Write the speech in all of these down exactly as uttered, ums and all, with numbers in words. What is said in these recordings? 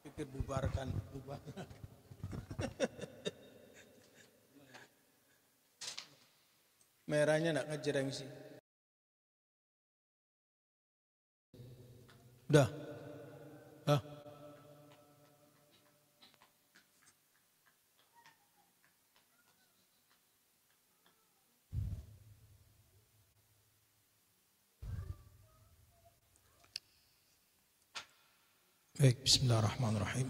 pikir bubarkan, bubarkan. Merahnya nak ngejreng sih. Udah. Hah? Baik, bismillahirrahmanirrahim.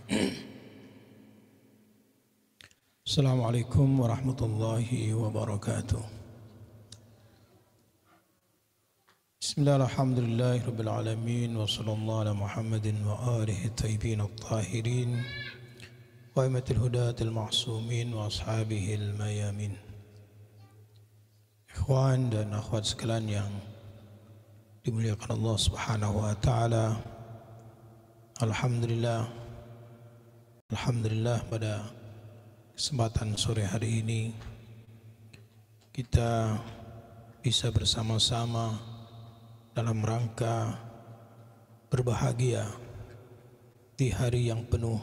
Assalamualaikum warahmatullahi wabarakatuh. Bismillahirrahmanirrahim. Rabbil alamin wa sallallahu ala Muhammadin wa alihi at-tayyibin at-tahirin wa aimatil hudatil ma'sumin wa ashabihil mayamin. Ikhwan dan akhwat sekalian yang dimuliakan Allah Subhanahu wa taala. Alhamdulillah, Alhamdulillah pada kesempatan sore hari ini kita bisa bersama-sama dalam rangka berbahagia di hari yang penuh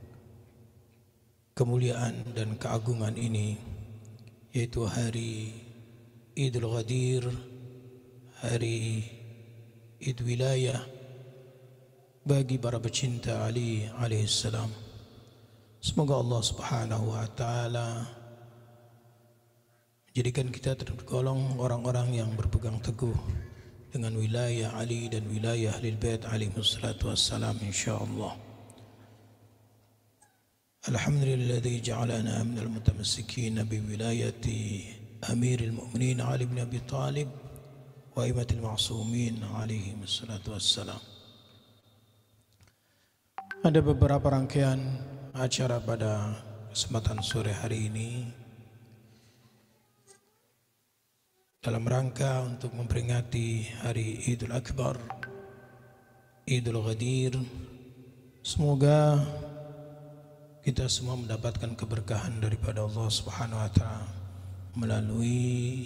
kemuliaan dan keagungan ini, yaitu hari Idul Ghadir, hari Id Wilayah bagi para pecinta Ali alaihissalam. Semoga Allah Subhanahu wa taala menjadikan kita tergolong orang-orang yang berpegang teguh dengan wilayah Ali dan wilayah Ahlul Bait alaihissalatu wassalam insyaallah. Alhamdulilladzi ja'alana minal mutamassikin bi wilayati Amiril Mu'minin Ali bin Abi Thalib wa aimatil ma'sumin alaihissalatu wassalam. Ada beberapa rangkaian acara pada kesempatan sore hari ini dalam rangka untuk memperingati hari Idul Akbar, Idul Ghadir. Semoga kita semua mendapatkan keberkahan daripada Allah Subhanahu wa taala melalui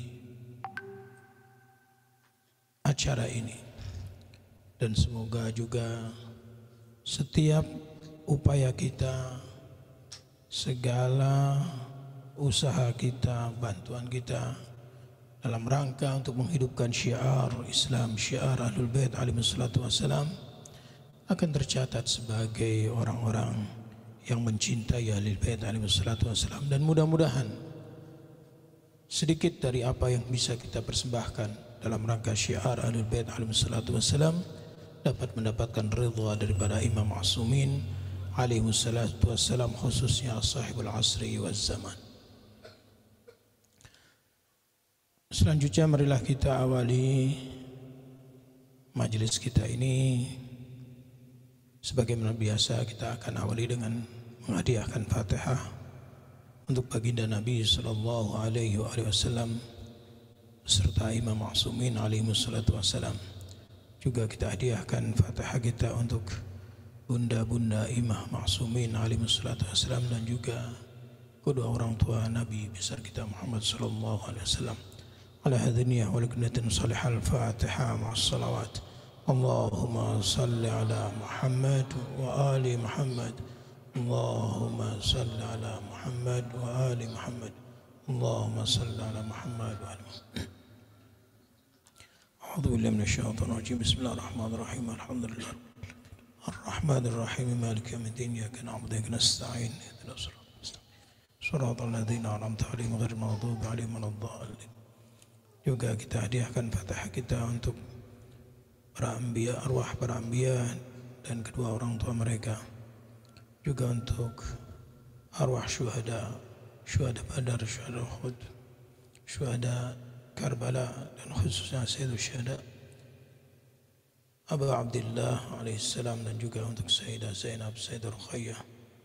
acara ini, dan semoga juga setiap upaya kita, segala usaha kita, bantuan kita dalam rangka untuk menghidupkan syiar Islam, syiar Ahlul Bait alaihissalatu wassalam, akan tercatat sebagai orang-orang yang mencintai Ahlul Bait alaihissalatu wassalam. Dan mudah-mudahan sedikit dari apa yang bisa kita persembahkan dalam rangka syiar Ahlul Bait alaihissalatu wassalam dapat mendapatkan ridha daripada Imam Ma'sumin alaihissalatu wassalam, khususnya sahibul asri waz zaman. Selanjutnya marilah kita awali majelis kita ini. Sebagaimana biasa, kita akan awali dengan menghadiahkan Fatihah untuk baginda Nabi sallallahu alaihi wasallam beserta Imam Ma'sumin alaihissalatu wassalam. Juga kita hadiahkan Fatihah kita untuk bunda-bunda Imam Ma'sumin alaihissalatu wassalam dan juga kedua orang tua Nabi besar kita Muhammad sallallahu alaihi wasallam. Ala hadiniyah wa lakunatin salihal Fatihah ma'as salawat. Allahumma salli ala Muhammad wa ali Muhammad. Allahumma salli ala Muhammad wa ali Muhammad. Allahumma salli ala Muhammad wa ali Muhammad. أعوذ بالله من الشيطان الرجيم. بسم الله الرحمن الرحيم. الحمد لله الرحمن الرحيم مالك يوم الدين. إياك نعبد وإياك نستعين اهدنا الصراط المستقيم صراط الذين أنعمت عليهم غير المغضوب عليهم ولا الضالين. Juga kita hadiahkan Fatihah kita untuk para anbiya, arwah para anbiya dan kedua orang tua mereka. Juga untuk arwah syuhada, syuhada Badar, syuhada Uhud, syuhada Karbala, dan khususnya Sayyidul Syuhada Abu Abdullah alaihissalam, dan juga untuk Sayyidah Zainab, Sayyidah Ruqayyah,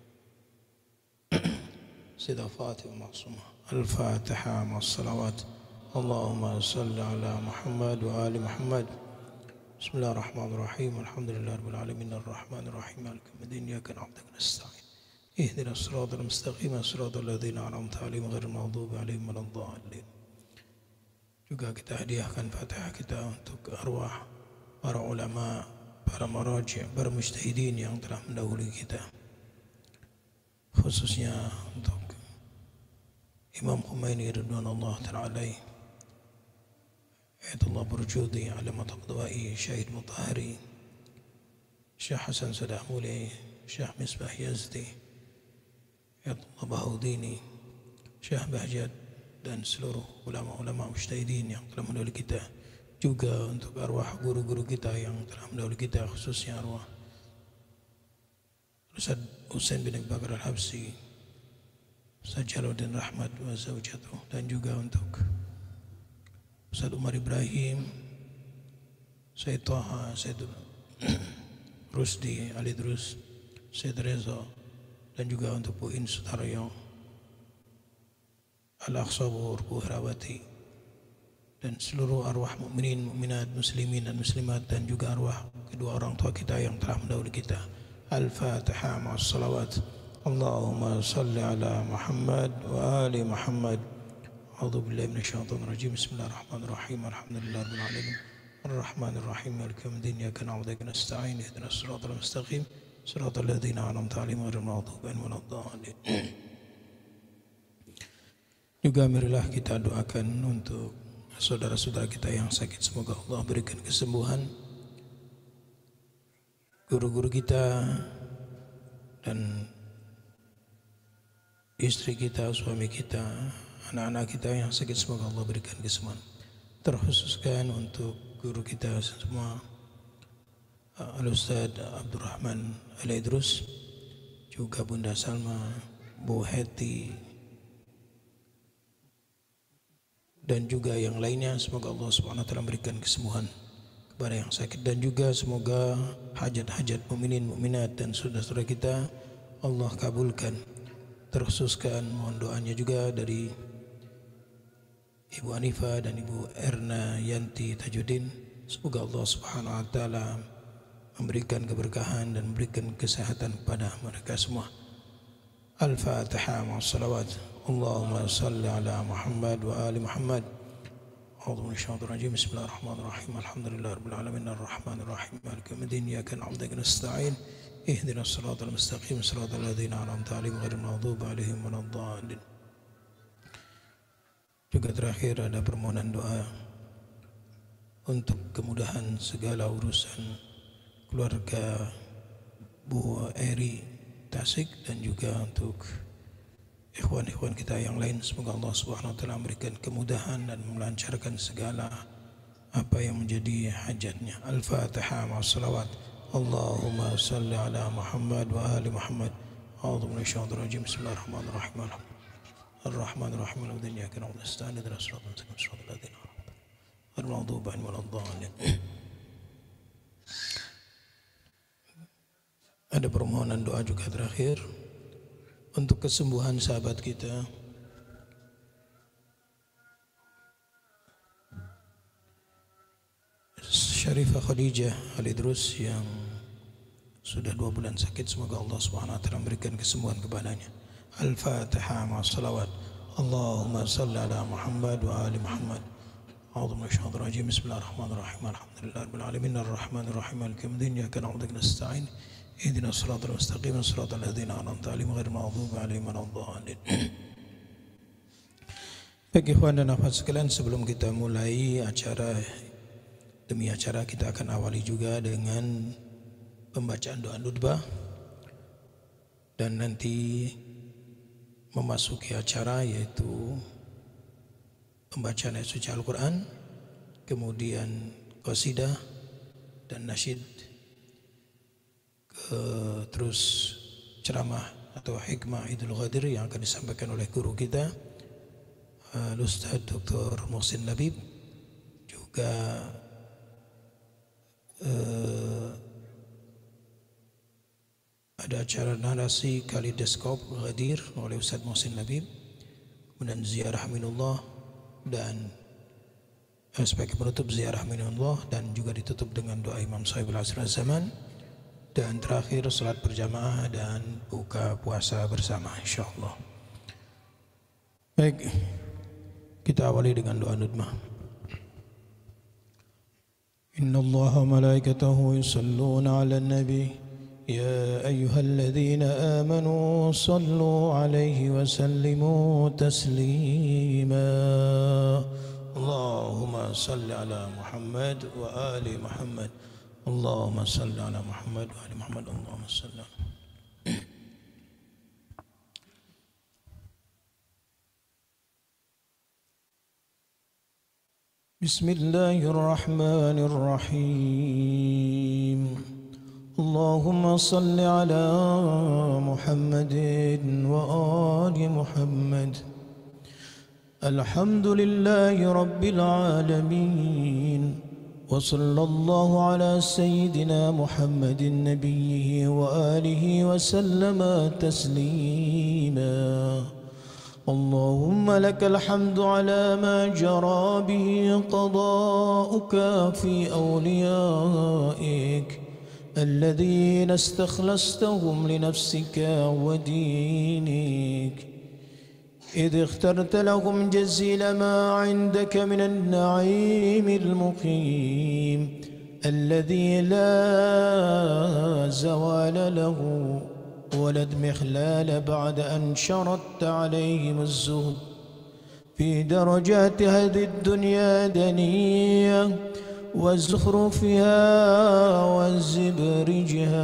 Sayyidah Fatimah Ma'sumah. Al-Fatihah ma'as salawat. Allahumma salli ala Muhammad wa ali Muhammad. Bismillahirrahmanirrahim. Alhamdulillahirabbil alamin arrahmanir rahim maliki yaumiddin. Iyyaka na'budu wa nasta'in ihdinas siratal mustaqim siratal ladzina an'amta 'alaihim ghairil maghdubi 'alaihim waladdallin. Juga kita hadiahkan Fatihah kita untuk arwah para ulama, para maraji', para mujtahidin yang telah mendahului kita. khususnya untuk Imam Khomeini ridwanullah ta'ala alaih, Ayatullah Burjudi, Alamat Aqdawai, Syahid Mutahari, Syekh Hasan Sadah Muli, Syekh Misbah Yazdi, Ayatullah Bahudini, Syekh Bahjat, dan seluruh ulama-ulama mujtahidin yang telah mendahului kita, juga untuk arwah guru-guru kita yang telah mendahului kita, khususnya arwah Ustaz Husain bin Abi Bakar Al-Habsi, Ustaz Jalaluddin Rahmat wa Zawjatuh, dan juga untuk Ustaz Umar Ibrahim, Sayyid Taha, Sayyid Rusdi, Ali Drus, Sayyid Reza, dan juga untuk Bu In Sutaryo, Al-Aqsabur, Bu Herawati, dan seluruh arwah mukminin, mukminat, muslimin dan muslimat, dan juga arwah kedua orang tua kita yang telah mendahului kita. Al-Fatihah ma'as salawat. Allahumma salli ala Muhammad wa ali Muhammad. A'udzu billahi minasyaitonir rajim. Bismillahirrahmanirrahim. Alhamdulillahirabbil alamin. Arrahmanir rahim. Maliki yaumiddin. Iyyaka na'budu wa iyyaka nasta'in. Ihdinas siratal mustaqim. Siratal ladzina an'amta 'alaihim ghairil maghdubi 'alaihim waladdallin. Juga marilah kita doakan untuk saudara-saudara kita yang sakit, semoga Allah berikan kesembuhan. Guru-guru kita dan istri kita, suami kita, anak-anak kita yang sakit, semoga Allah berikan kesembuhan. Terkhususkan untuk guru kita semua, Al-Ustaz Abdurrahman Al-Idrus, juga Bunda Salma, Bu Heti, dan juga yang lainnya, semoga Allah subhanahu wa taala memberikan kesembuhan kepada yang sakit, dan juga semoga hajat-hajat mukminin, mukminat dan saudara-saudara kita Allah kabulkan. Terkhususkan mohon doanya juga dari Ibu Anifah dan Ibu Erna Yanti Tajuddin, semoga Allah subhanahu wa taala memberikan keberkahan dan memberikan kesehatan kepada mereka semua. Al-Fatihah ma'as salawat. Allahumma salli ala Muhammad wa ali Muhammad. A'udzu minasyaitonir rajim. Bismillahirrahmanirrahim. Alhamdulillahirabbil alamin arrahmanir rahim maliki yaumiddin iyyaka na'budu wa iyyaka nasta'in ihdinas siratal mustaqim siratal ladzina an'amta 'alaihim ghairil maghdubi 'alaihim waladdallin. Juga terakhir ada permohonan doa untuk kemudahan segala urusan keluarga Bu Eri Tasik, dan juga untuk ikhwan-ikhwan kita yang lain, semoga Allah subhanahu wa taala memberikan kemudahan dan melancarkan segala apa yang menjadi hajatnya. Al-Fatihah ma'as salawat. Allahumma salli ala Muhammad wa ali Muhammad. A'udzu minasyaitonir rajim. Bismillahirrahmanirrahim. Ar-Rahmanir Rahim. Alhamdulillahi iyyaka na'budu wa nasta'in ihdinas siratal mustaqim siratal ladzina an'amta 'alaihim ghairil maghdubi 'alaihim waladdallin. Ada permohonan doa juga terakhir untuk kesembuhan sahabat kita Syarifah Khadijah Al-Idrus yang sudah dua bulan sakit, semoga Allah subhanahu wa taala memberikan kesembuhan kepadanya. Al-Fatihah ma'as salawat. Allahumma salli ala Muhammad wa ali Muhammad. A'udzu minasyaitonir rajim. Bismillahirrahmanirrahim. Alhamdulillahirabbil alamin arrahmanir rahim maliki yaumiddin iyyaka na'budu wa iyyaka nasta'in ihdinas siratal mustaqim siratal ladzina an'amta 'alaihim ghairil maghdubi 'alaihim waladdallin. Baik ikhwan dan akhwat sekalian, sebelum kita mulai acara demi acara, kita akan awali juga dengan pembacaan doa nutbah, dan nanti memasuki acara yaitu pembacaan ayat suci Al-Quran, kemudian qasidah dan nasyid, ke, terus ceramah atau hikmah Idul Ghadir yang akan disampaikan oleh guru kita Al-Ustaz Doktor Muhsin Labib. Juga uh, ada acara narasi Kaleidoskop Ghadir oleh Ustaz Muhsin Labib, kemudian ziarah minullah, dan sebagai penutup ziarah minullah, dan juga ditutup dengan doa Imam Sahibul Asr Zaman, dan terakhir salat berjamaah dan buka puasa bersama insyaallah. Baik, kita awali dengan doa nutmah. Innallaha wa malaikatahu yusalluna 'alan nabi يا أيها الذين آمنوا صلوا عليه وسلموا تسليما. اللهم صل على محمد وآل محمد. اللهم صل على محمد وآل محمد. اللهم صل على بسم الله الرحمن الرحيم. اللهم صل على محمد وآل محمد. الحمد لله رب العالمين، وصلى الله على سيدنا محمد نبيه وآله وسلم تسليما. اللهم لك الحمد على ما جرى به قضاؤك في أوليائك الذين استخلصتهم لنفسك ودينك، إذ اخترت لهم جزيل ما عندك من النعيم المقيم الذي لا زوال له ولا اضمحلال بعد أن شردت عليهم الزهد في درجات هذه الدنيا دنية وزخرفها وزبرجها،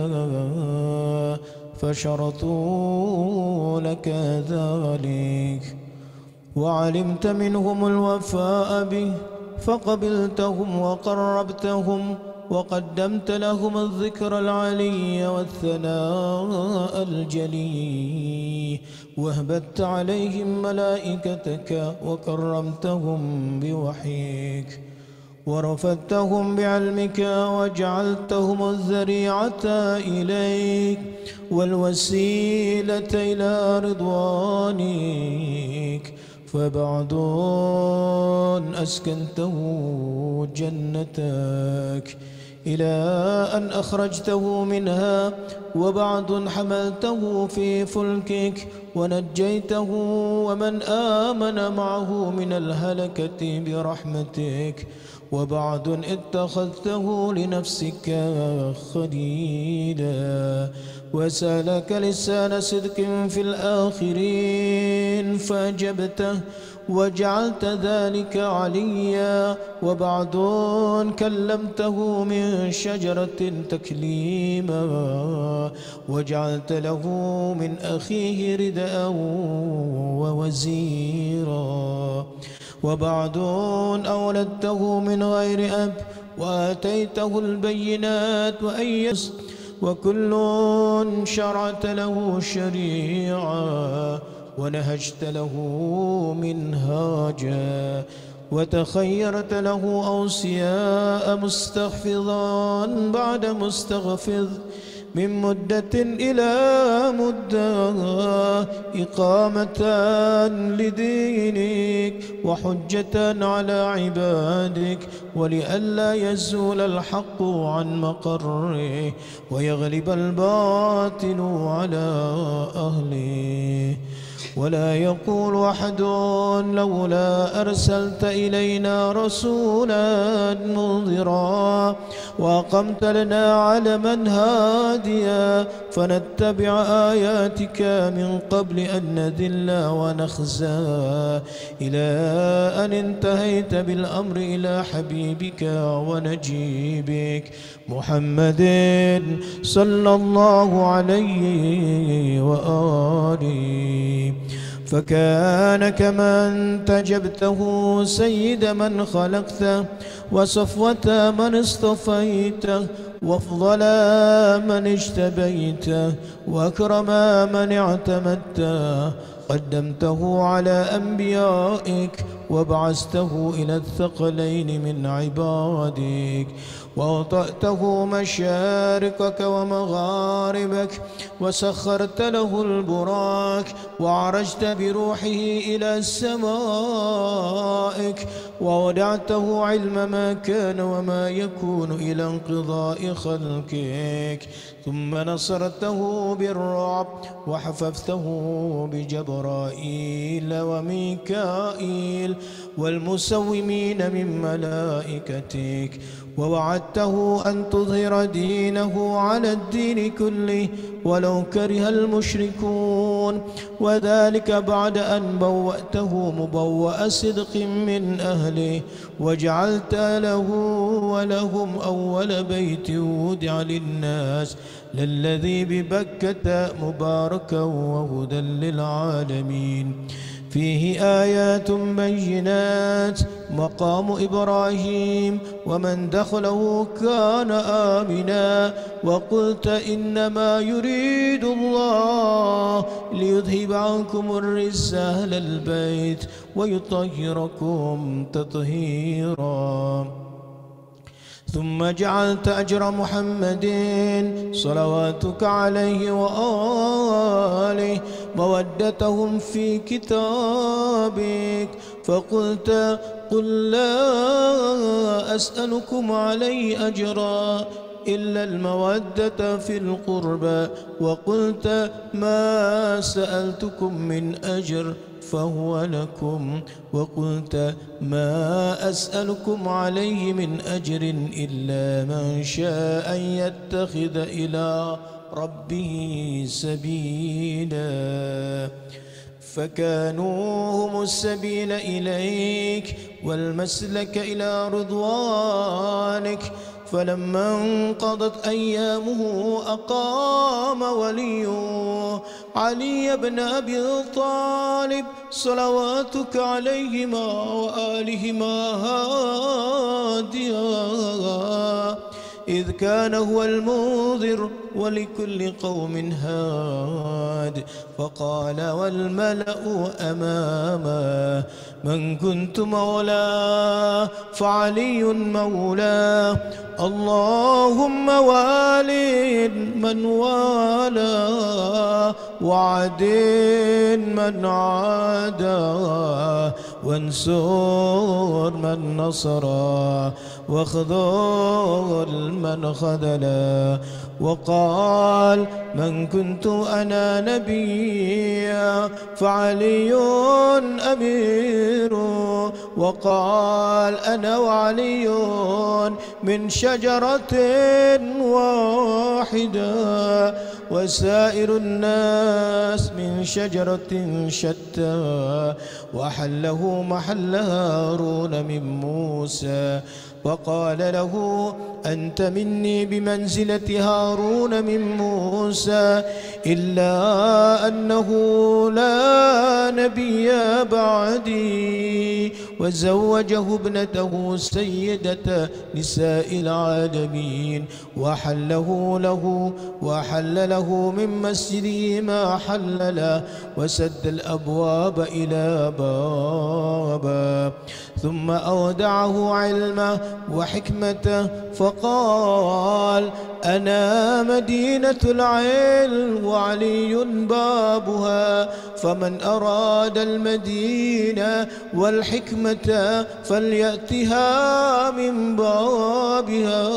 فشرطوا لك ذلك وعلمت منهم الوفاء به فقبلتهم وقربتهم وقدمت لهم الذكر العلي والثناء الجلي، وهبت عليهم ملائكتك وكرمتهم بوحيك ورفدتهم بعلمك وجعلتهم الذريعة إليك والوسيلة إلى رضوانك. فبعد أسكنته جنتك إلى أن أخرجته منها، وبعد حملته في فلكك ونجيته ومن آمن معه من الهلكة برحمتك، وبعد اتخذته لنفسك خليلا وسألك لسان صدق في الآخرين فأجبته وجعلت ذلك عليا، وبعد كلمته من شجرة تكليما وجعلت له من أخيه رداء ووزيرا، وبعد أولدته من غير أب وآتيته البينات وأيس، وكل شرعت له شريعا ونهجت له منهاجا وتخيرت له أوصياء مستحفظا بعد مستغفظ من مدة إلى مدة، إقامة لدينك وحجة على عبادك، ولئلا يزول الحق عن مقره ويغلب الباطل على أهله. ولا يقول أحد لولا أرسلت إلينا رسولا منذرا وأقمت لنا علما هاديا فنتبع آياتك من قبل أن نذل ونخزى، إلى أن انتهيت بالأمر إلى حبيبك ونجيبك محمد صلى الله عليه وآله. فكان كما انتجبته سيد من خلقته وصفوة من اصطفيته وافضل من اجتبيته وأكرم من اعتمدته، قدمته على أنبيائك وبعثته إلى الثقلين من عبادك، وأوطأته مشارقك ومغاربك وسخرت له البراك وعرجت بروحه إلى سمائك، وودعته علم ما كان وما يكون إلى انقضاء خلقك، ثم نصرته بالرعب وحففته بجبرائيل وميكائيل والمسومين من ملائكتك، ووعدته أن تظهر دينه على الدين كله ولو كره المشركون، وذلك بعد أن بوأته مبوأ صدق من أهله وجعلت له ولهم أول بيت وضع للناس للذي ببكة مباركا وهدى للعالمين، فيه آيات بينات مقام إبراهيم ومن دخله كان آمنا، وقلت إنما يريد الله ليذهب عنكم الرجس أهل البيت ويطهركم تطهيرا. ثم جعلت أجر محمد صلواتك عليه وآله مودتهم في كتابك، فقلت قل لا أسألكم عليه أجرا إلا المودة في القربى، وقلت ما سألتكم من أجر فهو لكم، وقلت ما أسألكم عليه من أجر إلا من شاء أن يتخذ إلى ربه سبيلا، فكانوا هم السبيل إليك والمسلك إلى رضوانك. فلما انقضت أيامه أقام وليه علي بن أبي طالب صلواتك عليهما وآلهما هاديا، إذ كان هو المنذر ولكل قوم هاد، فقال والملأ أمامه من كنت مولاه فعلي مولاه، اللهم وال من والاه وعد من عاداه وانصر من نصره واخذل من خذله. وقال من كنت أنا نبيا فعلي أمير، وقال أنا وعلي من شجرة واحدة وسائر الناس من شجرة شتى، وحله محل هارون من موسى، وقال له أنت مني بمنزلة هارون من موسى، إلا أنه لا نبي بعدي، وزوجه ابنته سيدة نساء العالمين، وحله له وحل له من مسجده ما حل له، وسد الأبواب إلى بابا، ثم أودعه علمه وحكمته، فقال أنا مدينة العلم وعلي بابها، فمن أراد المدينة والحكمة فليأتها من بابها.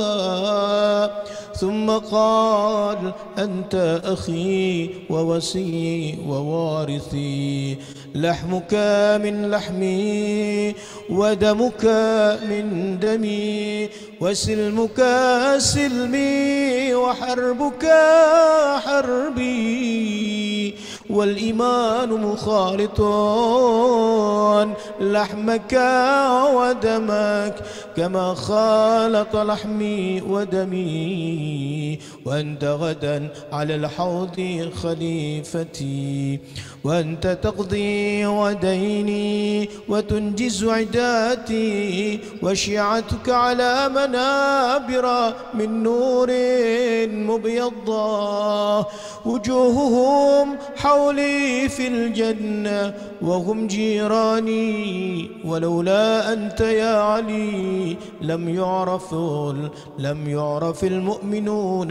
ثم قال أنت أخي ووصي ووارثي، لحمك من لحمي ودمك من دمي، وسلمك سلمي وحربك حربي، والإيمان مخالط لحمك ودمك كما خالط لحمي ودمي، وأنت غدا على الحوض خليفتي، وأنت تقضي وديني وتنجز عداتي، وشيعتك على منابر من نور مبيضة، وجوههم حولي في الجنة وهم جيراني، ولولا أنت يا علي لم يعرف لم يعرف المؤمنون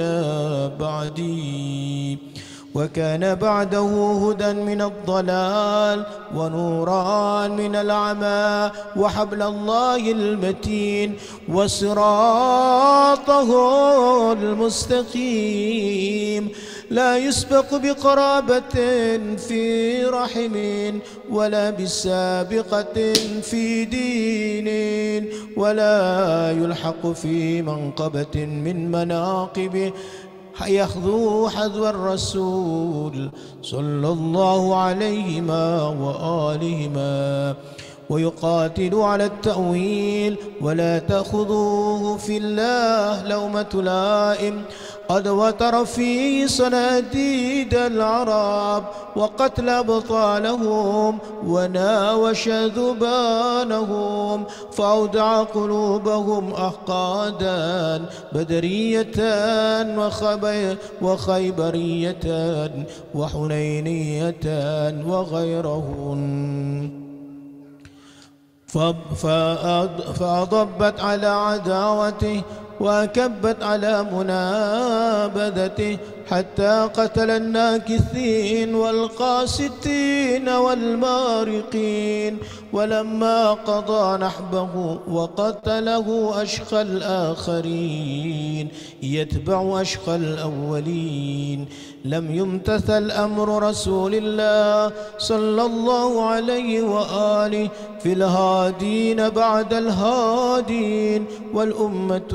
بعدي. وكان بعده هدى من الضلال ونوران من العمى، وحبل الله المتين وصراطه المستقيم، لا يسبق بقرابة في رحم ولا بسابقة في دين ولا يلحق في منقبة من مناقب يخذو حذو الرسول صلى الله عليهما وآلهما ويقاتل على التأويل ولا تأخذوه في الله لومة لائم قد وتر في صناديد العرب وقتل أبطالهم وناوش ذبانهم فأودع قلوبهم أحقادا بدرية وخيبرية وحنينية وغيرهن فأضبت على عداوته وكبت على منابذته حتى قتل الناكثين والقاسطين والمارقين ولما قضى نحبه وقتله أشقى الآخرين يتبع أشقى الأولين لم يمتثل أمر رسول الله صلى الله عليه وآله في الهادين بعد الهادين والأمة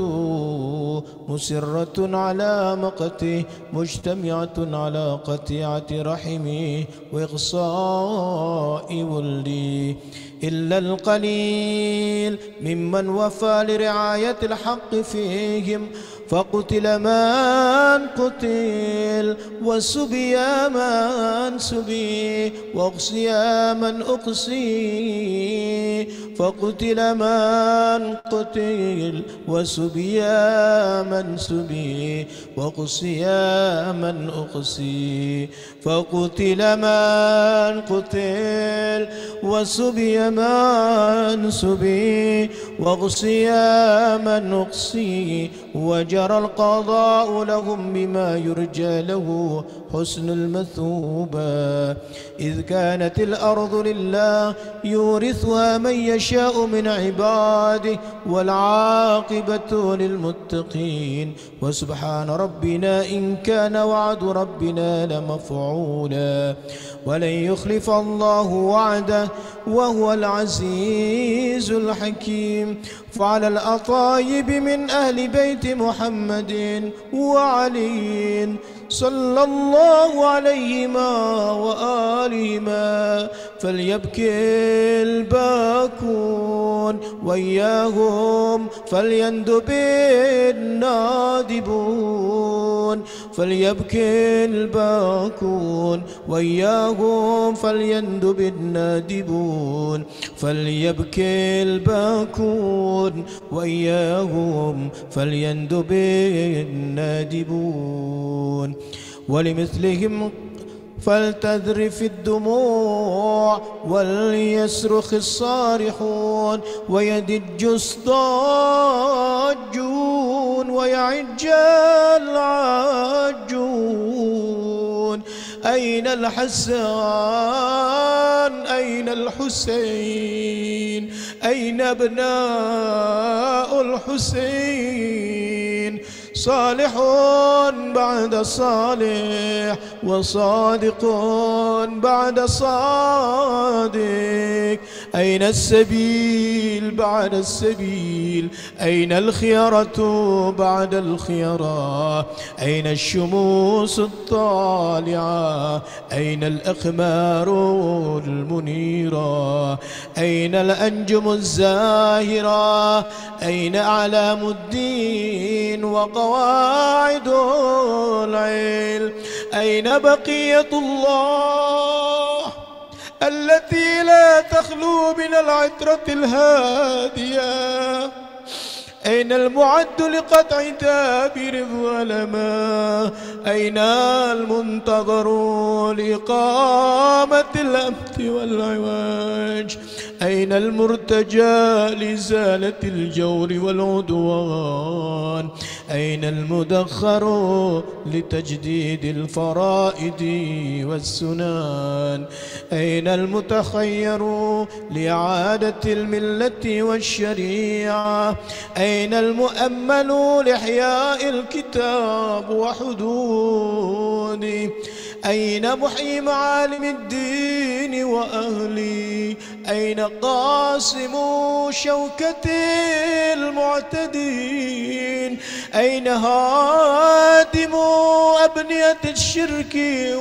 مسرة على مقته مجتمعة على قطيعة رحمه وإغصاء ولده إلا القليل ممن وفى لرعاية الحق فيهم فقتل من قتل وسبي من سبي وأقصي من أقصي فقتل من قتل وسبي من سبي وأقصي من أقصي فقتل من قتل وسبي من سبي وأقصي من أقصي وجرى القضاء لهم بما يرجى له حسن المثوبة إذ كانت الأرض لله يورثها من يشاء من عباده والعاقبة للمتقين وسبحان ربنا إن كان وعد ربنا لمفعولا ولن يخلف الله وعده وهو العزيز الحكيم فعلى الأطايب من أهل بيت محمد وعلي صلى الله عليهما وآلهما فليبكي الباكون وإياهم فليندب النادبون فليبكي الباكون وإياهم فليندب النادبون فليبكي الباكون وإياهم فليندب النادبون ولمثلهم فلتذرف الدموع وليصرخ الصارخون ويدج الضاجون ويعج العاجون أين الحسن أين الحسين أين أبناء الحسين صالح بعد صالح وصادق بعد صادق أين السبيل بعد السبيل أين الخيرة بعد الخيرة أين الشموس الطالعة أين الأقمار المنيرة أين الأنجم الزاهرة أين أعلام الدين وقواعد العلم أين بقية الله التي لا تخلو من العترة الهادية أين المعد لقطع دابر الظلماء أين المنتظر لإقامة الأمن والعواج أين المرتجى لإزالة الجور والعدوان أين المدخر لتجديد الفرائض والسنن أين المتخير لإعادة الملة والشريعة أين المؤمل لإحياء الكتاب وحدوثه وجودي؟ أين محيي معالم الدين وأهلي؟ أين قاسم شوكة المعتدين؟ أين هادم أبنية الشرك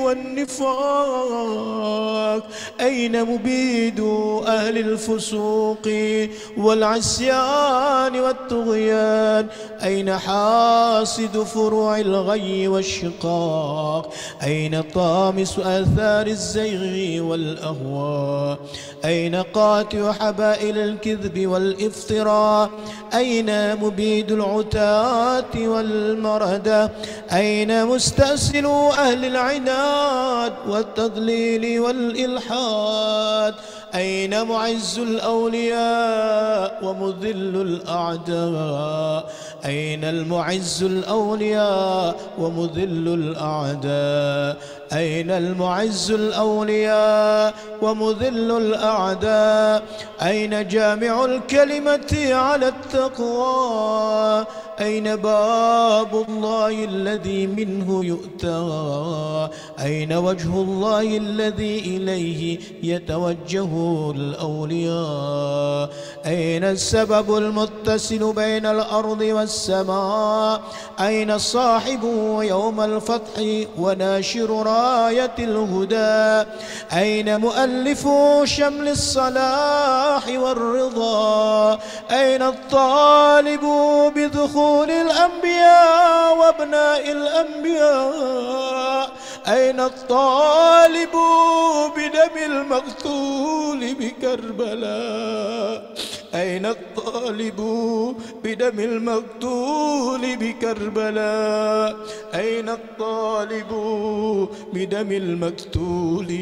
والنفاق؟ أين مبيد أهل الفسوق والعصيان والطغيان؟ أين حاسد فروع الغي والشقاق؟ أين طامس آثار الزيغ والأهواء؟ أين قاطع حبائل الكذب والافتراء؟ أين مبيد العتاة والمردة؟ أين مستأصل أهل العناد والتضليل والإلحاد؟ أين معز الأولياء ومذل الأعداء؟ أين المعز الأولياء ومذل الأعداء؟ أين المعز الأولياء ومذل الأعداء؟ أين جامع الكلمة على التقوى؟ أين باب الله الذي منه يؤتى؟ أين وجه الله الذي إليه يتوجه الأولياء؟ أين السبب المتصل بين الأرض والسماء؟ أين صاحب يوم الفتح وناشر راية الهدى؟ أين مؤلف شمل الصلاح والرضا؟ أين الطالب بدخول الأنبياء وابناء الأنبياء؟ أين الطالب بدم المقتول بكربلاء؟ أين الطالب بدم المقتول بكربلاء؟ أين الطالب بدم المقتول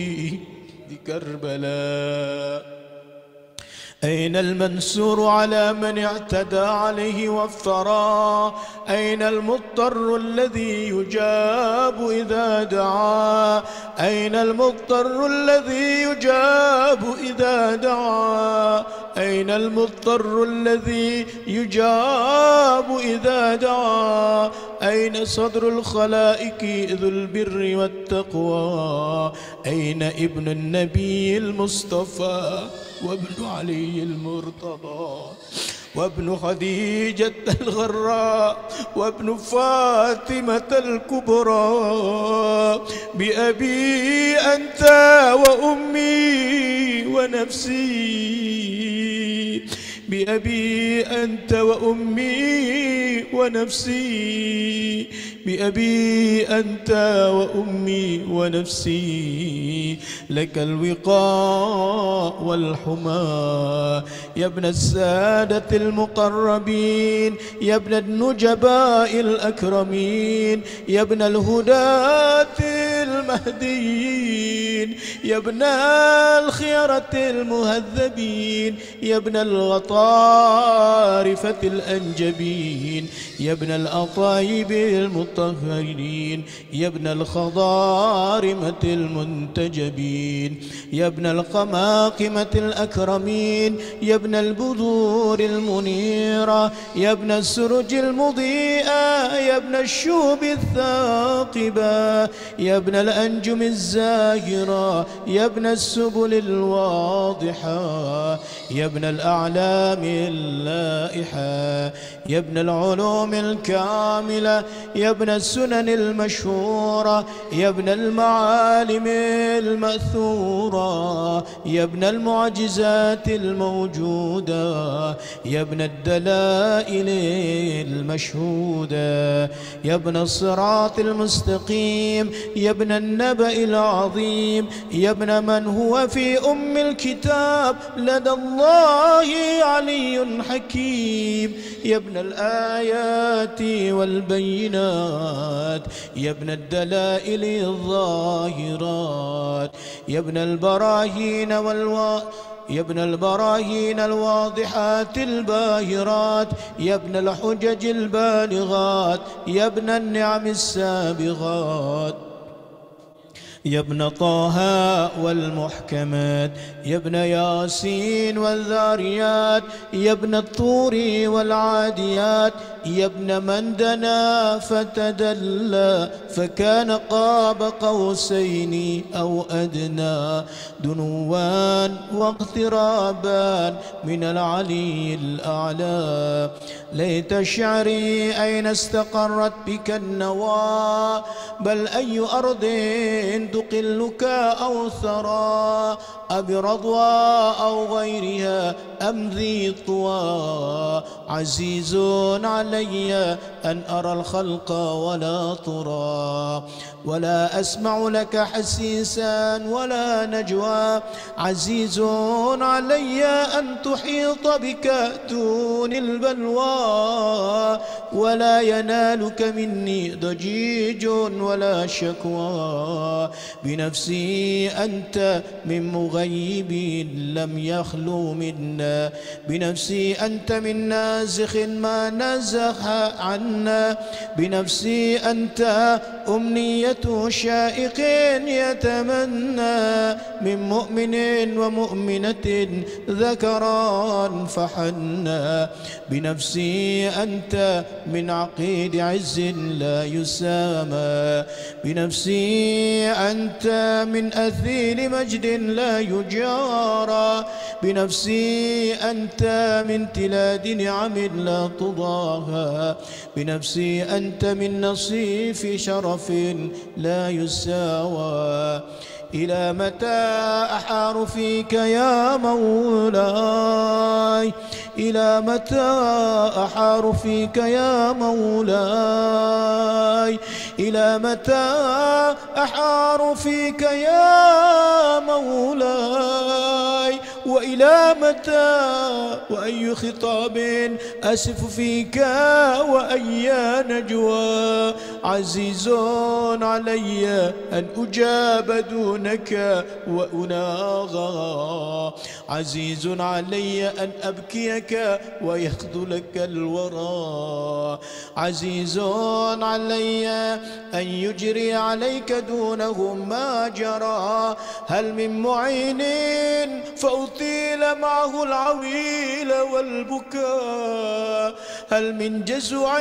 بكربلاء؟ أين المنصور على من اعتدى عليه وافترى؟ أين المضطر الذي يجاب إذا دعا؟ أين المضطر الذي يجاب إذا دعا؟ أين المضطر الذي يجاب إذا دعا؟ أين صدر الخلائق ذو البر والتقوى؟ أين ابن النبي المصطفى وابن علي المرتضى وابن خديجة الغراء وابن فاطمة الكبرى؟ بأبي أنت وأمي ونفسي، بأبي أنت وأمي ونفسي، بأبي أنت وأمي ونفسي، لك الوقاء والحمى يا ابن السادة المقربين، يا ابن النجباء الأكرمين، يا ابن الهداة المهديين، يا ابن الخيرة المهذبين، يا ابن الغطارفة الأنجبين، يا ابن الأطايب المطهرين، يا ابن الخضارمة المنتجبين، يا ابن القماقمة الأكرمين، يا ابن البذور المنيرة، يا ابن السرج المضيئة، يا ابن الشوب الثاقبة، يا ابن الأنجم الزاهرة، يا ابن السبل الواضحة، يا ابن الأعلام اللائحة، يا ابن العلوم الكاملة، يا ابن السنن المشهورة، يا ابن المعالم المأثورة، يا ابن المعجزات الموجودة، يا ابن الدلائل المشهودة، يا ابن الصراط المستقيم، يا ابن النبأ العظيم، يا ابن من هو في أم الكتاب لدى الله علي حكيم، يا ابن الآيات والبينات، يا ابن الدلائل الظاهرات، يا ابن البراهين والوا يا ابن البراهين الواضحات الباهرات، يا ابن الحجج البالغات، يا ابن النعم السابغات، يا ابن طه والمحكمات، يا ابن ياسين والذاريات، يا ابن الطور والعاديات، يا ابن من دنا فتدلى فكان قاب قوسين أو أدنى، دنوا واقترابا من العلي الأعلى. ليت شعري أين استقرت بك النوى، بل أي أرض تقلك أو ثرى، أبرضوى أو غيرها أم ذي طوى. عزيز علي أن أرى الخلق ولا ترى، ولا أسمع لك حسيسا ولا نجوى. عزيز علي أن تحيط بك دون البلوى، ولا ينالك مني ضجيج ولا شكوى. بنفسي أنت من مغيب لم يخلو منا، بنفسي أنت من نازخ ما نزخ عنا. بنفسي أنت أمنية شائق يتمنى، من مؤمن ومؤمنة ذكرا فحنا. بنفسي أنت من عقيد عز لا يسامى، بنفسي أنت من أثيل مجد لا يجارى. بنفسي أنت من تلاد نعم لا تضاهى، بنفسي أنت من نصيف شرف لا يساوى. إلى متى أحار فيك يا مولاي، إلى متى أحار فيك يا مولاي، إلى متى أحار فيك يا مولاي. وإلى متى وأي خطاب أسف فيك وأي نجوى. عزيز علي أن أجاب دونك وأناغى، عزيز علي أن أبكيك ويخذلك الورى. عزيز علي أن يجري عليك دونهم ما جرى. هل من معين فأطيل معه العويل والبكاء، هل من جزع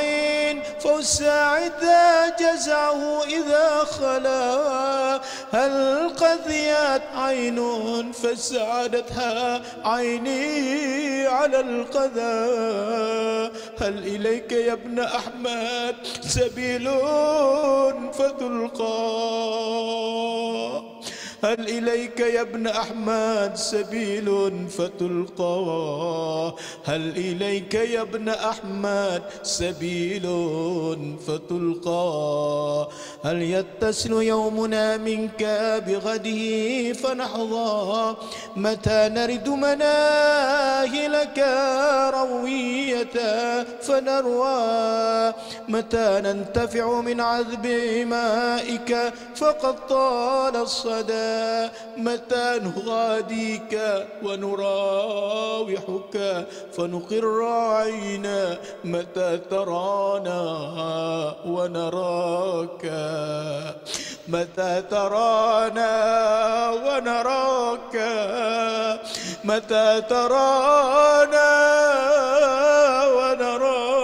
فأساعد جزعه إذا خلا. هل قذيت عين فساعدتها عيني على القذى. هل إليك يا ابن أحمد سبيل فتلقى، هل إليك يا ابن أحمد سبيل فتلقى. هل إليك يا ابن أحمد سبيل فتلقى. هل يتصل يومنا منك بغده فنحظى، متى نرد مناهلك روية فنروى. متى ننتفع من عذب مائك فقد طال الصدى. متى نغاديك ونراوحك فنقر عينا. متى ترانا ونراك، متى ترانا ونراك، متى ترانا ونراك.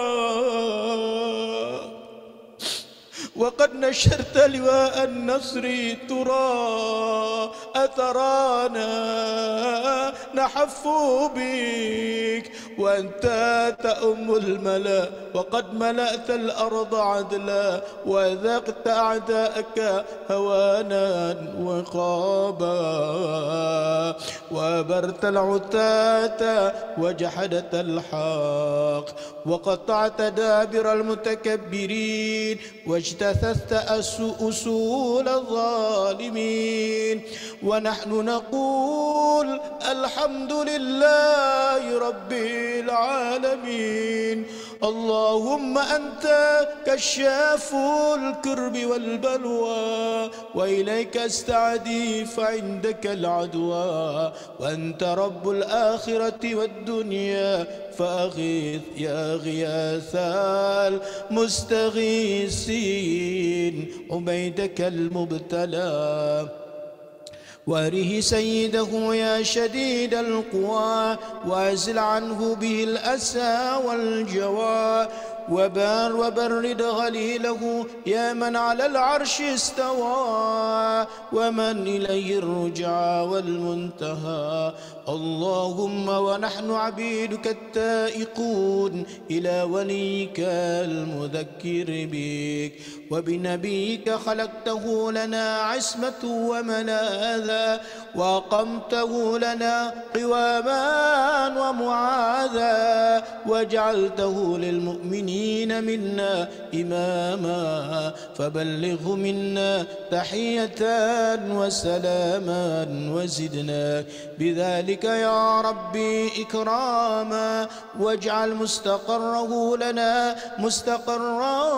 وقد نشرت لواء النصر ترى، أترانا نحف بك وأنت تأم الملا. وقد ملأت الأرض عدلا وذقت أعداءك هوانا وقابا. وأبرت العتاة وجحدت الحق، وقطعت دابر المتكبرين، واجتثثت أصول الظالمين. ونحن نقول الحمد لله رب العالمين. اللهم أنت كشاف الكرب والبلوى وإليك استعدي فعندك العدوى وأنت رب الآخرة والدنيا فأغيث يا غياث المستغيثين عبيدك المبتلى واره سيده يا شديد القوى وازل عنه به الأسى والجوى وبار وبرد غليله يا من على العرش استوى ومن إليه الرجعى والمنتهى اللهم ونحن عبيدك التائقون إلى وليك المذكر بك وبنبيك خلقته لنا عصمة وملاذا وأقمته لنا قواما ومعاذا وجعلته للمؤمنين منا إماما فبلغه منا تحية وسلاما وزدنا بذلك يا ربي إكراما واجعل مستقره لنا مستقرا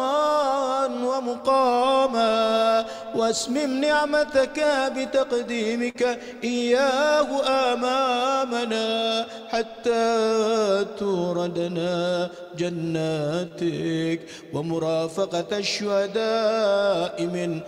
ومقاما واسمم نعمتك بتقديمك إياه أمامنا حتى توردنا جناتك ومرافقة الشهداء من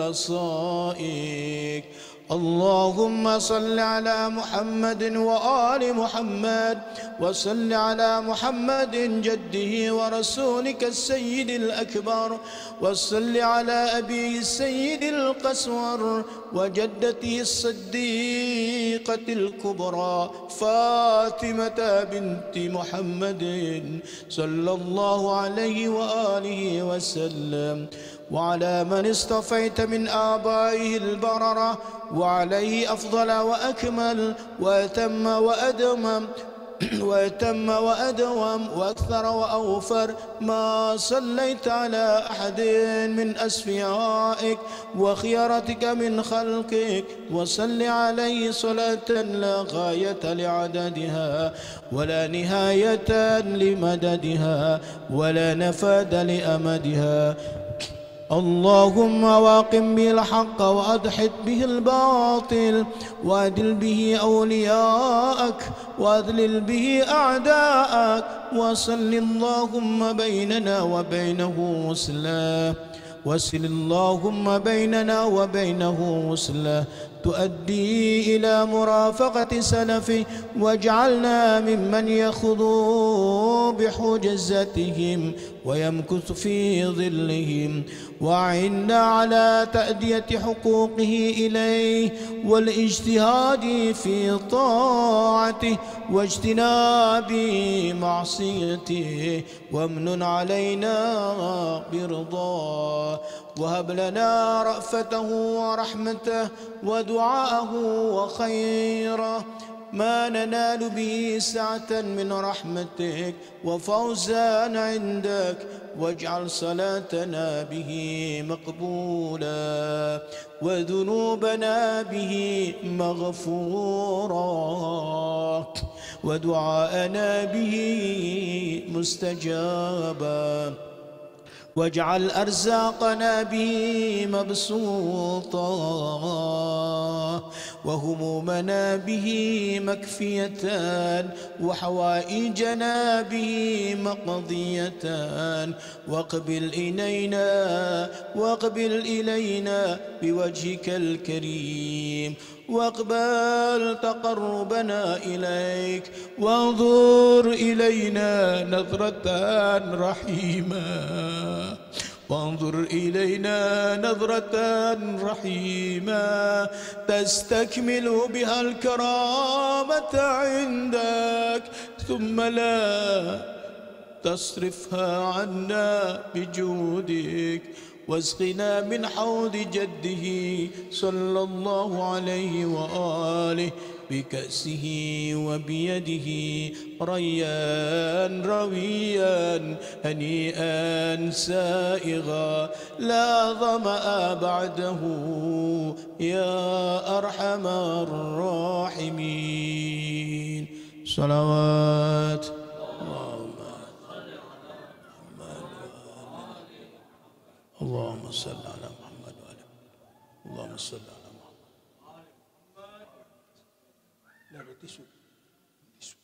خلصائك اللهم صل على محمد وآل محمد وصل على محمد جده ورسولك السيد الأكبر وصل على أبيه السيد القسور وجدته الصديقة الكبرى فاطمة بنت محمد صلى الله عليه وآله وسلم وعلى من اصطفيت من آبائه البررة وعليه أفضل وأكمل وأتم وأدمم وأتم وأدوم وأكثر وأوفر ما صليت على أحد من أسفيائك وخيرتك من خلقك وصل عليه صلاة لا غاية لعددها ولا نهاية لمددها ولا نفاد لأمدها اللهم واقم به الحق وأدحض به الباطل وأدل به أولياءك وأذلل به أعداءك وصل اللهم بيننا وبينه وصلا وصل اللهم بيننا وبينه وصلا تؤدي إلى مرافقة سلفه واجعلنا ممن يخضو بحجزتهم ويمكث في ظلهم وأعنا على تأدية حقوقه إليه والاجتهاد في طاعته واجتناب معصيته وامنن علينا برضاه وهب لنا رأفته ورحمته ودعاءه وخيره ما ننال به سعة من رحمتك وفوزا عندك واجعل صلاتنا به مقبولا وذنوبنا به مغفورا ودعاءنا به مستجابا واجعل أرزاقنا به مبسوطا وهمومنا به مكفية وحوائجنا به مقضية واقبل إلينا واقبل إلينا بوجهك الكريم واقبل تقربنا إليك وانظر إلينا نظرة رحيمة وانظر إلينا نظرة رحيمة تستكمل بها الكرامة عندك ثم لا تصرفها عنا بجودك واسقنا من حوض جده صلى الله عليه وآله بكأسه وبيده ريان رويا هنيئا سائغا لا ظمأ بعده يا أرحم الراحمين صلوات اللهم salli ala Muhammad wa ala Allahumma salli ala Muhammad. Ada tisu. Tisu.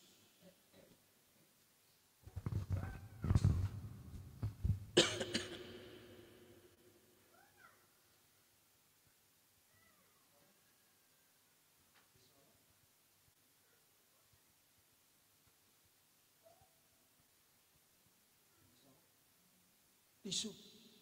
Tisu.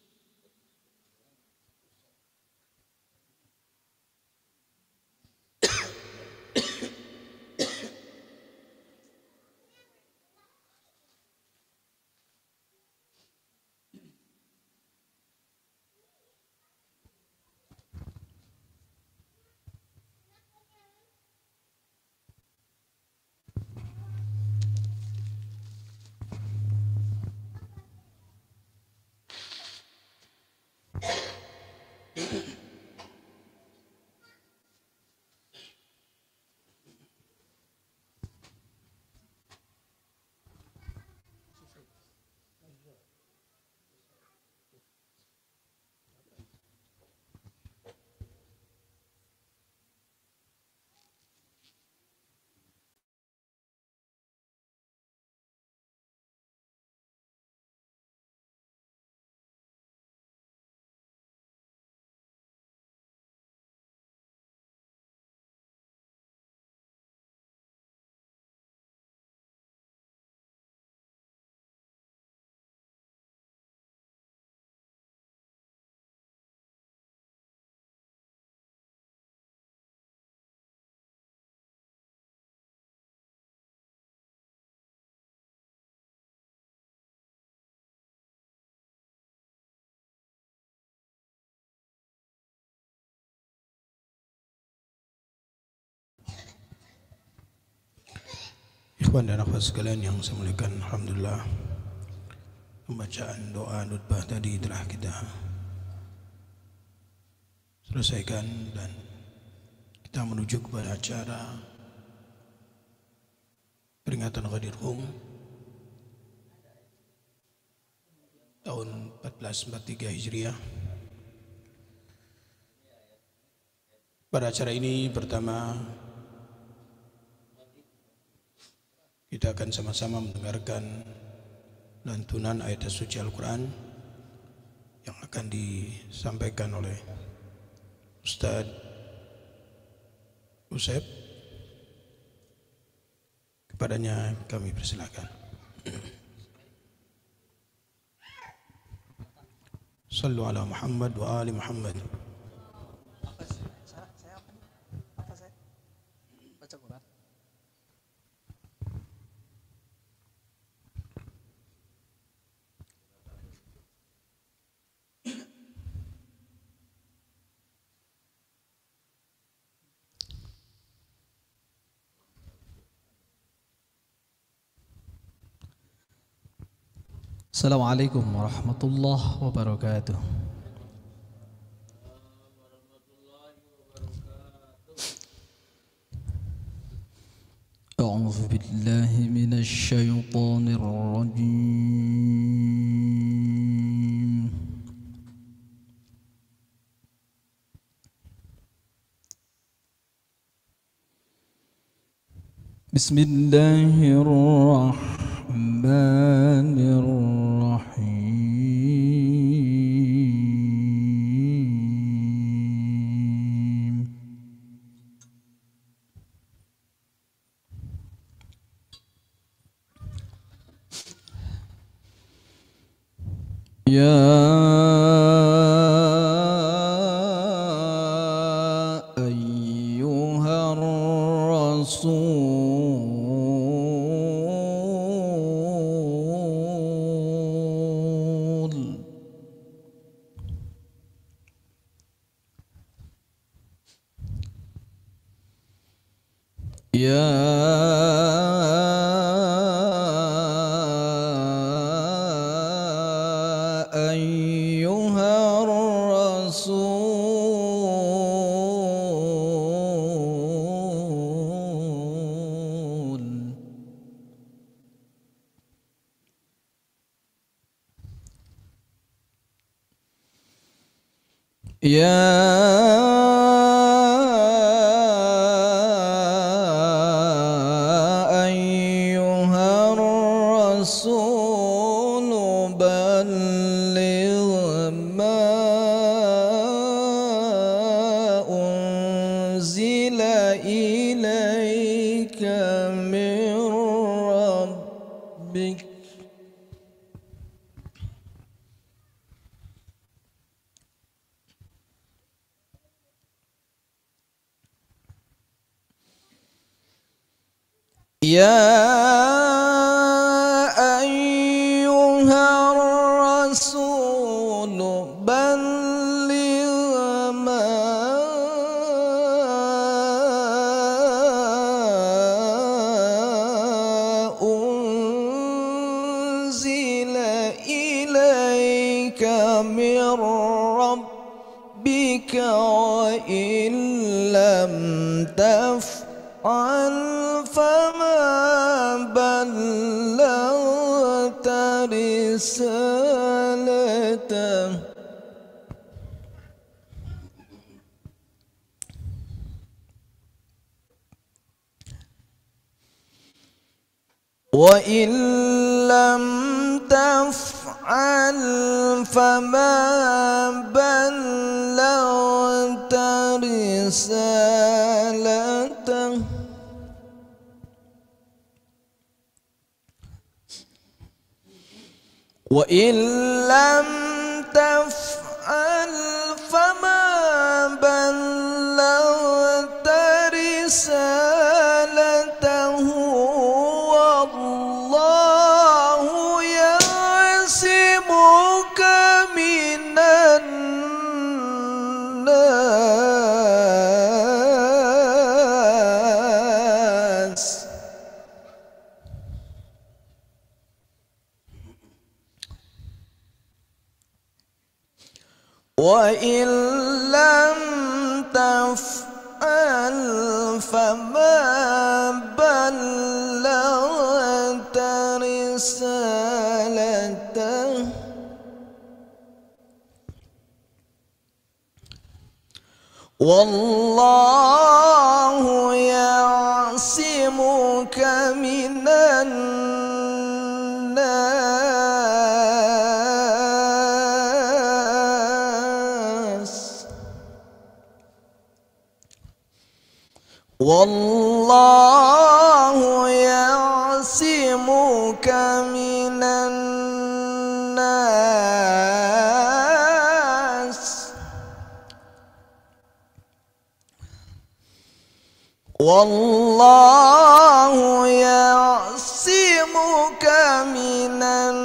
Ikhwan dan akhwat sekalian yang saya muliakan, alhamdulillah pembacaan doa khutbah tadi telah kita selesaikan dan kita menuju kepada acara peringatan Ghadir Hum tahun seribu empat ratus empat puluh tiga Hijriah. Pada acara ini pertama kita akan sama-sama mendengarkan lantunan ayat suci Al-Quran yang akan disampaikan oleh Ustadz Usep. Kepadanya kami persilakan. Sallu ala Muhammad wa ali Muhammad. Assalamualaikum warahmatullahi wabarakatuh. A'udzu billahi minasy syaithanir rajim. Bismillahirrahmanirrahim. Ya ayyuhar rasul Ya ayyuhar rasul يا أيها الرسول بلغ ما أنزل إليك من ربك يا أيها الرسول بلغ ما أنزل إليك من ربك وإن لم تفعل فما بلغت رسالته وإن لم تفعل فما بلغت رسالته وإن لم تفعل فما بلغت رسالته والله يعصمك من الناس وإن لم تفعل فما بلغت رسالته والله يعصمك من الناس والله يعصمك من الناس والله يعصمك من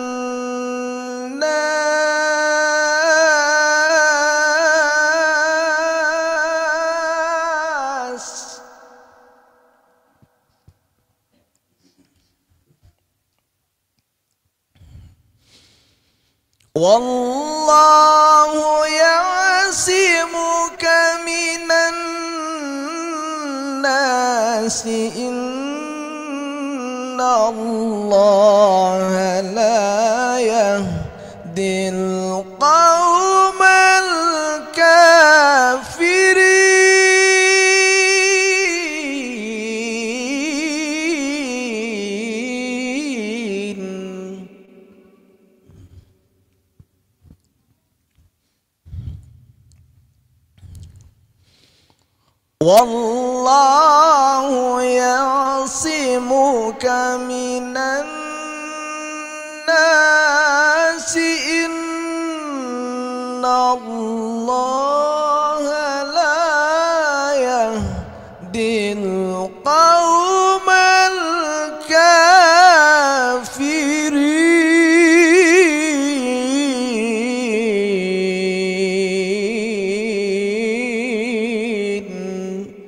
الناس والله يعصمك من الناس إن الله لا يهدي القوم الكافرين والله يعصمك من الناس إن الله لا يهدي القوم الكافرين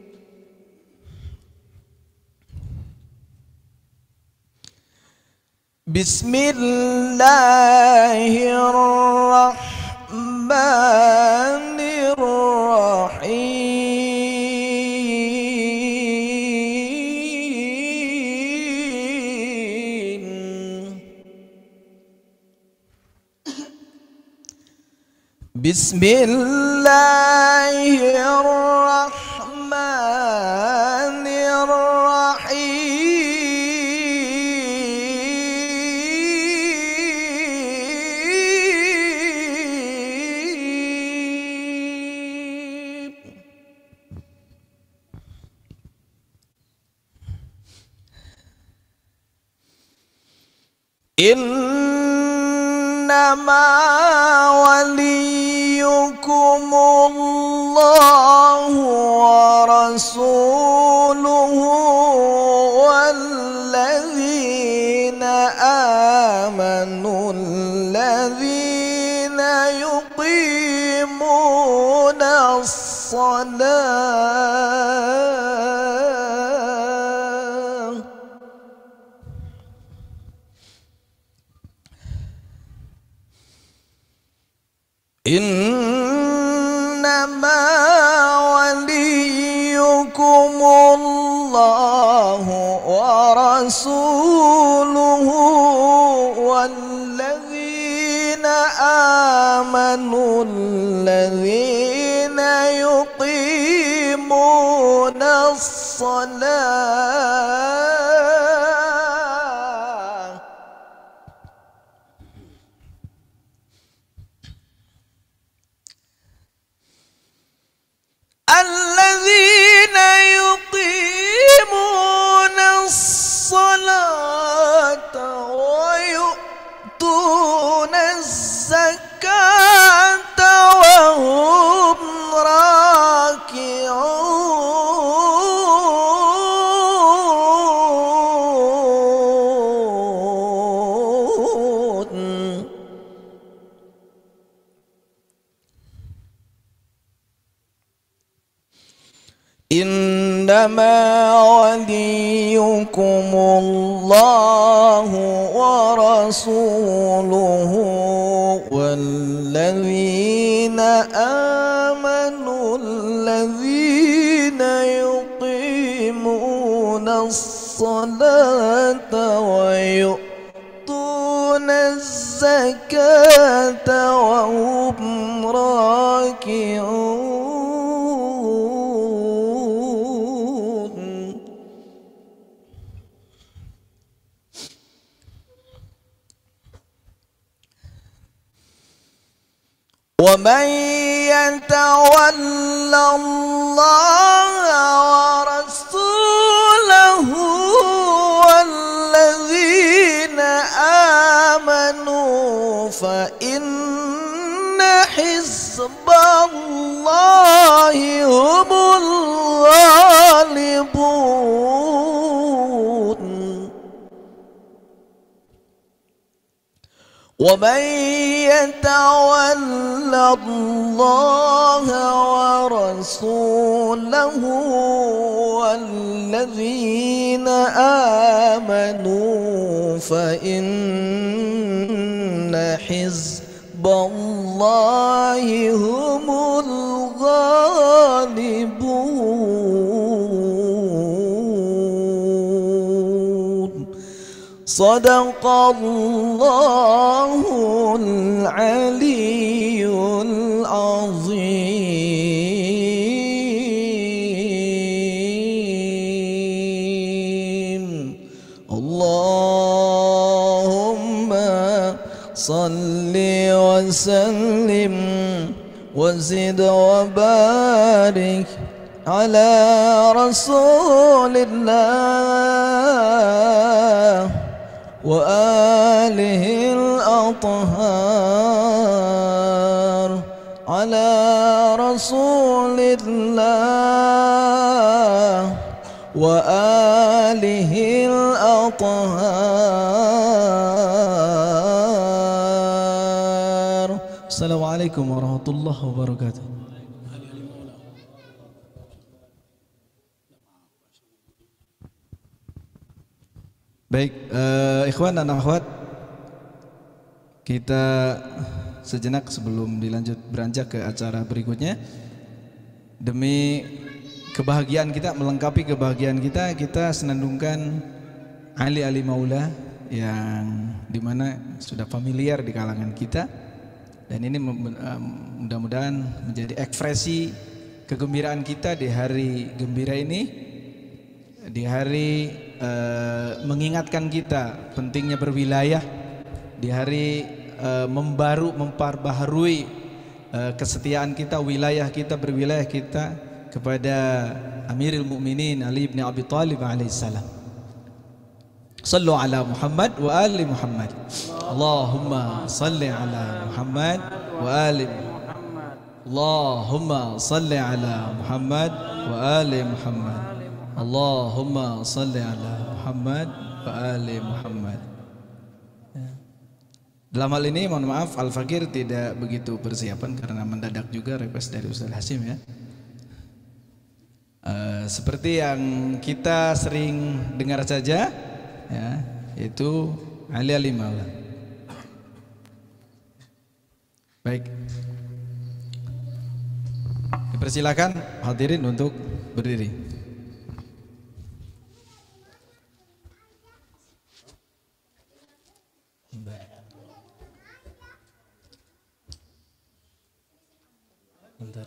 بسم الله الرحمن الرحيم Innama waliyukumullahu wa rasuluhu walladzina amanu alladzina yuqimuna as-salah. Innama waliyukumullahu wa rasuluhu walladzina amanu alladzina yuqimuna as-salah. Alladzina yuqimuna as-salata wa yu'tuna az-zakata wa hum raki'un. Innama waliyukumullahu wa rasuluhu walladzina amanu alladzina yuqimuna as-salata wa yu'tuna az-zakata wa hum raki'un. وَمَنْ يَتَوَلَّ اللَّهَ وَرَسُولَهُ وَالَّذِينَ آمَنُوا فَإِنَّ حِزْبَ اللَّهِ هُمُ الْغَالِبُونَ. وَمَنْ يَتَوَلَّ اللَّهَ وَرَسُولَهُ وَالَّذِينَ آمَنُوا فَإِنَّ حِزْبَ اللَّهِ هُمُ الْغَالِبُونَ. صدق الله العلي العظيم. اللهم صل وسلم وزد وبارك على رسول الله وآله الأطهار على رسول الله وآله الأطهار. Assalamualaikum warahmatullahi wabarakatuh. Baik, uh, ikhwan dan akhwat, kita sejenak sebelum dilanjut beranjak ke acara berikutnya, demi kebahagiaan kita, melengkapi kebahagiaan kita, kita senandungkan Ali Ali Maula yang dimana sudah familiar di kalangan kita, Dan ini mudah-mudahan menjadi ekspresi kegembiraan kita di hari gembira ini, di hari uh, mengingatkan kita pentingnya berwilayah, di hari uh, membaru memperbaharui uh, kesetiaan kita, wilayah kita, berwilayah kita kepada Amirul Mukminin Ali bin Abi Thalib alaihissalam. Sallu ala Muhammad wa ali Muhammad. Allahumma salli ala Muhammad wa ali Muhammad. Allahumma salli ala Muhammad wa ali Muhammad. Allahumma salli ala Muhammad wa ali Muhammad. Dalam hal ini mohon maaf Al-Fakir tidak begitu persiapan karena mendadak juga request dari Ustaz Hasim ya. Uh, seperti yang kita sering dengar saja ya, itu Ali Ali Maula. Baik, dipersilakan hadirin untuk berdiri. Bentar.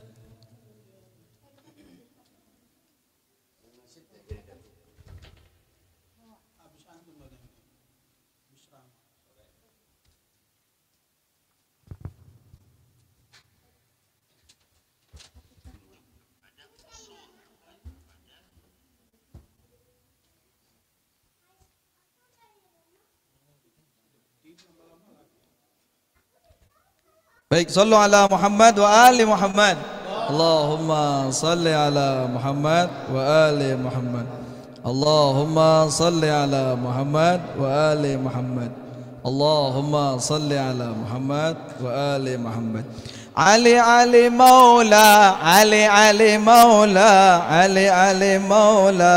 Baik, sallu ala Muhammad wa ali Muhammad. Allahumma salli ala Muhammad wa ali Muhammad. Allahumma salli ala Muhammad wa ali Muhammad. Allahumma salli ala Muhammad wa ali Muhammad. Ali Ali Maula, Ali Ali Maula, Ali Ali Maula,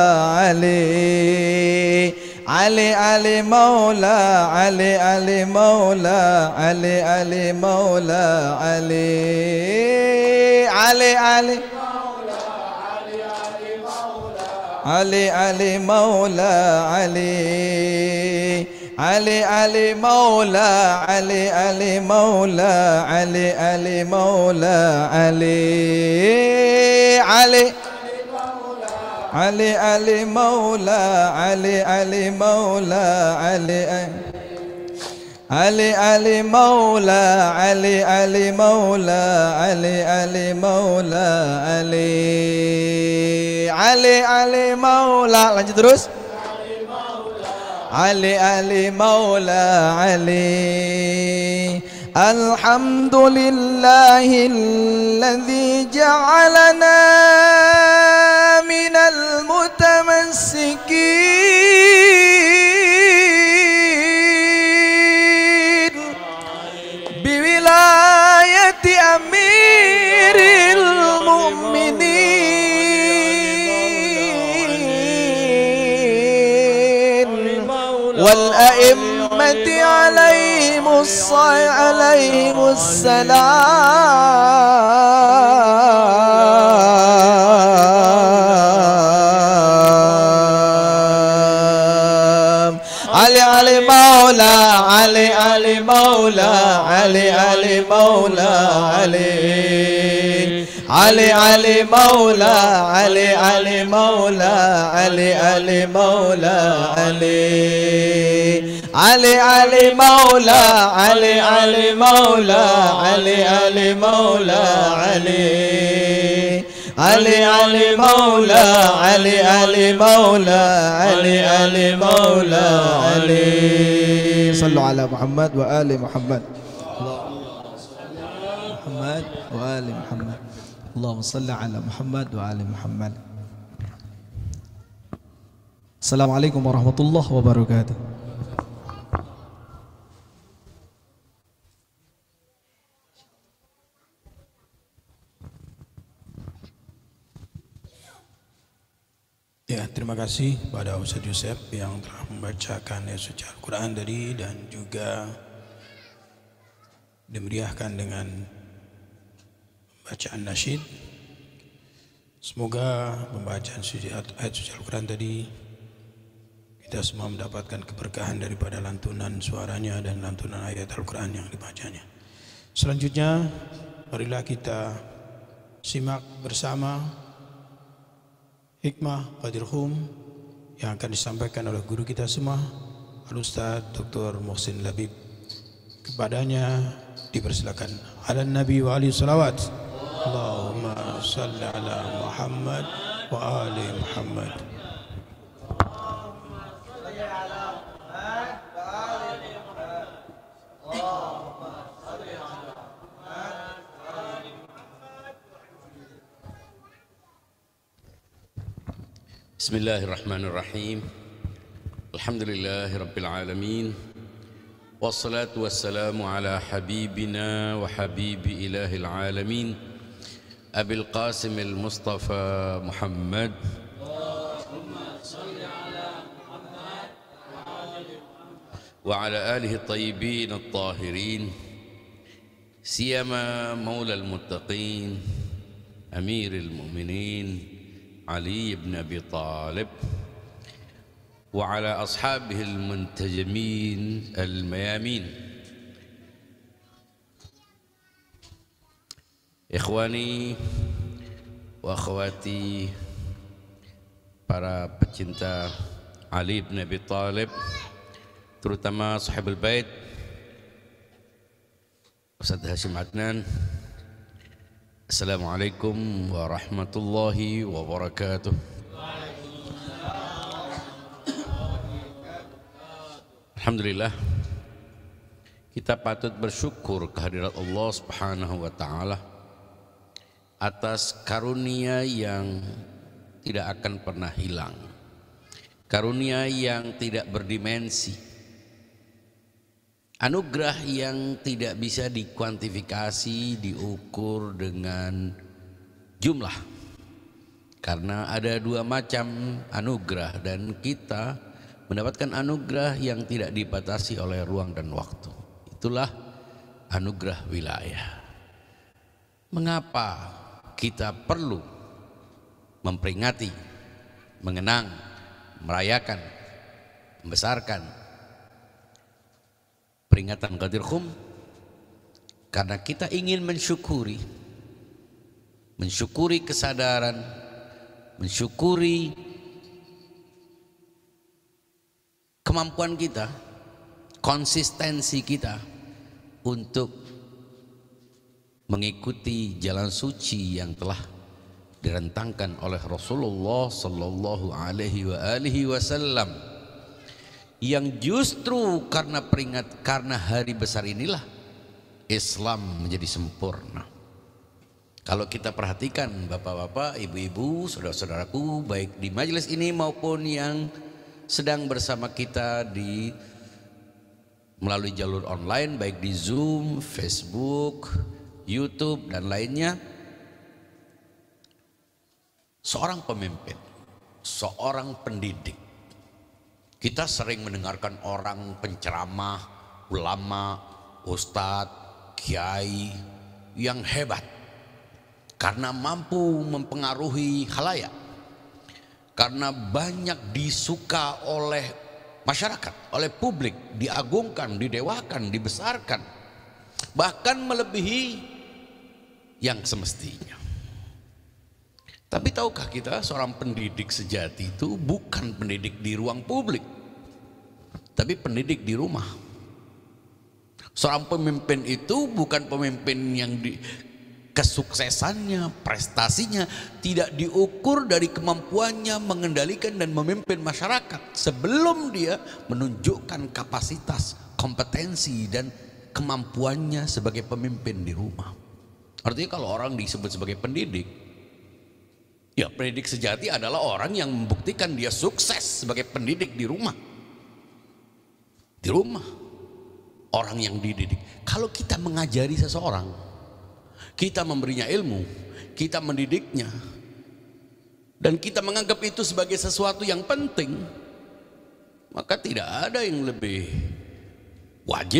Ali Ali Ali Maula, Ali Ali Maula, Ali Ali Maula, Ali Ali Ali Ali Ali Maula, Ali Ali Ali Maula, Ali Ali Maula, Ali Ali Maula, Ali Ali Ali Ali Maula, Ali Ali Maula, Ali Ali Ali Maula, Ali Ali Maula, Ali Ali Maula, Ali Ali Ali Maula. Lanjut terus. Ali Ali Maula, Ali. Alhamdulillahilladzi ja'alana minal mutamassikin biwilayati Amiril Mu'minin wal a'immati alaihimus alaihimus salam. Ali Ali Maula, Ali Ali Maula, Ali Ali Maula, Ali Ali Ali Maula, Ali Ali Maula, Ali Ali Maula, Ali Ali Ali Maula, Ali Ali Maula, Ali Ali Maula, Ali Ali Ali Maula, Ali Ali Maula, Ali Ali Maula, Ali. Sallu ala Muhammad wa ali Muhammad. Muhammad wa ali Muhammad. Allahumma salli ala Muhammad wa ali Muhammad. Assalamualaikum warahmatullahi wabarakatuh. Ya, terima kasih pada Ustaz Yusef yang telah membacakan ayat suci Al-Quran tadi dan juga dimeriahkan dengan bacaan nasyid. Semoga pembacaan suci ayat suci Al-Quran tadi kita semua mendapatkan keberkahan daripada lantunan suaranya dan lantunan ayat Al-Quran yang dibacanya. Selanjutnya marilah kita simak bersama hikmah Qadirhum yang akan disampaikan oleh guru kita semua, Al-Ustaz Doktor Muhsin Labib. Kepadanya dipersilakan. Ala Nabi wa alihi salawat. Allahumma salli ala Muhammad wa ali Muhammad. Bismillahirrahmanirrahim. Alhamdulillahi rabbil alamin. Wassalatu wassalamu ala habibina wa habibi ilahil alamin, Abil Qasim al-Mustafa Muhammad. Wa ala alihi at-tayyibin at-tahirin, siyama maula al-muttaqin, amiril mu'minin Ali ibn Abi Talib, wa ala ashabihi al-muntajamin al-mayamin. Ikhwani wa akhwati, para pecinta Ali ibn Abi Talib, terutama sahibul bait Ustaz Hashim Adnan. Assalamualaikum warahmatullahi wabarakatuh. Alhamdulillah, kita patut bersyukur kehadirat Allah Subhanahu wa taala atas karunia yang tidak akan pernah hilang, karunia yang tidak berdimensi, anugerah yang tidak bisa dikuantifikasi, diukur dengan jumlah. Karena ada dua macam anugerah, dan kita mendapatkan anugerah yang tidak dibatasi oleh ruang dan waktu. Itulah anugerah wilayah. Mengapa kita perlu memperingati, mengenang, merayakan, membesarkan peringatan Qadirhum? Karena kita ingin mensyukuri, mensyukuri kesadaran, mensyukuri kemampuan kita, konsistensi kita untuk mengikuti jalan suci yang telah direntangkan oleh Rasulullah sallallahu alaihi wa alihi wasallam, yang justru karena peringat karena hari besar inilah Islam menjadi sempurna. Kalau kita perhatikan bapak-bapak, ibu-ibu, saudara-saudaraku, baik di majelis ini maupun yang sedang bersama kita di melalui jalur online, baik di Zoom, Facebook, YouTube dan lainnya, seorang pemimpin, seorang pendidik. Kita sering mendengarkan orang penceramah, ulama, ustadz, kiai yang hebat karena mampu mempengaruhi khalayak, karena banyak disuka oleh masyarakat, oleh publik, diagungkan, didewakan, dibesarkan, bahkan melebihi yang semestinya. Tapi tahukah kita, seorang pendidik sejati itu bukan pendidik di ruang publik, tapi pendidik di rumah. Seorang pemimpin itu bukan pemimpin yang di kesuksesannya, prestasinya tidak diukur dari kemampuannya mengendalikan dan memimpin masyarakat sebelum dia menunjukkan kapasitas, kompetensi dan kemampuannya sebagai pemimpin di rumah. Artinya kalau orang disebut sebagai pendidik, ya pendidik sejati adalah orang yang membuktikan dia sukses sebagai pendidik di rumah. Di rumah, orang yang dididik. Kalau kita mengajari seseorang, kita memberinya ilmu, kita mendidiknya, dan kita menganggap itu sebagai sesuatu yang penting, maka tidak ada yang lebih wajib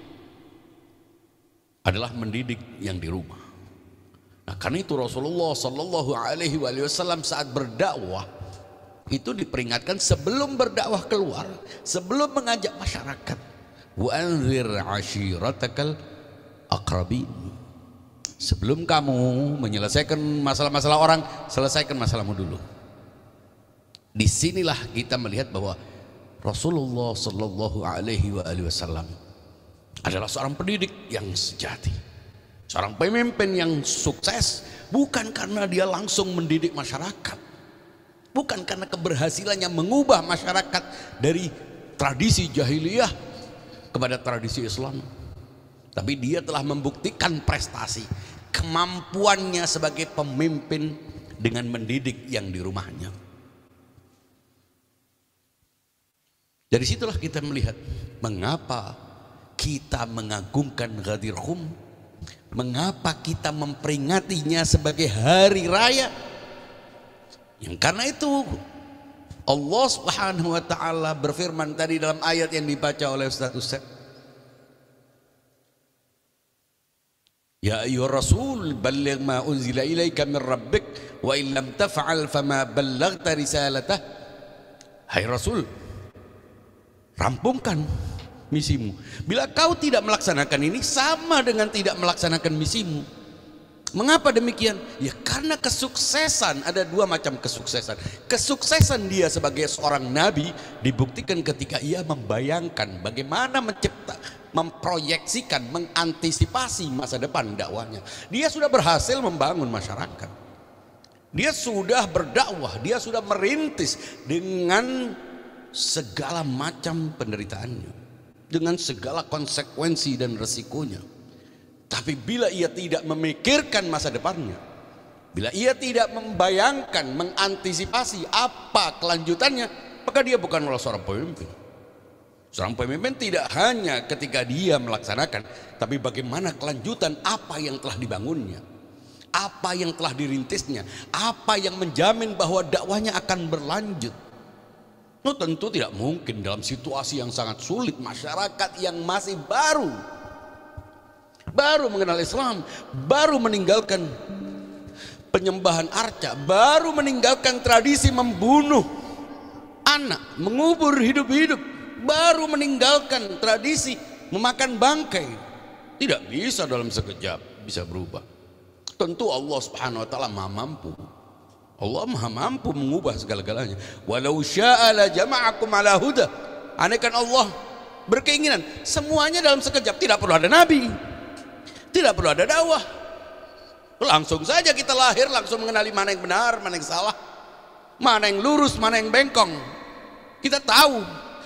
adalah mendidik yang di rumah. Nah, karena itu Rasulullah Sallallahu Alaihi Wasallam saat berdakwah itu diperingatkan sebelum berdakwah keluar, sebelum mengajak masyarakat, wa anzir ashiratakal aqrabin. Sebelum kamu menyelesaikan masalah-masalah orang, selesaikan masalahmu dulu. Disinilah kita melihat bahwa Rasulullah Sallallahu Alaihi Wasallam adalah seorang pendidik yang sejati, seorang pemimpin yang sukses, bukan karena dia langsung mendidik masyarakat, bukan karena keberhasilannya mengubah masyarakat dari tradisi jahiliyah kepada tradisi Islam, tapi dia telah membuktikan prestasi kemampuannya sebagai pemimpin dengan mendidik yang di rumahnya. Dari situlah kita melihat mengapa kita mengagungkan Ghadir Khum, mengapa kita memperingatinya sebagai hari raya. Yang karena itu Allah Subhanahu wa taala berfirman tadi dalam ayat yang dibaca oleh Ustaz Ustaz, ya ayyuhar rasul balligh ma unzila ilaika min rabbik wa in lam taf'al fama ballaghta risalatah. Hai Rasul, rampungkan misimu. Bila kau tidak melaksanakan ini, sama dengan tidak melaksanakan misimu. Mengapa demikian? Ya karena kesuksesan, ada dua macam kesuksesan. Kesuksesan dia sebagai seorang nabi dibuktikan ketika ia membayangkan bagaimana mencipta, memproyeksikan, mengantisipasi masa depan dakwahnya. Dia sudah berhasil membangun masyarakat, dia sudah berdakwah, dia sudah merintis dengan segala macam penderitaannya, dengan segala konsekuensi dan resikonya. Tapi bila ia tidak memikirkan masa depannya, bila ia tidak membayangkan, mengantisipasi apa kelanjutannya, maka dia bukanlah seorang pemimpin. Seorang pemimpin tidak hanya ketika dia melaksanakan, tapi bagaimana kelanjutan apa yang telah dibangunnya, apa yang telah dirintisnya, apa yang menjamin bahwa dakwahnya akan berlanjut. No, tentu tidak mungkin dalam situasi yang sangat sulit, masyarakat yang masih baru baru mengenal Islam, baru meninggalkan penyembahan arca, baru meninggalkan tradisi membunuh anak, mengubur hidup-hidup, baru meninggalkan tradisi memakan bangkai. Tidak bisa dalam sekejap bisa berubah. Tentu Allah Subhanahu wa taala Maha mampu. Allah Maha mampu mengubah segala-galanya. Walau syaa la jama'akum ala huda. Andaikan Allah berkeinginan semuanya dalam sekejap, tidak perlu ada nabi, tidak perlu ada dakwah, langsung saja kita lahir langsung mengenali mana yang benar, mana yang salah, mana yang lurus, mana yang bengkong, kita tahu.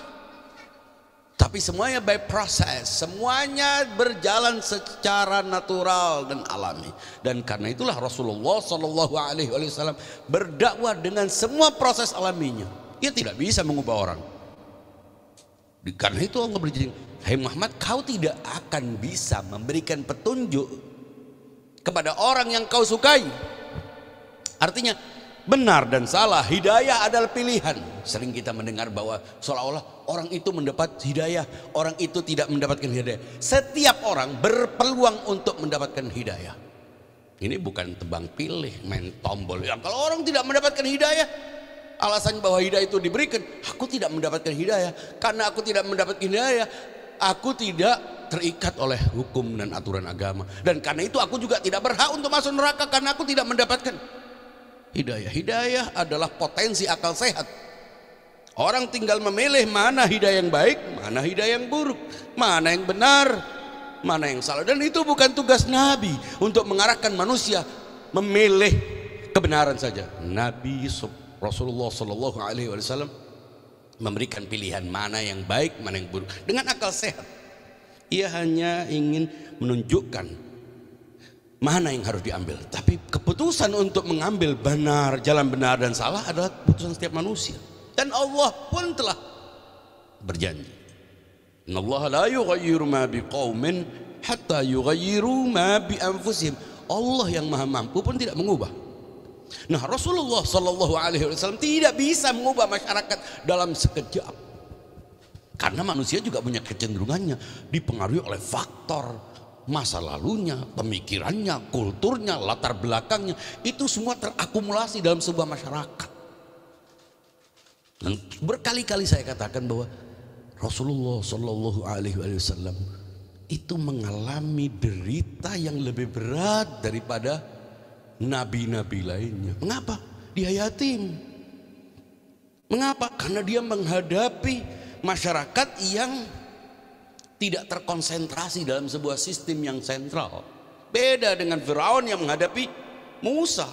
Tapi semuanya by process, semuanya berjalan secara natural dan alami. Dan karena itulah Rasulullah Shallallahu Alaihi Wasallam berdakwah dengan semua proses alaminya. Ia tidak bisa mengubah orang. Karena itu Allah berjanji, hai Muhammad, kau tidak akan bisa memberikan petunjuk kepada orang yang kau sukai. Artinya benar dan salah, hidayah adalah pilihan. Sering kita mendengar bahwa seolah-olah orang itu mendapat hidayah, orang itu tidak mendapatkan hidayah. Setiap orang berpeluang untuk mendapatkan hidayah. Ini bukan tebang pilih, main tombol. Ya, kalau orang tidak mendapatkan hidayah, alasan bahwa hidayah itu diberikan, aku tidak mendapatkan hidayah. Karena aku tidak mendapatkan hidayah, aku tidak terikat oleh hukum dan aturan agama. Dan karena itu aku juga tidak berhak untuk masuk neraka karena aku tidak mendapatkan hidayah. Hidayah adalah potensi akal sehat. Orang tinggal memilih mana hidayah yang baik, mana hidayah yang buruk, mana yang benar, mana yang salah. Dan itu bukan tugas Nabi untuk mengarahkan manusia memilih kebenaran saja. Nabi Rasulullah Shallallahu Alaihi Wasallam memberikan pilihan mana yang baik, mana yang buruk dengan akal sehat. Ia hanya ingin menunjukkan mana yang harus diambil. Tapi keputusan untuk mengambil benar, jalan benar dan salah adalah keputusan setiap manusia. Dan Allah pun telah berjanji, Innallaha la yughayyiru ma biqaumin hatta yughayyiru ma bi anfusihim. Allah yang maha mampu pun tidak mengubah. Nah, Rasulullah Shallallahu Alaihi Wasallam tidak bisa mengubah masyarakat dalam sekejap, karena manusia juga punya kecenderungannya dipengaruhi oleh faktor masa lalunya, pemikirannya, kulturnya, latar belakangnya. Itu semua terakumulasi dalam sebuah masyarakat. Dan berkali-kali saya katakan bahwa Rasulullah Shallallahu Alaihi Wasallam itu mengalami derita yang lebih berat daripada nabi-nabi lainnya. Mengapa? Dia yatim. Mengapa? Karena dia menghadapi masyarakat yang tidak terkonsentrasi dalam sebuah sistem yang sentral. Beda dengan Firaun yang menghadapi Musa.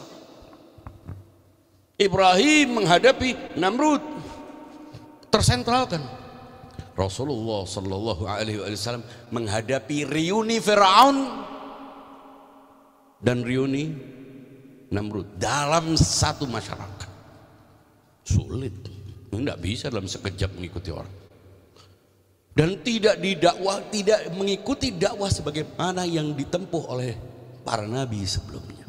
Ibrahim menghadapi Namrud, tersentralkan. Rasulullah Sallallahu Alaihi Wasallam menghadapi riuni Firaun dan riuni Namrud dalam satu masyarakat. Sulit, tidak bisa dalam sekejap mengikuti orang. Dan tidak didakwah, tidak mengikuti dakwah sebagaimana yang ditempuh oleh para nabi sebelumnya.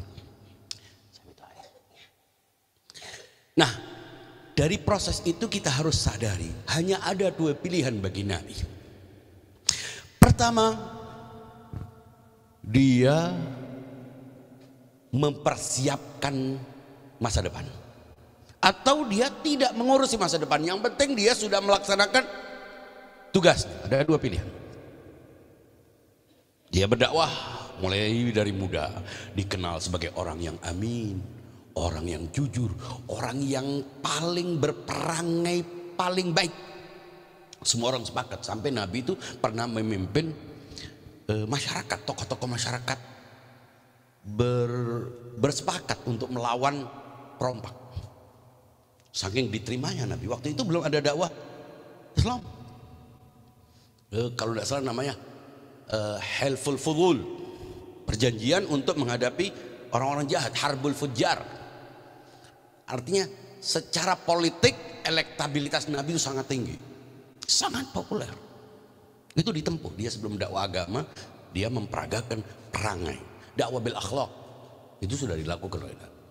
Nah, dari proses itu kita harus sadari hanya ada dua pilihan bagi nabi. Pertama, dia mempersiapkan masa depan, atau dia tidak mengurusi masa depan. Yang penting dia sudah melaksanakan tugas. Ada dua pilihan. Dia berdakwah mulai dari muda, dikenal sebagai orang yang amin, orang yang jujur, orang yang paling berperangai paling baik. Semua orang sepakat, sampai Nabi itu pernah memimpin e, masyarakat, tokoh-tokoh masyarakat ber, bersepakat untuk melawan perompak. Saking diterimanya Nabi. Waktu itu belum ada dakwah Islam. Uh, kalau tidak salah namanya uh, Hilful Fudul, perjanjian untuk menghadapi orang-orang jahat, Harbul Fujjar. Artinya secara politik elektabilitas Nabi itu sangat tinggi, sangat populer. Itu ditempuh dia sebelum dakwah agama. Dia memperagakan perangai, dakwah bil akhlak, itu sudah dilakukan oleh Nabi.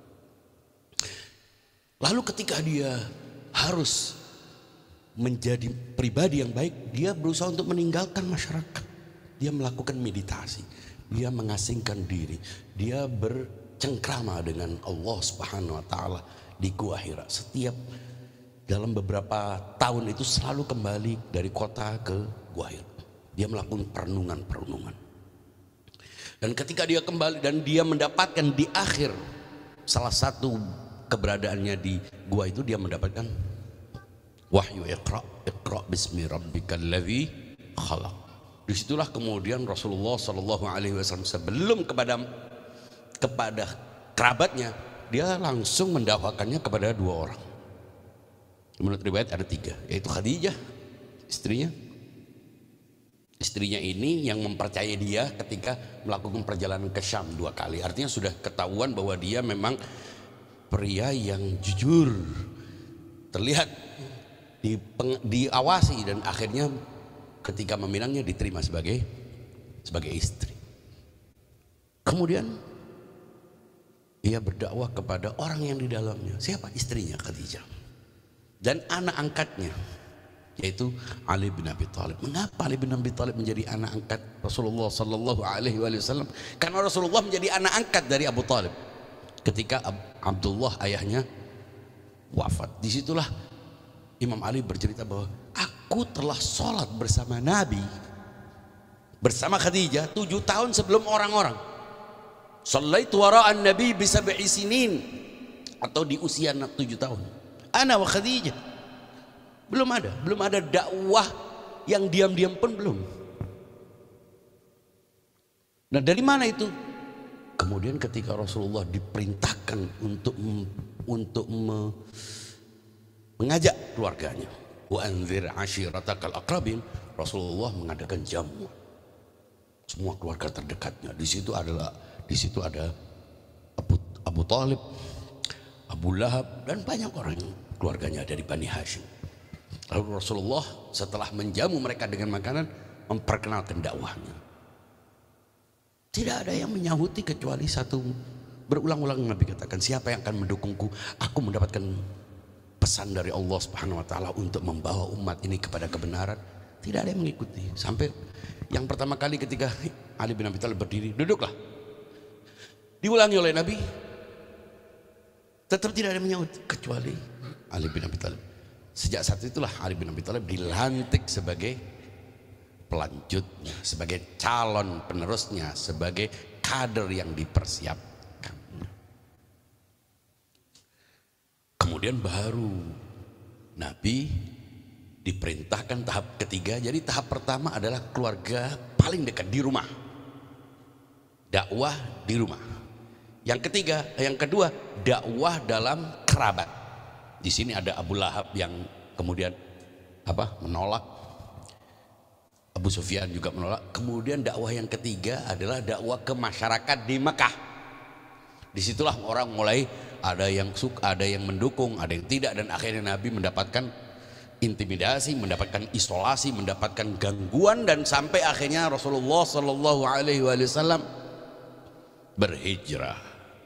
Lalu ketika dia harus menjadi pribadi yang baik, dia berusaha untuk meninggalkan masyarakat. Dia melakukan meditasi, dia mengasingkan diri, dia bercengkrama dengan Allah Subhanahu wa taala di Gua Hira. Setiap dalam beberapa tahun itu selalu kembali dari kota ke Gua Hira. Dia melakukan perenungan-perenungan. Dan ketika dia kembali dan dia mendapatkan di akhir salah satu keberadaannya di gua itu, dia mendapatkan wahyu Iqra, Iqra bismi rabbikal ladzi khalaq. Disitulah kemudian Rasulullah Shallallahu Alaihi Wasallam sebelum kepada kepada kerabatnya, dia langsung mendakwakannya kepada dua orang. Menurut riwayat ada tiga, yaitu Khadijah, istrinya. Istrinya ini yang mempercayai dia ketika melakukan perjalanan ke Syam dua kali. Artinya sudah ketahuan bahwa dia memang pria yang jujur, terlihat Di, peng, diawasi, dan akhirnya ketika meminangnya diterima sebagai sebagai istri. Kemudian ia berdakwah kepada orang yang di dalamnya. Siapa? Istrinya Khadijah dan anak angkatnya, yaitu Ali bin Abi Thalib. Mengapa Ali bin Abi Thalib menjadi anak angkat Rasulullah Sallallahu Alaihi Wasallam? Karena Rasulullah menjadi anak angkat dari Abu Thalib ketika Abdullah ayahnya wafat. Disitulah Imam Ali bercerita bahwa aku telah sholat bersama Nabi, bersama Khadijah tujuh tahun sebelum orang-orang. Shallaitu wara'an Nabi bisab'i sinin, atau di usia tujuh tahun. Ana wa Khadijah. Belum ada, belum ada dakwah yang diam-diam pun belum. Nah, dari mana itu? Kemudian ketika Rasulullah diperintahkan untuk untuk me, mengajak keluarganya, wa anzir ashiratakal aqrabin, Rasulullah mengadakan jamu semua keluarga terdekatnya. Di situ adalah di situ ada Abu, Abu Thalib, Abu Lahab, dan banyak orang keluarganya dari Bani Hashim. Lalu Rasulullah setelah menjamu mereka dengan makanan, memperkenalkan dakwahnya. Tidak ada yang menyahuti kecuali satu. Berulang-ulang Nabi katakan, siapa yang akan mendukungku, aku mendapatkan pesan dari Allah Subhanahu wa taala untuk membawa umat ini kepada kebenaran. Tidak ada yang mengikuti. Sampai yang pertama kali ketika Ali bin Abi Thalib berdiri, duduklah, diulangi oleh Nabi, tetap tidak ada yang menyahut kecuali Ali bin Abi Thalib. Sejak saat itulah Ali bin Abi Thalib dilantik sebagai pelanjutnya, sebagai calon penerusnya, sebagai kader yang dipersiapkan. Kemudian baru Nabi diperintahkan tahap ketiga. Jadi tahap pertama adalah keluarga paling dekat di rumah, dakwah di rumah. Yang ketiga, yang kedua, dakwah dalam kerabat. Di sini ada Abu Lahab yang kemudian apa menolak, Abu Sufyan juga menolak. Kemudian dakwah yang ketiga adalah dakwah ke masyarakat di Mekah. Disitulah orang mulai ada yang suka, ada yang mendukung, ada yang tidak, dan akhirnya Nabi mendapatkan intimidasi, mendapatkan isolasi, mendapatkan gangguan, dan sampai akhirnya Rasulullah Shallallahu Alaihi Wasallam berhijrah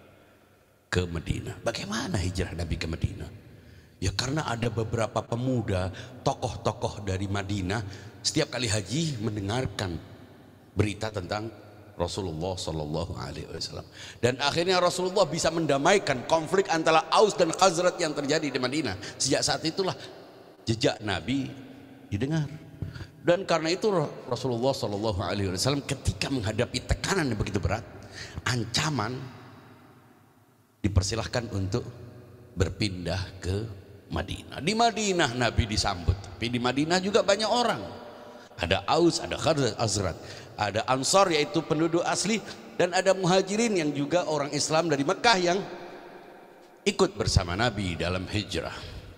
ke Madinah. Bagaimana hijrah Nabi ke Madinah? Ya karena ada beberapa pemuda, tokoh-tokoh dari Madinah, setiap kali haji mendengarkan berita tentang Rasulullah Shallallahu Alaihi Wasallam, dan akhirnya Rasulullah bisa mendamaikan konflik antara Aus dan Khazraj yang terjadi di Madinah. Sejak saat itulah jejak Nabi didengar, dan karena itu Rasulullah Shallallahu Alaihi Wasallam ketika menghadapi tekanan yang begitu berat, ancaman, dipersilahkan untuk berpindah ke Madinah. Di Madinah Nabi disambut, tapi di Madinah juga banyak orang. Ada Aus, ada Khazraj, ada Ansar yaitu penduduk asli, dan ada Muhajirin yang juga orang Islam dari Mekah yang ikut bersama Nabi dalam hijrah.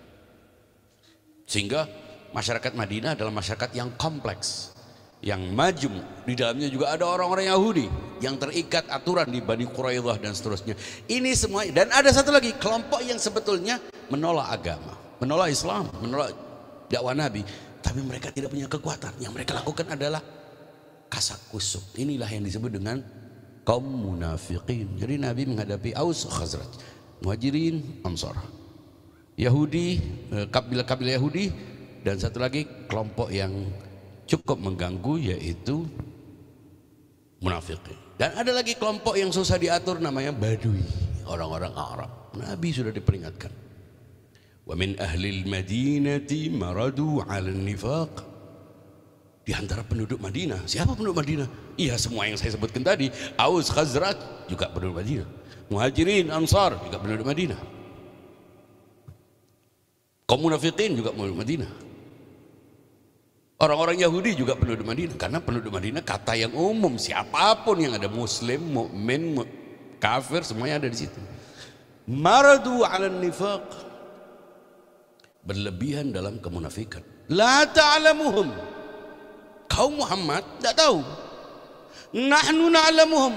Sehingga masyarakat Madinah adalah masyarakat yang kompleks, yang maju. Di dalamnya juga ada orang-orang Yahudi yang terikat aturan di Bani Quraidah dan seterusnya. Ini semua, dan ada satu lagi kelompok yang sebetulnya menolak agama, menolak Islam, menolak dakwah Nabi, tapi mereka tidak punya kekuatan. Yang mereka lakukan adalah kasak kusuk. Inilah yang disebut dengan kaum munafiqin. Jadi Nabi menghadapi Aus, Khazraj, Muhajirin, Ansar, Yahudi, kabilah-kabilah Yahudi, dan satu lagi kelompok yang cukup mengganggu yaitu munafiqin. Dan ada lagi kelompok yang susah diatur, namanya Badui, orang-orang Arab. Nabi sudah diperingatkan. Wa min ahlil madinati maradu 'alal nifaq. Di antara penduduk Madinah, siapa penduduk Madinah? Iya, semua yang saya sebutkan tadi, Aus, Khazraj juga penduduk Madinah, Muhajirin, Ansar juga penduduk Madinah, kaum munafiqin juga penduduk Madinah, orang-orang Yahudi juga penduduk Madinah. Karena penduduk Madinah kata yang umum, siapapun yang ada, muslim, mukmin, kafir, semuanya ada di situ. Maradu 'alan nifaq, berlebihan dalam kemunafikan. La ta'lamuhum, kaum Muhammad tidak tahu. Nahnu na'lamuhum,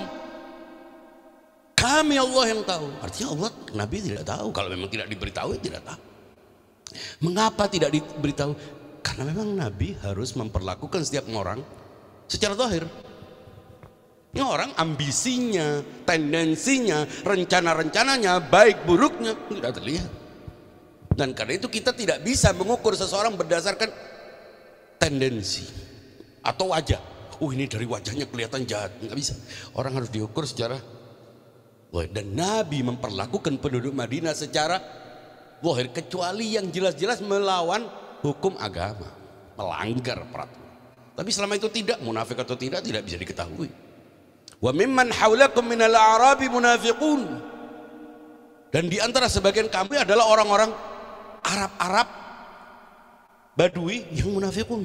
kami Allah yang tahu. Artinya Allah, Nabi tidak tahu. Kalau memang tidak diberitahu, tidak tahu. Mengapa tidak diberitahu? Karena memang Nabi harus memperlakukan setiap orang secara zahir. Ini orang ambisinya, tendensinya, rencana-rencananya, baik buruknya tidak terlihat. Dan karena itu kita tidak bisa mengukur seseorang berdasarkan tendensi atau wajah. Oh, ini dari wajahnya kelihatan jahat, nggak bisa. Orang harus diukur secara zahir. Dan Nabi memperlakukan penduduk Madinah secara zahir, kecuali yang jelas-jelas melawan hukum agama, melanggar peraturan. Tapi selama itu tidak, munafik atau tidak, tidak bisa diketahui. Wa mimman haulakum minal a'rabi munafiqun. Dan di antara sebagian kami adalah orang-orang Arab-Arab Badui yang munafikun.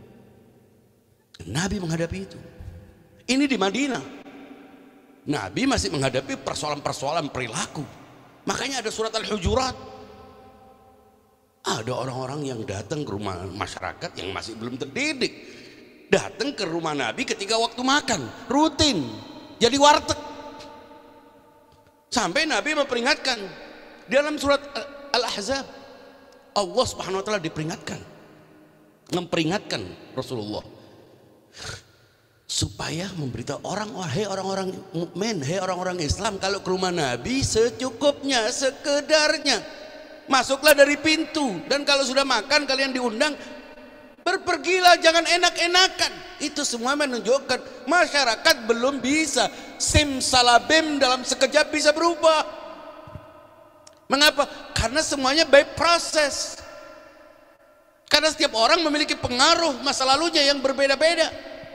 Nabi menghadapi itu. Ini di Madinah. Nabi masih menghadapi persoalan-persoalan perilaku. Makanya ada surat Al-Hujurat. Ada orang-orang yang datang ke rumah masyarakat yang masih belum terdidik, datang ke rumah Nabi ketika waktu makan, rutin jadi warteg. Sampai Nabi memperingatkan dalam surat Al-Ahzab, Allah Subhanahu wa taala diperingatkan, memperingatkan Rasulullah supaya memberitahu orang, wahai orang-orang mukmin, hei orang-orang Islam, kalau ke rumah Nabi secukupnya, sekedarnya, masuklah dari pintu, dan kalau sudah makan kalian diundang, berpergilah, jangan enak-enakan. Itu semua menunjukkan masyarakat belum bisa simsalabim dalam sekejap bisa berubah. Mengapa? Karena semuanya by proses. Karena setiap orang memiliki pengaruh masa lalunya yang berbeda-beda.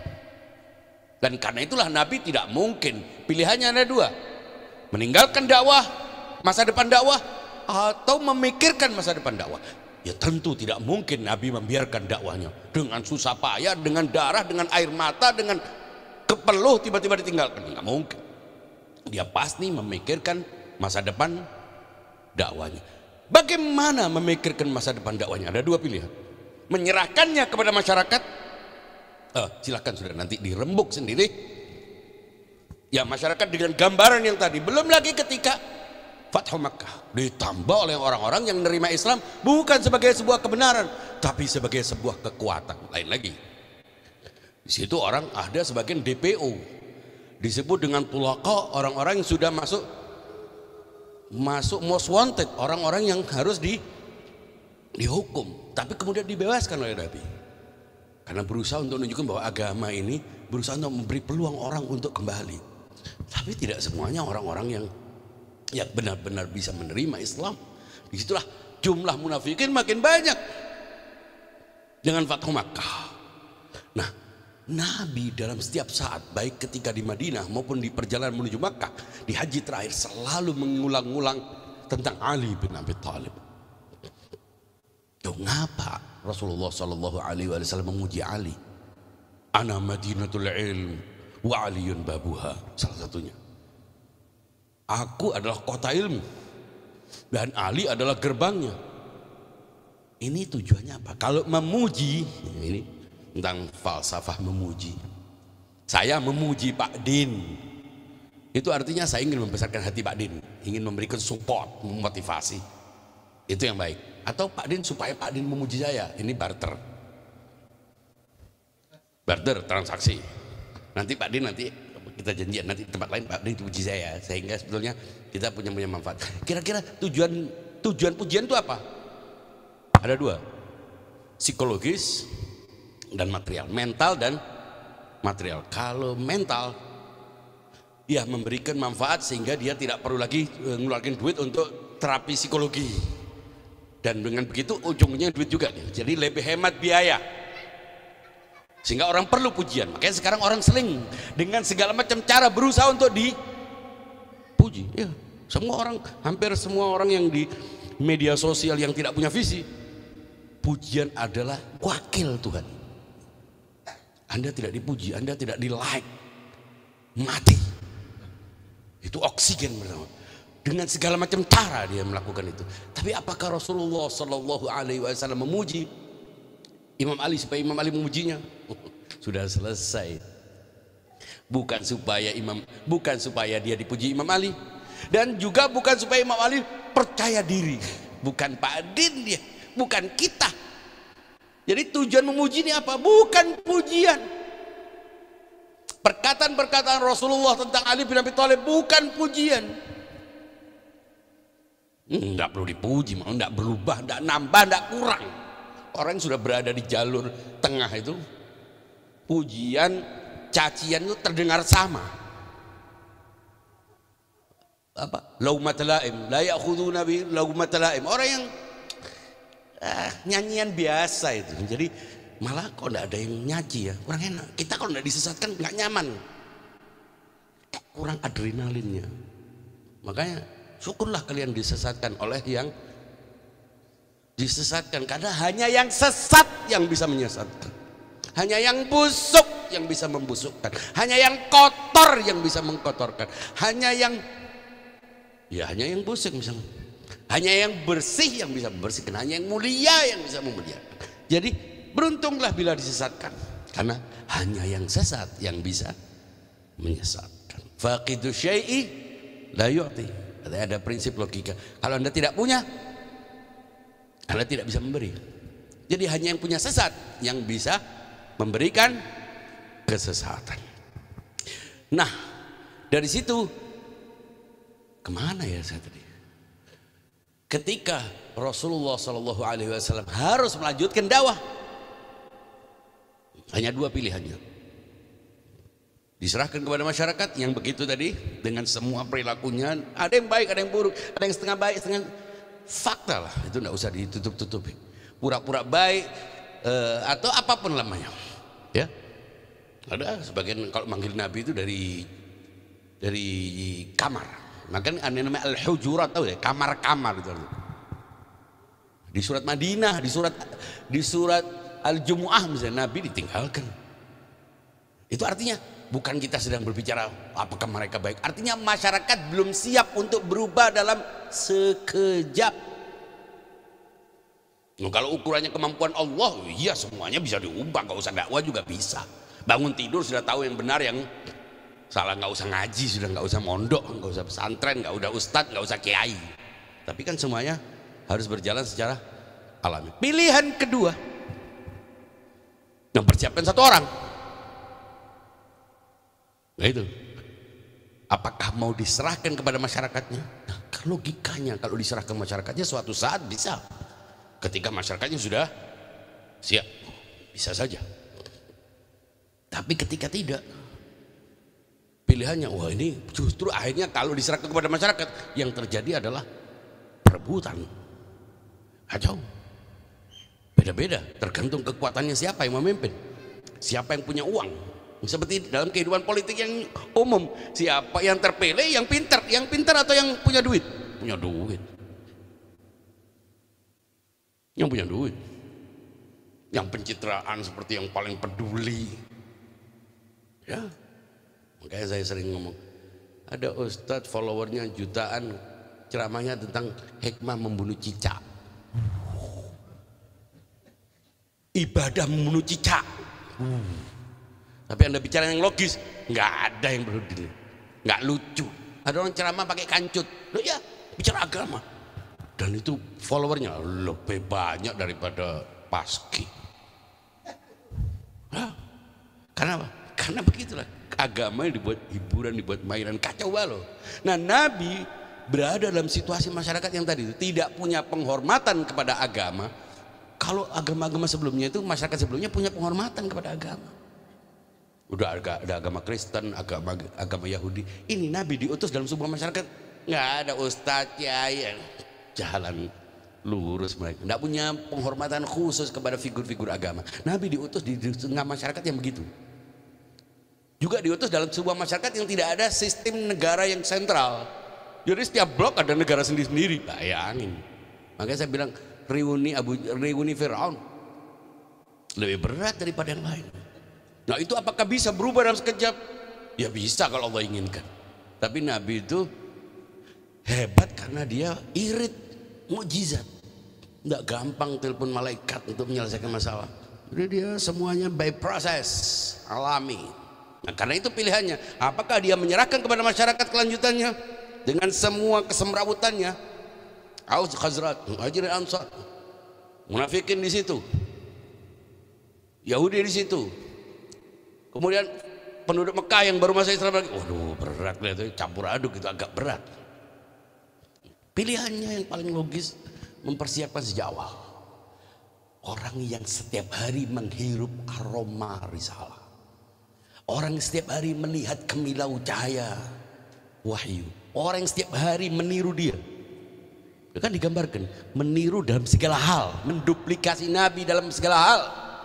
Dan karena itulah Nabi tidak mungkin, pilihannya ada dua, meninggalkan dakwah, masa depan dakwah, atau memikirkan masa depan dakwah. Ya tentu tidak mungkin Nabi membiarkan dakwahnya dengan susah payah, dengan darah, dengan air mata, dengan kepeluh tiba-tiba ditinggalkan. Nggak mungkin. Dia pasti memikirkan masa depan dakwahnya. Bagaimana memikirkan masa depan dakwahnya? Ada dua pilihan. Menyerahkannya kepada masyarakat, eh, silakan sudah nanti dirembuk sendiri. Ya masyarakat dengan gambaran yang tadi. Belum lagi ketika Fathu Makkah ditambah oleh orang-orang yang menerima Islam bukan sebagai sebuah kebenaran, tapi sebagai sebuah kekuatan. Lain lagi. Di situ orang ada sebagian D P O, disebut dengan tulaqah, orang-orang yang sudah masuk masuk most wanted, orang-orang yang harus di dihukum, tapi kemudian dibebaskan oleh Nabi karena berusaha untuk menunjukkan bahwa agama ini berusaha untuk memberi peluang orang untuk kembali. Tapi tidak semuanya orang-orang yang yang benar-benar bisa menerima Islam. Disitulah jumlah munafikin makin banyak dengan Fathu Makkah. Nah, Nabi dalam setiap saat, baik ketika di Madinah maupun di perjalanan menuju Makkah, di haji terakhir selalu mengulang-ulang tentang Ali bin Abi Thalib. Tuh, ngapa Rasulullah Shallallahu Alaihi Wasallam memuji Ali? Ana Madinatul Ilm wa Aliyun babuha, salah satunya. Aku adalah kota ilmu dan Ali adalah gerbangnya. Ini tujuannya apa? Kalau memuji, ini tentang falsafah memuji. Saya memuji Pak Din, itu artinya saya ingin membesarkan hati Pak Din, ingin memberikan support, memotivasi. Itu yang baik. Atau Pak Din supaya Pak Din memuji saya, ini barter. Barter, transaksi. Nanti Pak Din nanti kita janjian nanti di tempat lain Pak Din puji saya, sehingga sebetulnya kita punya punya manfaat. Kira-kira tujuan tujuan pujian itu apa? Ada dua, psikologis dan material, mental dan material. Kalau mental, ya memberikan manfaat sehingga dia tidak perlu lagi mengeluarkan duit untuk terapi psikologi, dan dengan begitu ujungnya duit juga, jadi lebih hemat biaya. Sehingga orang perlu pujian. Makanya sekarang orang seling dengan segala macam cara berusaha untuk dipuji. Ya, semua orang, hampir semua orang yang di media sosial yang tidak punya visi, pujian adalah wakil Tuhan. Anda tidak dipuji, Anda tidak di like, mati. Itu oksigen bersama. Dengan segala macam cara dia melakukan itu. Tapi apakah Rasulullah Shallallahu Alaihi Wasallam memuji Imam Ali supaya Imam Ali memujinya? Sudah selesai. Bukan supaya Imam, bukan supaya dia dipuji Imam Ali, dan juga bukan supaya Imam Ali percaya diri. Bukan Pak Din dia, bukan kita. Jadi tujuan memuji ini apa? Bukan pujian. Perkataan-perkataan Rasulullah tentang Ali bin Abi Thalib bukan pujian. Tidak perlu dipuji, mau tidak berubah, tidak nambah, tidak kurang. Orang sudah berada di jalur tengah itu, pujian, cacian itu terdengar sama. Apa? Laumatul laim, la ya'khuduna bi laumatul laim. Orang yang ah, nyanyian biasa itu. Jadi malah kok tidak ada yang nyaji ya, kurang enak. Kita kalau tidak disesatkan nggak nyaman, kurang adrenalinnya. Makanya syukurlah kalian disesatkan oleh yang disesatkan, karena hanya yang sesat yang bisa menyesatkan, hanya yang busuk yang bisa membusukkan, hanya yang kotor yang bisa mengkotorkan, hanya yang ya hanya yang busuk misalnya, hanya yang bersih yang bisa membersihkan, hanya yang mulia yang bisa memuliakan. Jadi beruntunglah bila disesatkan, karena hanya yang sesat yang bisa menyesatkan. Faqidu syai'i la yu'ti. Ada prinsip logika, kalau Anda tidak punya, Anda tidak bisa memberi. Jadi hanya yang punya sesat yang bisa memberikan kesesatan. Nah, dari situ kemana ya saya tadi? Ketika Rasulullah Shallallahu Alaihi Wasallam harus melanjutkan dakwah, hanya dua pilihannya: diserahkan kepada masyarakat yang begitu tadi dengan semua perilakunya, ada yang baik, ada yang buruk, ada yang setengah baik, setengah fakta lah, itu tidak usah ditutup-tutupi. pura-pura baik eh, atau apapun namanya. Ya, ada sebagian kalau manggil Nabi itu dari dari kamar, makanya ada namanya al-hujurat, tahu ya, kamar-kamar itu. Di surat Madinah, di surat di surat Al-Jumu'ah misalnya Nabi ditinggalkan. Itu artinya bukan kita sedang berbicara apakah mereka baik, artinya masyarakat belum siap untuk berubah dalam sekejap. Nah, kalau ukurannya kemampuan Allah, iya semuanya bisa diubah, nggak usah dakwah juga bisa. Bangun tidur sudah tahu yang benar, yang salah nggak usah ngaji, sudah nggak usah mondok, nggak usah pesantren, nggak usah ustadz, nggak usah kiai. Tapi kan semuanya harus berjalan secara alami. Pilihan kedua, mempersiapkan satu orang. Nah itu, apakah mau diserahkan kepada masyarakatnya? Nah, logikanya kalau diserahkan masyarakatnya suatu saat bisa, ketika masyarakatnya sudah siap, bisa saja. Tapi ketika tidak, pilihannya, wah ini justru akhirnya kalau diserahkan kepada masyarakat, yang terjadi adalah perebutan. Kacau. Beda-beda, tergantung kekuatannya siapa yang memimpin, siapa yang punya uang. Seperti dalam kehidupan politik yang umum, siapa yang terpilih, yang pintar, yang pintar atau yang punya duit? Punya duit. Yang punya duit, yang pencitraan seperti yang paling peduli. Ya, makanya saya sering ngomong, ada ustadz followernya jutaan, ceramahnya tentang hikmah membunuh cicak. Ibadah membunuh cicak. Uh. Tapi anda bicara yang logis, nggak ada yang berdiri, nggak lucu. Ada orang ceramah pakai kancut, loh ya bicara agama, dan itu followernya lebih banyak daripada Paski. Hah? Karena apa? Karena begitulah agama yang dibuat hiburan, dibuat mainan, kacau balau. Nah, Nabi berada dalam situasi masyarakat yang tadi itu tidak punya penghormatan kepada agama. Kalau agama-agama sebelumnya itu, masyarakat sebelumnya punya penghormatan kepada agama. Udah ada, ada agama Kristen, agama agama Yahudi. Ini Nabi diutus dalam sebuah masyarakat, nggak ada ustadz kiai, jalan lurus mereka, nggak punya penghormatan khusus kepada figur-figur agama. Nabi diutus di tengah masyarakat yang begitu. Juga diutus dalam sebuah masyarakat yang tidak ada sistem negara yang sentral. Jadi setiap blok ada negara sendiri-sendiri. Bayangin. Makanya saya bilang reuni Abu reuni Firaun lebih berat daripada yang lain. Nah, itu apakah bisa berubah dalam sekejap? Ya bisa kalau Allah inginkan. Tapi Nabi itu hebat karena dia irit, mukjizat. Nggak gampang telepon malaikat untuk menyelesaikan masalah. Jadi dia semuanya by process, alami. Nah, karena itu pilihannya, apakah dia menyerahkan kepada masyarakat kelanjutannya dengan semua kesemrawutannya, Aus, Khazraj, Muhajirin, Ansar, munafikin di situ, Yahudi di situ, kemudian penduduk Mekah yang baru masuk Islam lagi, waduh berat itu, campur aduk itu agak berat. Pilihannya yang paling logis, mempersiapkan sejak awal orang yang setiap hari menghirup aroma risalah, orang yang setiap hari melihat kemilau cahaya wahyu, orang yang setiap hari meniru dia. Dia kan digambarkan meniru dalam segala hal, menduplikasi Nabi dalam segala hal.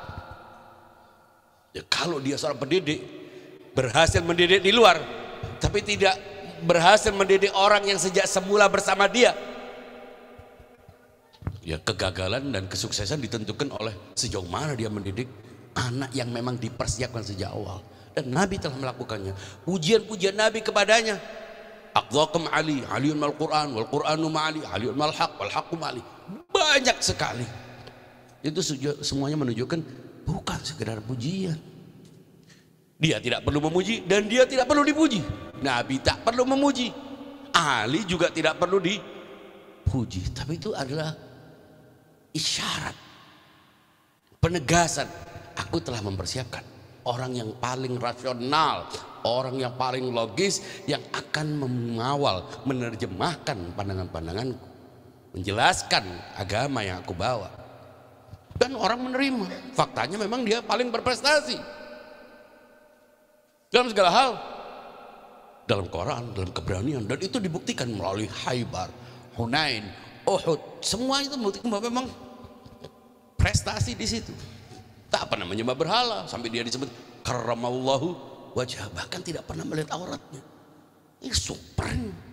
Ya, kalau dia seorang pendidik, berhasil mendidik di luar, tapi tidak berhasil mendidik orang yang sejak semula bersama dia, ya kegagalan dan kesuksesan ditentukan oleh sejauh mana dia mendidik anak yang memang dipersiapkan sejak awal. Dan Nabi telah melakukannya. Pujian-pujian Nabi kepadanya, aqdhakum Ali, Aliun mal Quran, wal Quranu ma'ali, Aliun mal haq, wal haqqu ma'ali. Banyak sekali. Itu semuanya menunjukkan bukan sekedar pujian. Dia tidak perlu memuji dan dia tidak perlu dipuji. Nabi tak perlu memuji, Ali juga tidak perlu dipuji. Tapi itu adalah isyarat, penegasan, aku telah mempersiapkan orang yang paling rasional, orang yang paling logis, yang akan mengawal, menerjemahkan pandangan-pandanganku, menjelaskan agama yang aku bawa. Dan orang menerima. Faktanya memang dia paling berprestasi dalam segala hal, dalam Quran, dalam keberanian, dan itu dibuktikan melalui Khaybar, Hunain, Uhud. Semua itu membuktikan bahwa memang berprestasi di situ. Tak pernah menyembah berhala sampai dia disebut karramallahu wajah, bahkan tidak pernah melihat auratnya. Ini super.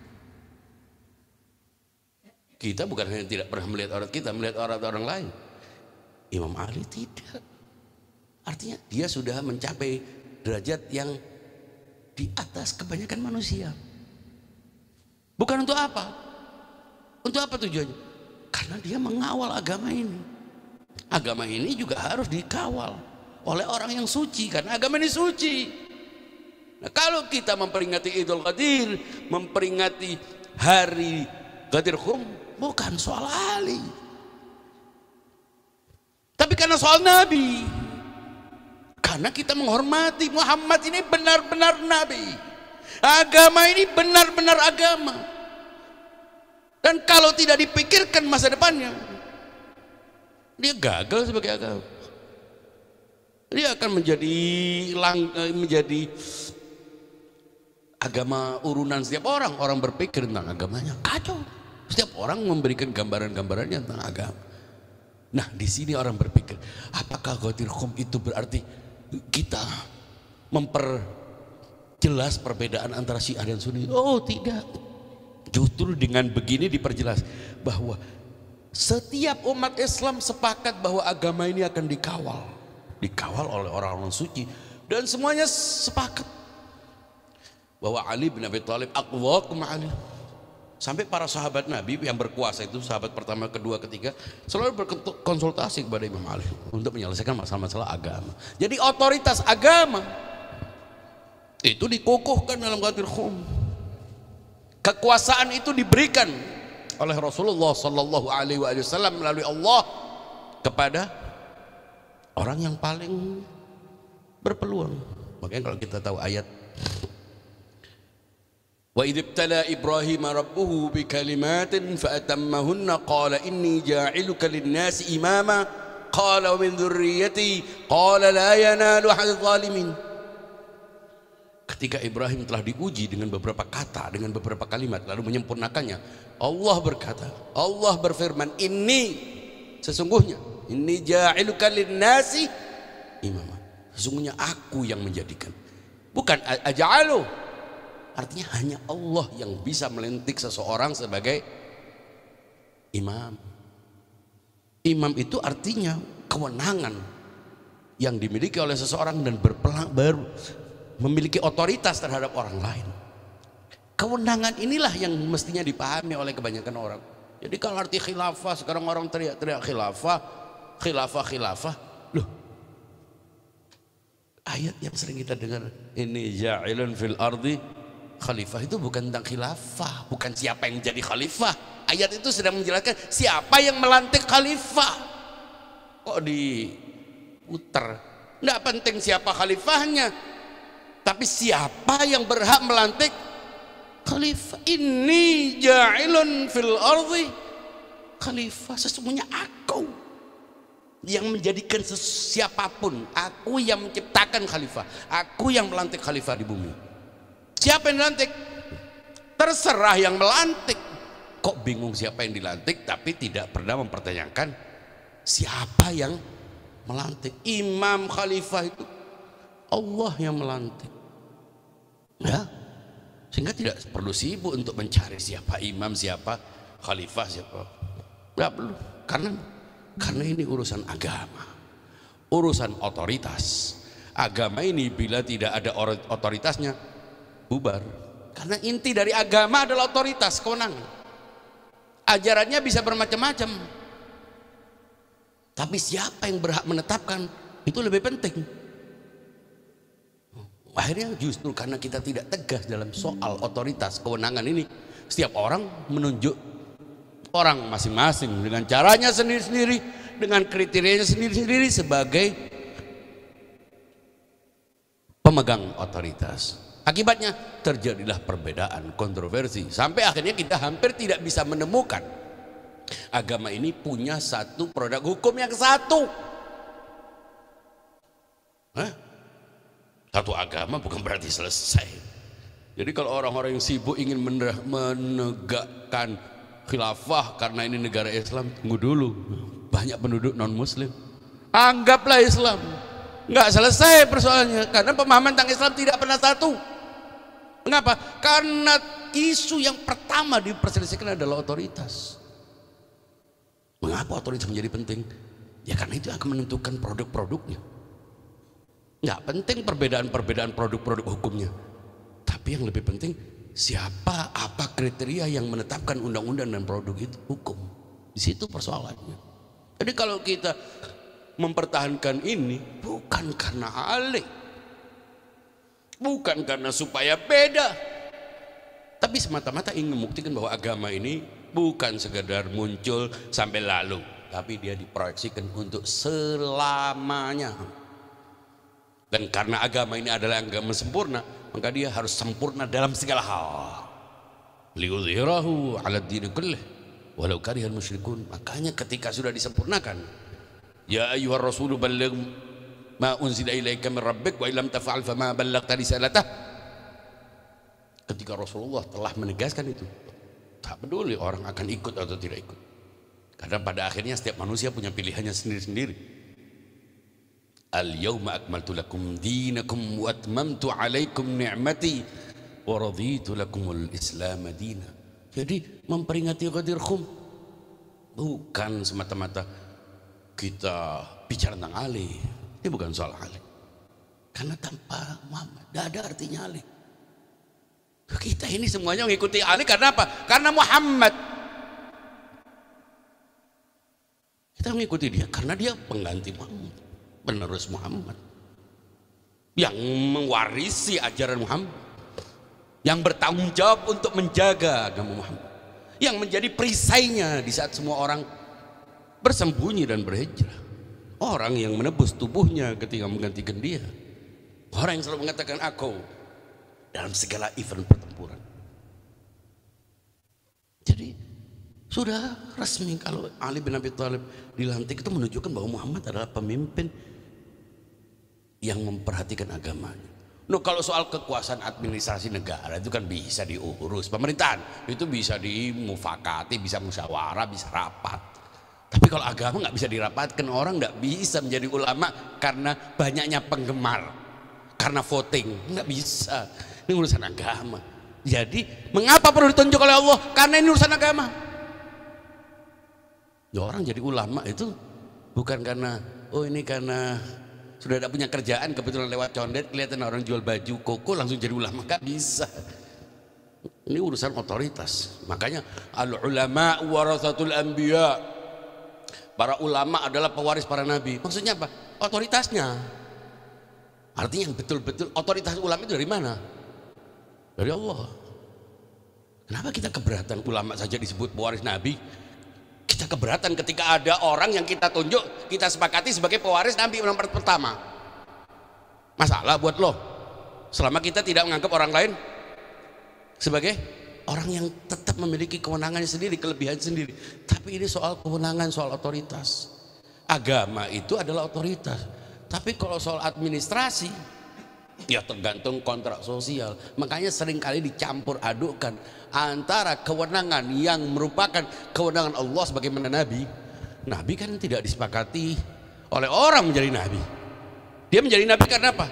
Kita bukan hanya tidak pernah melihat aurat kita, melihat aurat orang lain. Imam Ali tidak. Artinya dia sudah mencapai derajat yang di atas kebanyakan manusia. Bukan untuk apa? Untuk apa tujuannya? Karena dia mengawal agama ini. Agama ini juga harus dikawal oleh orang yang suci, karena agama ini suci. Nah, kalau kita memperingati Idul Qadir, memperingati hari Ghadir Khum, bukan soal Ali, tapi karena soal Nabi. Karena kita menghormati Muhammad ini benar-benar Nabi. Agama ini benar-benar agama. Dan kalau tidak dipikirkan masa depannya, dia gagal sebagai agama. Dia akan menjadi lang, menjadi agama urunan setiap orang. Orang berpikir tentang agamanya kacau. Setiap orang memberikan gambaran-gambarannya tentang agama. Nah, di sini orang berpikir, apakah Ghadir Khum itu berarti kita memperjelas perbedaan antara Syiah dan Sunni? Oh, tidak. Justru dengan begini diperjelas bahwa setiap umat Islam sepakat bahwa agama ini akan dikawal, dikawal oleh orang-orang suci, dan semuanya sepakat bahwa Ali bin Abi Thalib aqwaakum Ali. Sampai para sahabat Nabi yang berkuasa itu, sahabat pertama, kedua, ketiga, selalu berkonsultasi kepada Imam Ali untuk menyelesaikan masalah-masalah agama. Jadi otoritas agama itu dikukuhkan dalam Ghadir Khum. Kekuasaan itu diberikan oleh Rasulullah Sallallahu Alaihi Wasallam melalui Allah kepada orang yang paling berpeluang. Makanya kalau kita tahu ayat wa idh ibtala Ibrahim rabbuhu bikalimatin fa'atammahunna qala inni ja'iluka lin-nasi imama qala wa min dzurriyyati qala la yanalu ahadz zalimin. Ketika Ibrahim telah diuji dengan beberapa kata, dengan beberapa kalimat, lalu menyempurnakannya, Allah berkata, Allah berfirman, ini sesungguhnya, ini ja'iluka lin-nasi imama, sesungguhnya aku yang menjadikan, bukan aja'alu. Artinya hanya Allah yang bisa melantik seseorang sebagai imam. Imam itu artinya kewenangan yang dimiliki oleh seseorang dan berpelang, ber, memiliki otoritas terhadap orang lain. Kewenangan inilah yang mestinya dipahami oleh kebanyakan orang. Jadi kalau arti khilafah, sekarang orang teriak-teriak khilafah, khilafah, khilafah. Loh, ayat yang sering kita dengar, ini ja'ilun fil ardi khalifah, itu bukan tentang khilafah, bukan siapa yang menjadi khalifah. Ayat itu sedang menjelaskan siapa yang melantik khalifah. Kok diputar? Tidak penting siapa khalifahnya, tapi siapa yang berhak melantik khalifah. Inni ja'ilun fil ardi khalifah, sesungguhnya aku yang menjadikan siapapun, aku yang menciptakan khalifah, aku yang melantik khalifah di bumi. Siapa yang dilantik? Terserah yang melantik. Kok bingung siapa yang dilantik, tapi tidak pernah mempertanyakan siapa yang melantik. Imam khalifah itu Allah yang melantik, ya, sehingga tidak perlu sibuk untuk mencari siapa imam, siapa khalifah, siapa, nggak perlu. Karena karena ini urusan agama, urusan otoritas. Agama ini bila tidak ada otoritasnya bubar. Karena inti dari agama adalah otoritas, kewenangan. Ajarannya bisa bermacam-macam, tapi siapa yang berhak menetapkan itu lebih penting. Akhirnya justru karena kita tidak tegas dalam soal otoritas, kewenangan ini, setiap orang menunjuk orang masing-masing dengan caranya sendiri-sendiri, dengan kriterianya sendiri-sendiri sebagai pemegang otoritas. Akibatnya terjadilah perbedaan, kontroversi, sampai akhirnya kita hampir tidak bisa menemukan agama ini punya satu produk hukum yang satu. Hah? Satu agama bukan berarti selesai. Jadi kalau orang-orang yang sibuk ingin menegakkan khilafah karena ini negara Islam. Tunggu dulu, banyak penduduk non muslim, anggaplah Islam. Nggak selesai persoalannya, karena pemahaman tentang Islam tidak pernah satu. Mengapa? Karena isu yang pertama diperselisihkan adalah otoritas. Mengapa otoritas menjadi penting? Ya karena itu akan menentukan produk-produknya. Nggak penting perbedaan-perbedaan produk-produk hukumnya, tapi yang lebih penting siapa, apa kriteria yang menetapkan undang-undang dan produk itu hukum. Di situ persoalannya. Jadi kalau kita mempertahankan ini bukan karena ahli, bukan karena supaya beda, tapi semata-mata ingin membuktikan bahwa agama ini bukan sekedar muncul sampai lalu, tapi dia diproyeksikan untuk selamanya. Dan karena agama ini adalah agama sempurna, maka dia harus sempurna dalam segala hal. Liyudhhirahu 'ala ad-din kullih walau karihal musyrikun. Makanya ketika sudah disempurnakan, ya ayyuhar rasulu balligh ma unzila ilaika min rabbik wa illam taf'al fama ballaghta risalatah. Ketika Rasulullah telah menegaskan itu, tak peduli orang akan ikut atau tidak ikut, karena pada akhirnya setiap manusia punya pilihannya sendiri-sendiri. Al-yawma akmaltu lakum dinakum wa atmamtu alaikum ni'mati wa raditu lakumul islam madina. Jadi memperingati Ghadir Khum bukan semata-mata kita bicara tentang Ali. Ini bukan soal Ali, karena tanpa Muhammad tidak ada artinya Ali. Kita ini semuanya mengikuti Ali karena apa? Karena Muhammad. Kita mengikuti dia karena dia pengganti Muhammad, penerus Muhammad, yang mewarisi ajaran Muhammad, yang bertanggung jawab untuk menjaga agama Muhammad, yang menjadi perisainya di saat semua orang bersembunyi dan berhijrah, orang yang menebus tubuhnya ketika menggantikan dia, orang yang selalu mengatakan aku dalam segala event pertempuran. Jadi sudah resmi kalau Ali bin Abi Thalib dilantik itu menunjukkan bahwa Muhammad adalah pemimpin yang memperhatikan agamanya. No, kalau soal kekuasaan administrasi negara itu kan bisa diurus pemerintahan, itu bisa dimufakati, bisa musyawarah, bisa rapat. Tapi kalau agama nggak bisa dirapatkan, orang nggak bisa menjadi ulama karena banyaknya penggemar, karena voting, nggak bisa. Ini urusan agama. Jadi mengapa perlu ditunjuk oleh Allah? Karena ini urusan agama. Ya, orang jadi ulama itu bukan karena oh ini karena sudah tidak punya kerjaan, kebetulan lewat condet kelihatan orang jual baju koko langsung jadi ulama, nggak bisa. Ini urusan otoritas. Makanya al ulama warasatul anbiya, para ulama adalah pewaris para nabi. Maksudnya apa? Otoritasnya. Artinya yang betul-betul otoritas ulama itu dari mana? Dari Allah. Kenapa kita keberatan ulama saja disebut pewaris nabi? Kita keberatan ketika ada orang yang kita tunjuk, kita sepakati sebagai pewaris nabi nomor pertama. Masalah buat lo selama kita tidak menganggap orang lain sebagai orang yang tetap memiliki kewenangannya sendiri, kelebihan sendiri. Tapi ini soal kewenangan, soal otoritas. Agama itu adalah otoritas. Tapi kalau soal administrasi, ya tergantung kontrak sosial. Makanya seringkali dicampur adukkan antara kewenangan yang merupakan kewenangan Allah sebagaimana Nabi. Nabi kan tidak disepakati oleh orang menjadi Nabi. Dia menjadi Nabi karena apa?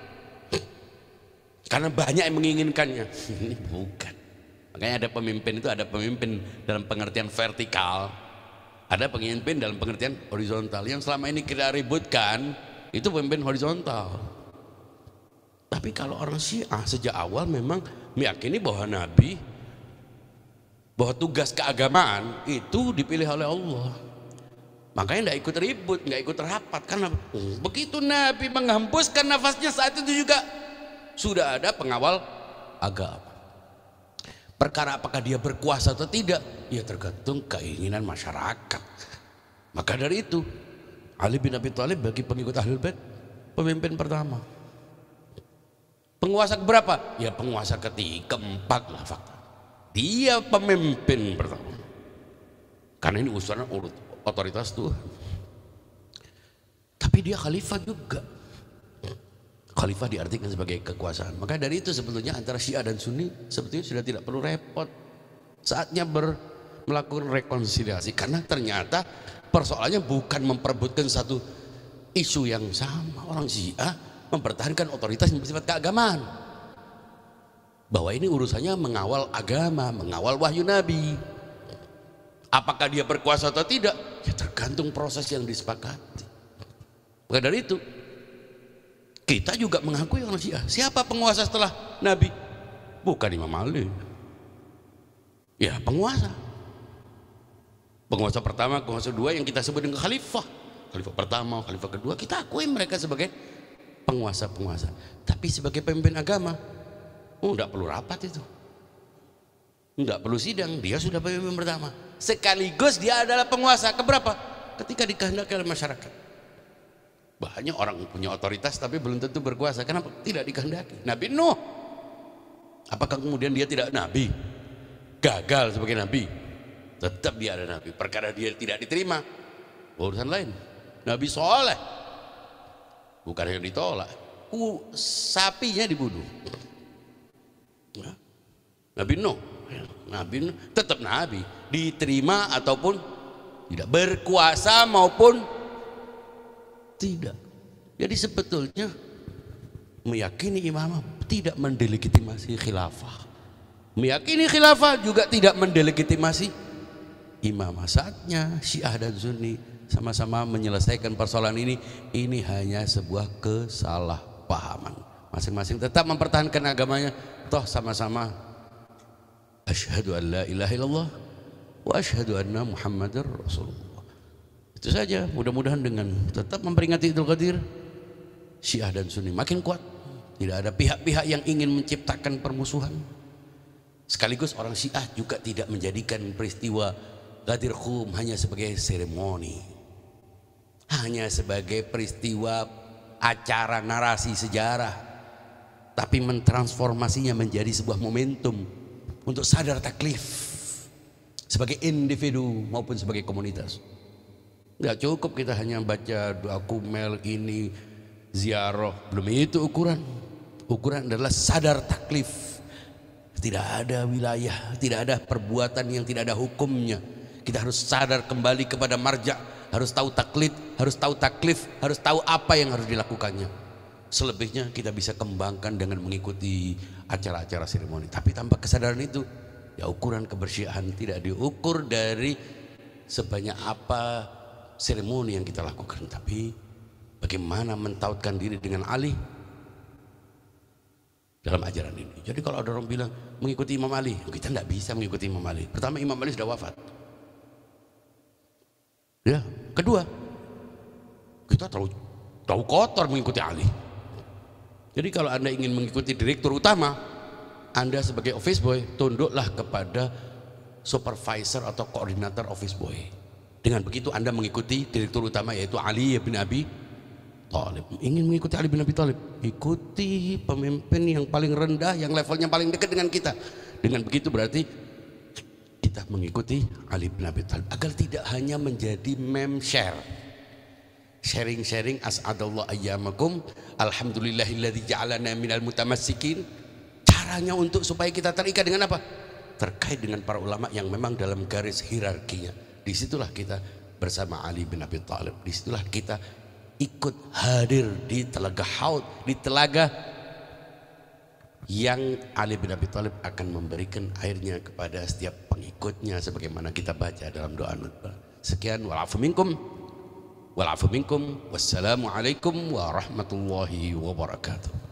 Karena banyak yang menginginkannya. Ini bukan. Makanya ada pemimpin itu ada pemimpin dalam pengertian vertikal, ada pemimpin dalam pengertian horizontal. Yang selama ini kita ributkan itu pemimpin horizontal. Tapi kalau orang Syiah sejak awal memang meyakini bahwa Nabi, bahwa tugas keagamaan itu dipilih oleh Allah. Makanya tidak ikut ribut, nggak ikut rapat. Karena begitu Nabi menghembuskan nafasnya saat itu juga sudah ada pengawal agama. Perkara apakah dia berkuasa atau tidak, ya tergantung keinginan masyarakat. Maka dari itu Ali bin Abi Thalib bagi pengikut Ahlul Bait pemimpin pertama. Penguasa keberapa? Ya penguasa ketiga, keempat lah fakta. Dia pemimpin pertama. Karena ini urusan otoritas Tuhan. Tapi dia khalifah juga. Khalifah diartikan sebagai kekuasaan. Maka dari itu sebetulnya antara Syiah dan Sunni sebetulnya sudah tidak perlu repot. Saatnya ber, melakukan rekonsiliasi karena ternyata persoalannya bukan memperebutkan satu isu yang sama. Orang Syiah mempertahankan otoritas yang bersifat keagamaan, bahwa ini urusannya mengawal agama, mengawal wahyu Nabi. Apakah dia berkuasa atau tidak ya tergantung proses yang disepakati. Maka dari itu kita juga mengakui orang Syiah. Siapa penguasa setelah Nabi? Bukan Imam Ali. Ya penguasa. Penguasa pertama, penguasa kedua yang kita sebut dengan khalifah. Khalifah pertama, khalifah kedua, kita akui mereka sebagai penguasa-penguasa. Tapi sebagai pemimpin agama, oh enggak perlu rapat itu. Enggak perlu sidang, dia sudah pemimpin pertama. Sekaligus dia adalah penguasa keberapa? Ketika dikehendaki oleh masyarakat. Banyak orang punya otoritas tapi belum tentu berkuasa. Kenapa? Tidak dikehendaki. Nabi Nuh, apakah kemudian dia tidak nabi? Gagal sebagai nabi? Tetap dia ada nabi. Perkara dia tidak diterima, urusan lain. Nabi Soleh, bukan yang ditolak, uh, sapinya dibunuh. Ya. Nabi Nuh, Nabi Nuh tetap nabi, diterima ataupun tidak, berkuasa maupun tidak. Jadi sebetulnya meyakini imamah tidak mendelegitimasi khilafah, meyakini khilafah juga tidak mendelegitimasi imamah. Saatnya Syiah dan Sunni sama-sama menyelesaikan persoalan ini. Ini hanya sebuah kesalahpahaman. Masing-masing tetap mempertahankan agamanya, toh sama-sama asyhadu an la ilaha illallah wa asyhadu anna muhammadar rasulullah. Itu saja. Mudah-mudahan dengan tetap memperingati Idul Qadir, Syiah dan Sunni makin kuat. Tidak ada pihak-pihak yang ingin menciptakan permusuhan. Sekaligus orang Syiah juga tidak menjadikan peristiwa Ghadir Khum hanya sebagai seremoni, hanya sebagai peristiwa acara narasi sejarah, tapi mentransformasinya menjadi sebuah momentum untuk sadar taklif sebagai individu maupun sebagai komunitas. Tidak cukup kita hanya baca doa kumel ini, ziarah, belum itu ukuran. Ukuran adalah sadar taklif. Tidak ada wilayah, tidak ada perbuatan yang tidak ada hukumnya. Kita harus sadar kembali kepada marja, harus tahu taklid, harus tahu taklif, harus tahu apa yang harus dilakukannya. Selebihnya kita bisa kembangkan dengan mengikuti acara-acara seremoni. Tapi tanpa kesadaran itu, ya ukuran kebersyiahan tidak diukur dari sebanyak apa seremoni yang kita lakukan, tapi bagaimana mentautkan diri dengan Ali dalam ajaran ini. Jadi kalau ada orang bilang mengikuti Imam Ali, kita tidak bisa mengikuti Imam Ali. Pertama, Imam Ali sudah wafat. Ya, kedua, kita terlalu, terlalu kotor mengikuti Ali. Jadi kalau Anda ingin mengikuti direktur utama, Anda sebagai office boy, tunduklah kepada supervisor atau koordinator office boy. Dengan begitu Anda mengikuti direktur utama, yaitu Ali bin Abi Thalib. Ingin mengikuti Ali bin Abi Thalib, ikuti pemimpin yang paling rendah, yang levelnya paling dekat dengan kita. Dengan begitu berarti kita mengikuti Ali bin Abi Thalib, agar tidak hanya menjadi meme share, sharing-sharing as'adallah ayyamakum, alhamdulillahilladzi ja'alana minal mutamassikin. Caranya untuk supaya kita terikat dengan apa? Terkait dengan para ulama yang memang dalam garis hierarkinya. Disitulah kita bersama Ali bin Abi Thalib. Disitulah kita ikut hadir di telaga Haud, di telaga yang Ali bin Abi Thalib akan memberikan airnya kepada setiap pengikutnya, sebagaimana kita baca dalam doa nutbah. Sekian, walafu minkum walafu minkum wassalamualaikum warahmatullahi wabarakatuh.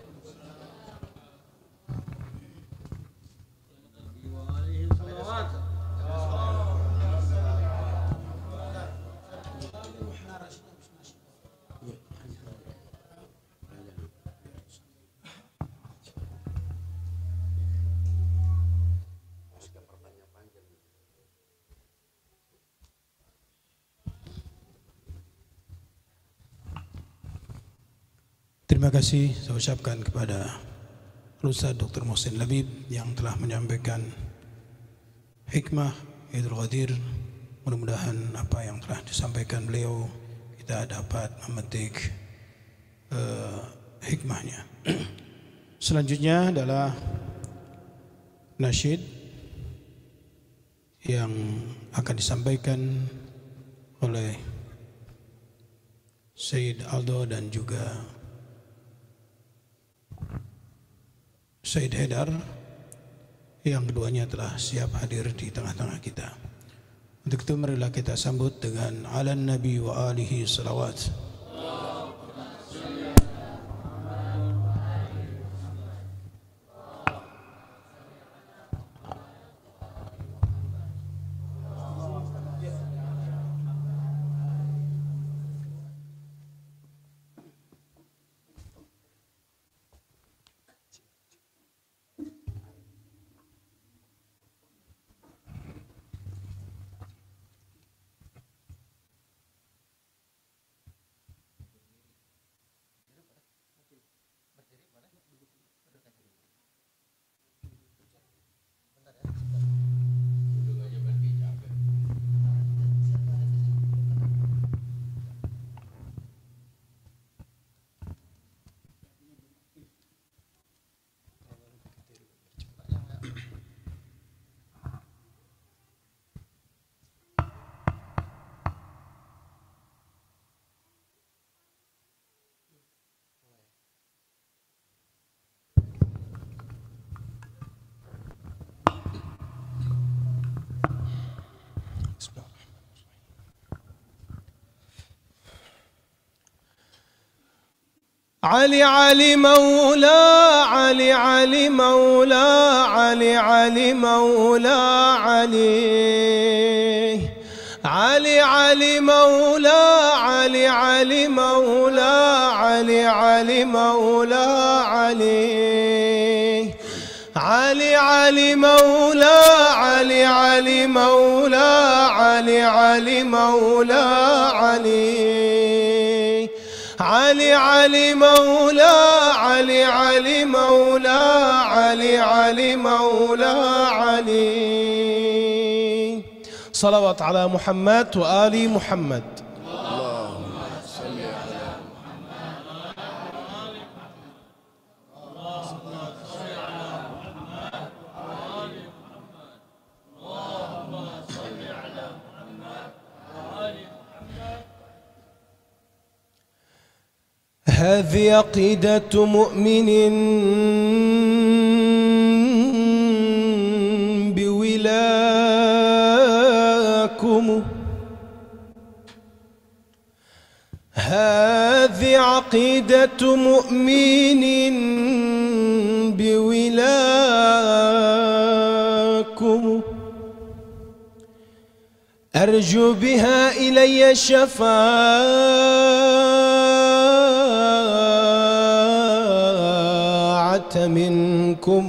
Terima kasih saya ucapkan kepada Ustaz Doktor Muhsin Labib yang telah menyampaikan hikmah Idul Qadir. Mudah-mudahan apa yang telah disampaikan beliau kita dapat memetik uh, hikmahnya. Selanjutnya adalah nasyid yang akan disampaikan oleh Sayyid Aldo dan juga Sayyid Haidar, yang keduanya telah siap hadir di tengah-tengah kita. Untuk itu marilah kita sambut dengan ala nabi wa alihi salawat. علي علي مولا علي علي مولا علي علي مولا علي علي علي مولا علي علي مولا علي علي مولا علي علي علي مولا علي علي مولا علي علي مولا علي علي علي مولا علي علي مولا علي علي مولا علي. صلوات على محمد وآل محمد. اللهم صل على محمد وآل محمد. اللهم صل على محمد وآل محمد. اللهم صل على محمد وآل محمد. هذه عقيدة مؤمن بولاكم، هذه عقيدة مؤمن بولاكم، أرجو بها إلي الشفاعة منكم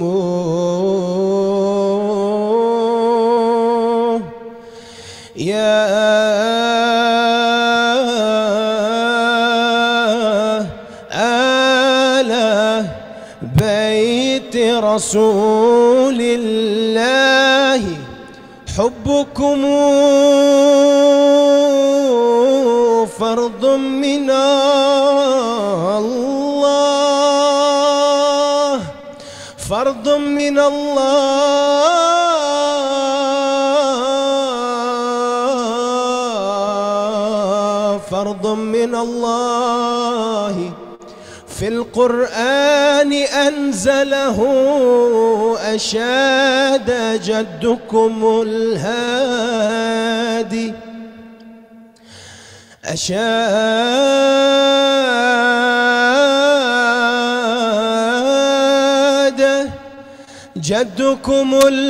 يا آل بيت رسول الله. حبكم فرض من الله، فرض من الله، فرض من الله. في القرآن أنزله أشاد جدكم الهادي، أشاد جدكم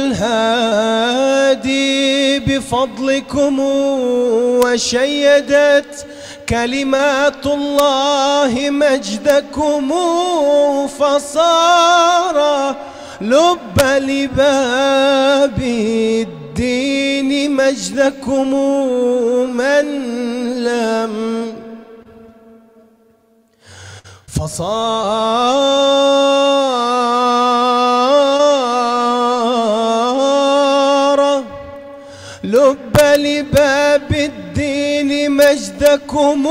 الهادي بفضلكم، وشيدت كلمات الله مجدكم، فصار لب لباب الدين مجدكم. من لم فصار لب لباب الدين مجدكم،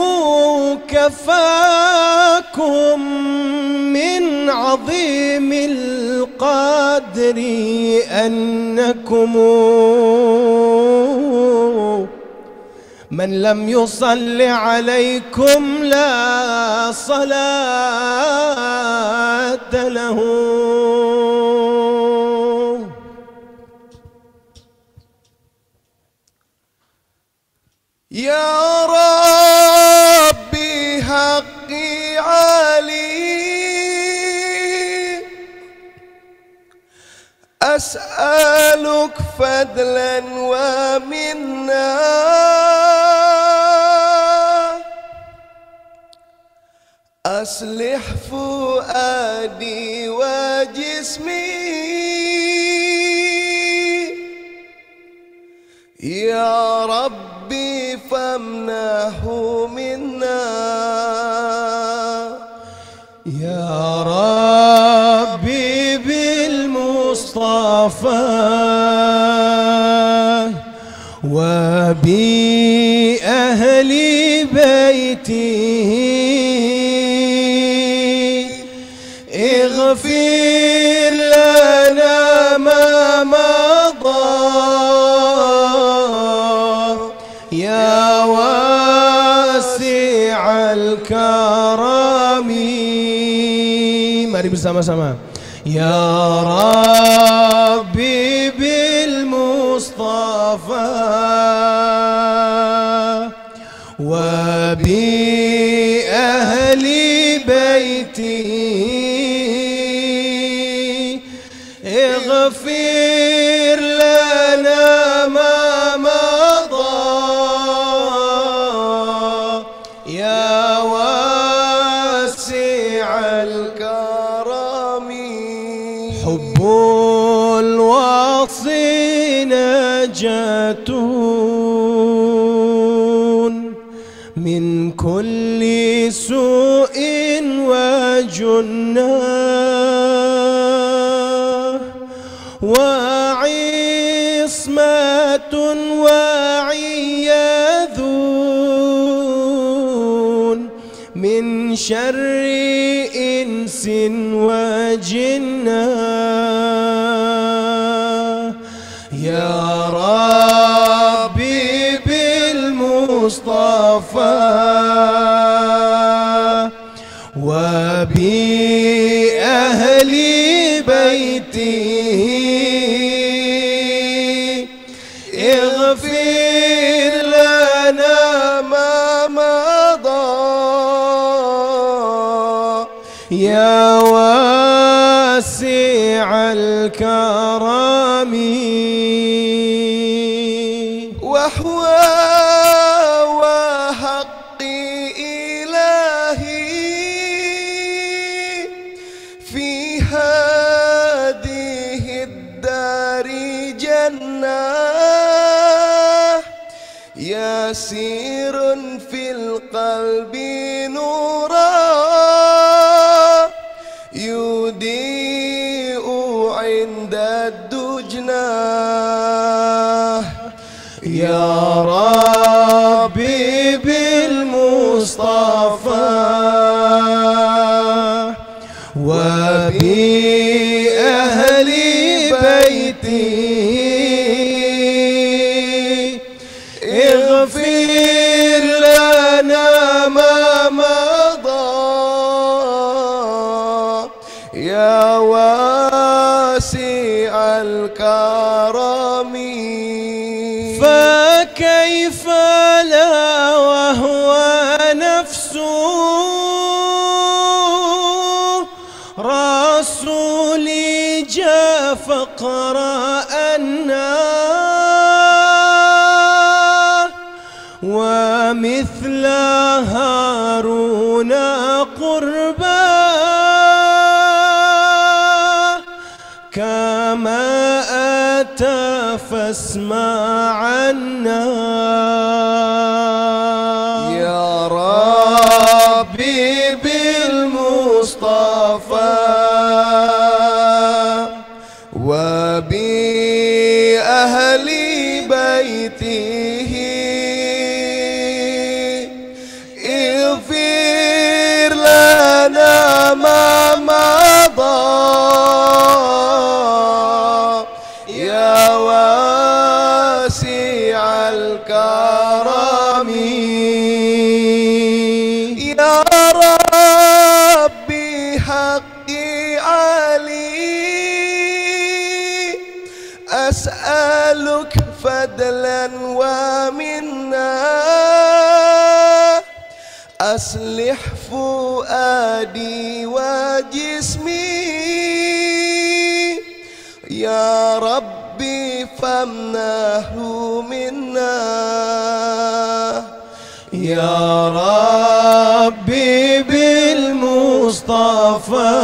كفاكم من عظيم القدر بالقدر أنكم من لم يصل عليكم لا صلاة له. يا ربي حقي علي أسألك فضلا ومنا أصلح فؤادي وجسمي يا ربي فامنه منا. يا ربي بالمصطفى وبأهل بيته اغفر لنا ما مضى يا واسع الكرم. Mari bersama-sama. Ya Rabbi bil Mustafa wa bi ahli baitihi ighfir lana ma madha ya wasi'al karami. Hubbul wasi najatun min kulli su'in wa junnah wa ismatun wa iyadun min syarri insin wa jinnah. Ya Rabbi bil Mustafa wa bi ahli baitihi ighfir lana ma madha ya wasi'al karami. وهو وحقي إلهي في هذه الدار جنة يسير في القلب نورا يضيء عند الدجنة. يا ربي بالمصطفى وبأهل بيته اغفر لنا ما مضى يا واسع الكرم. فكيف لا وهو نفسه رسولي جاء فقرأنا ومثل هارون قربا كما أتى فاسمع عنا. يا ربي بالمصطفى وبأهل بيته اغفر لنا ما مضى حق علي أسألك فضلا ومنا أصلح فؤادي وجسمي يا ربي فامنه منا يا ربي بالمصطفى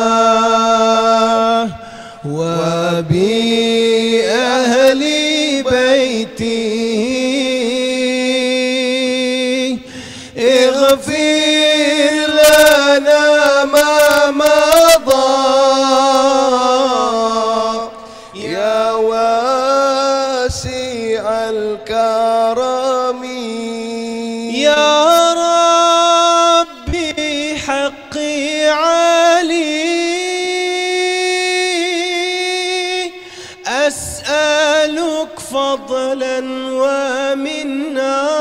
وبأهل بيته اغفر لنا ما مضى يا واسع الكرم يا ربي حقي علي أسألك فضلا ومنا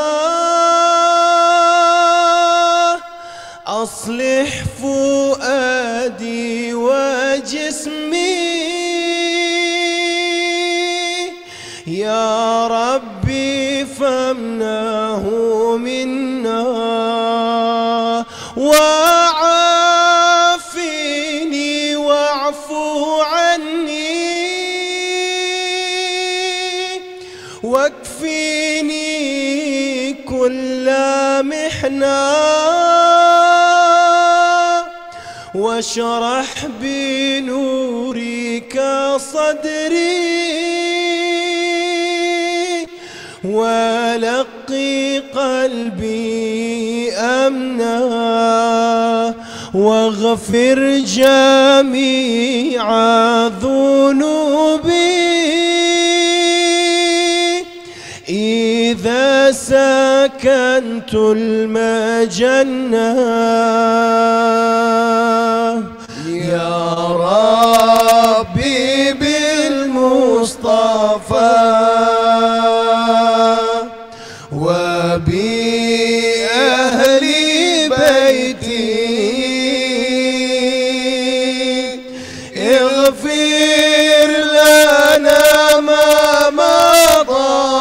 أصلح فؤادي وجسمي يا ربي فامنه منا وعافني واعفو عني واكفيني كل محنة واشرح بنورك صدري ولقي قلبي أمنا واغفر جميع ذنوبي إذا سكنت المجنة يا ربي بالمصطفى وبأهل بيتي اغفر لنا ما مضى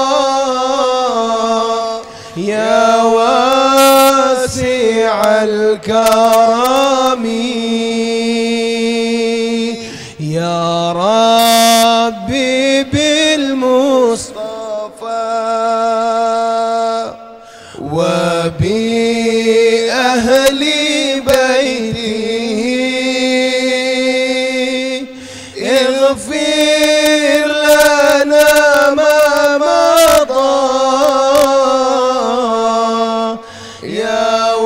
يا واسع الكرم يا ربي بالمصطفى وبأهل بيته اغفر لنا ما مضى يا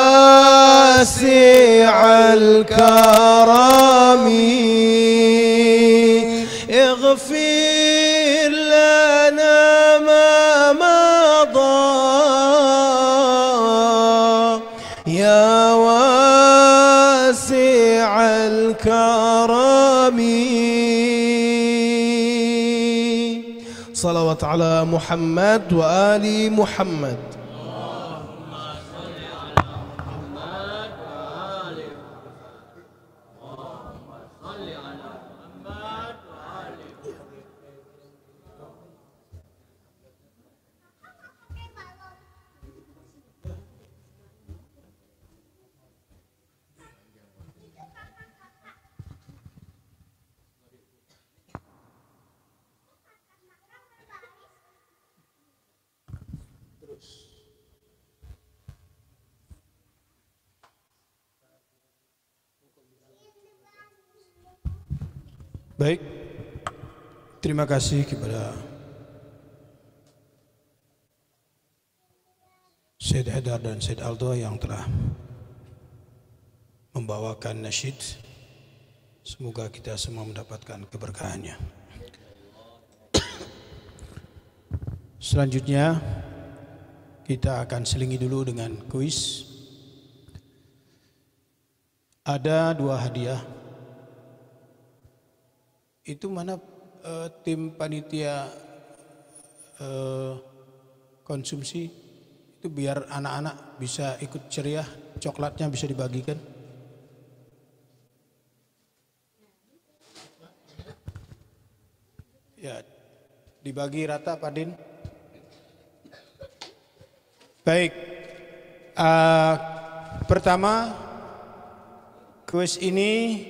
واسع الكرم اغفر لنا ما مضى يا واسع الكرم صلوات على محمد وآل محمد. Baik, terima kasih kepada Syed Haidar dan Syed Aldo yang telah membawakan nasyid. Semoga kita semua mendapatkan keberkahannya. Selanjutnya kita akan selingi dulu dengan kuis. Ada dua hadiah. Itu mana uh, tim panitia uh, konsumsi itu biar anak-anak bisa ikut ceria, coklatnya bisa dibagikan. Ya, dibagi rata Pak Din. Baik, uh, pertama kuis ini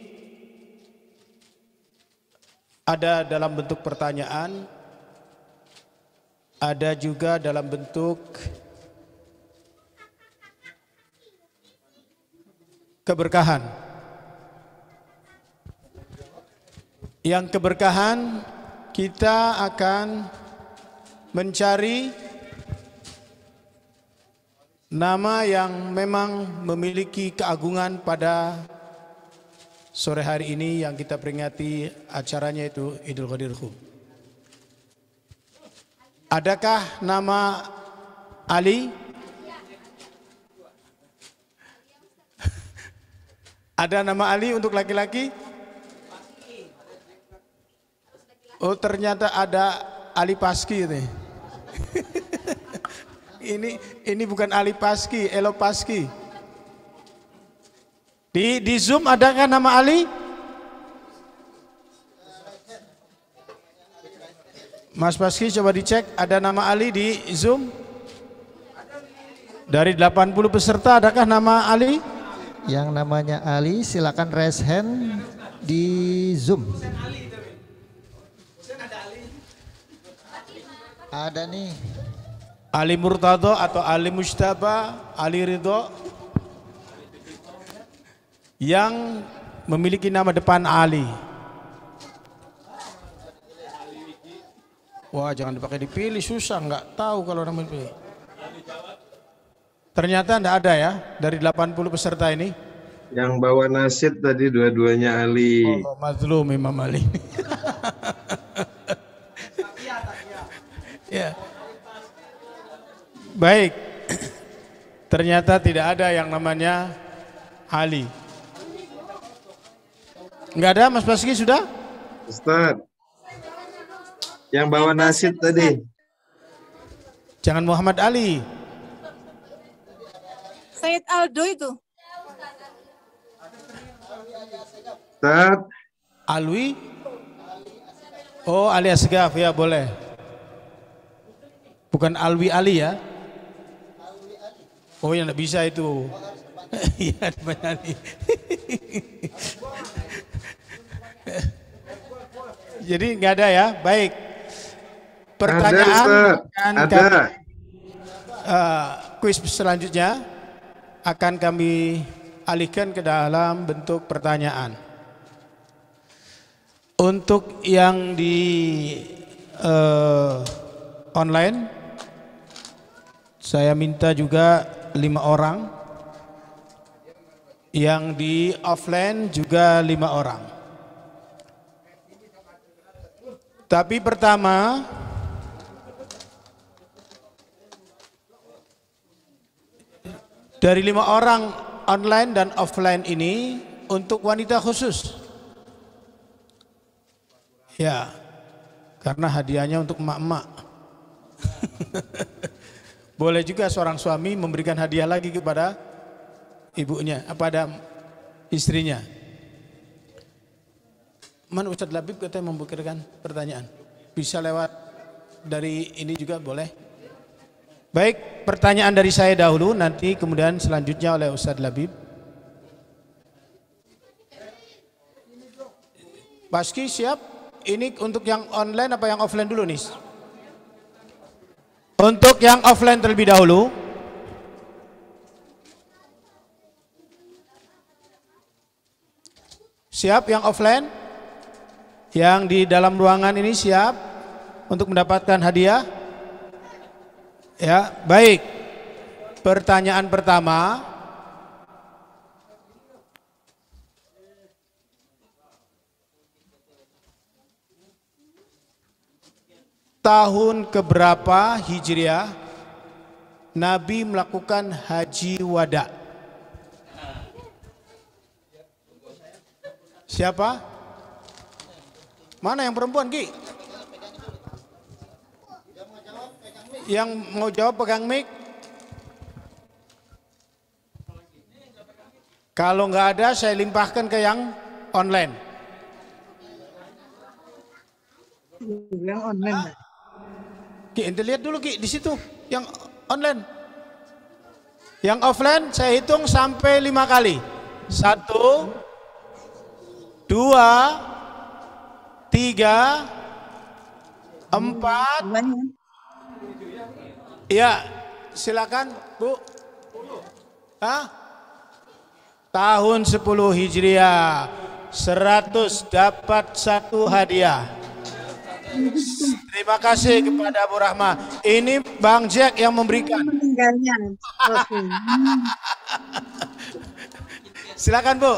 ada dalam bentuk pertanyaan, ada juga dalam bentuk keberkahan. Yang keberkahan kita akan mencari nama yang memang memiliki keagungan pada sore hari ini yang kita peringati acaranya itu Idul Qadirhum. Adakah nama Ali? Ada nama Ali untuk laki-laki? Oh, ternyata ada Ali Paski ini. ini ini bukan Ali Paski, Elo Paski. Di di Zoom adakah nama Ali? Mas Paski coba dicek, ada nama Ali di Zoom? Dari delapan puluh peserta adakah nama Ali? Yang namanya Ali silakan raise hand di Zoom. Ada nih. Ali Murtado atau Ali Mujtaba, Ali Ridho yang memiliki nama depan Ali. Wah, jangan dipakai dipilih, susah, nggak tahu kalau nama dipilih. Ternyata enggak ada ya dari delapan puluh peserta ini. Yang bawa nasid tadi dua-duanya Ali. Oh, mazlum Imam Ali. Ya. Baik. Ternyata tidak ada yang namanya Ali. Enggak ada, Mas Paski sudah? Ustaz. Yang bawa nasid tadi. Jangan Muhammad Ali. Said Aldo itu. Ustaz. Alwi. Oh, Ali Asgaf ya, boleh. Bukan Alwi Ali ya? Oh, yang enggak bisa itu. Iya, Ali. Jadi enggak ada ya? Baik. Pertanyaan ada, ada. Uh, kuis selanjutnya akan kami alihkan ke dalam bentuk pertanyaan. Untuk yang di uh, online, saya minta juga lima orang. Yang di offline juga lima orang. Tapi pertama, dari lima orang online dan offline ini untuk wanita khusus. Ya, karena hadiahnya untuk emak-emak. Boleh juga seorang suami memberikan hadiah lagi kepada ibunya, pada istrinya. Man Ustadz Labib katanya membukakan pertanyaan. Bisa lewat dari ini juga boleh. Baik, pertanyaan dari saya dahulu, nanti kemudian selanjutnya oleh Ustadz Labib. Paski siap? Ini untuk yang online apa yang offline dulu nih? Untuk yang offline terlebih dahulu. Siap yang offline? Yang di dalam ruangan ini siap untuk mendapatkan hadiah? Ya, baik. Pertanyaan pertama. Tahun keberapa Hijriah Nabi melakukan haji wada? Siapa? Mana yang perempuan, Ki? Yang mau jawab pegang mic. Kalau nggak ada, saya limpahkan ke yang online. Yang online. Hah? Ki, ente lihat dulu Ki di situ yang online. Yang offline saya hitung sampai lima kali. Satu, dua, tiga, empat. Ya, silakan Bu. Hah? Tahun sepuluh Hijriah, seratus dapat satu hadiah. Terima kasih kepada Bu Rahma. Ini Bang Jack yang memberikan. Meninggalnya. Oke. Silakan Bu.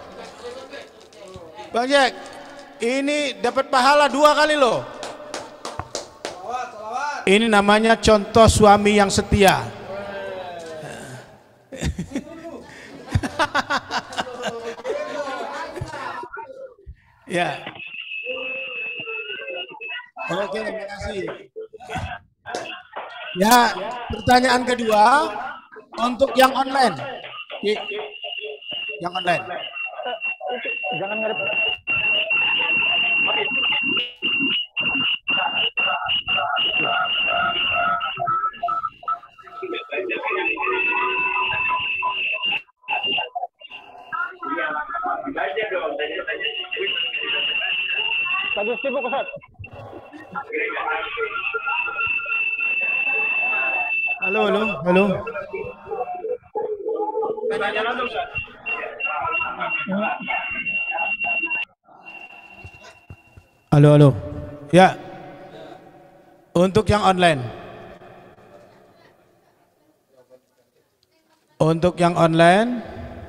Bang Jack, ini dapat pahala dua kali loh. Ini namanya contoh suami yang setia. Ya. Oke, terima kasih. Ya, pertanyaan kedua untuk yang online. Yang online. Jangan ngarep. Lagi sibuk Ustaz. Halo, halo, halo. Halo, halo. Ya. Untuk yang online. Untuk yang online.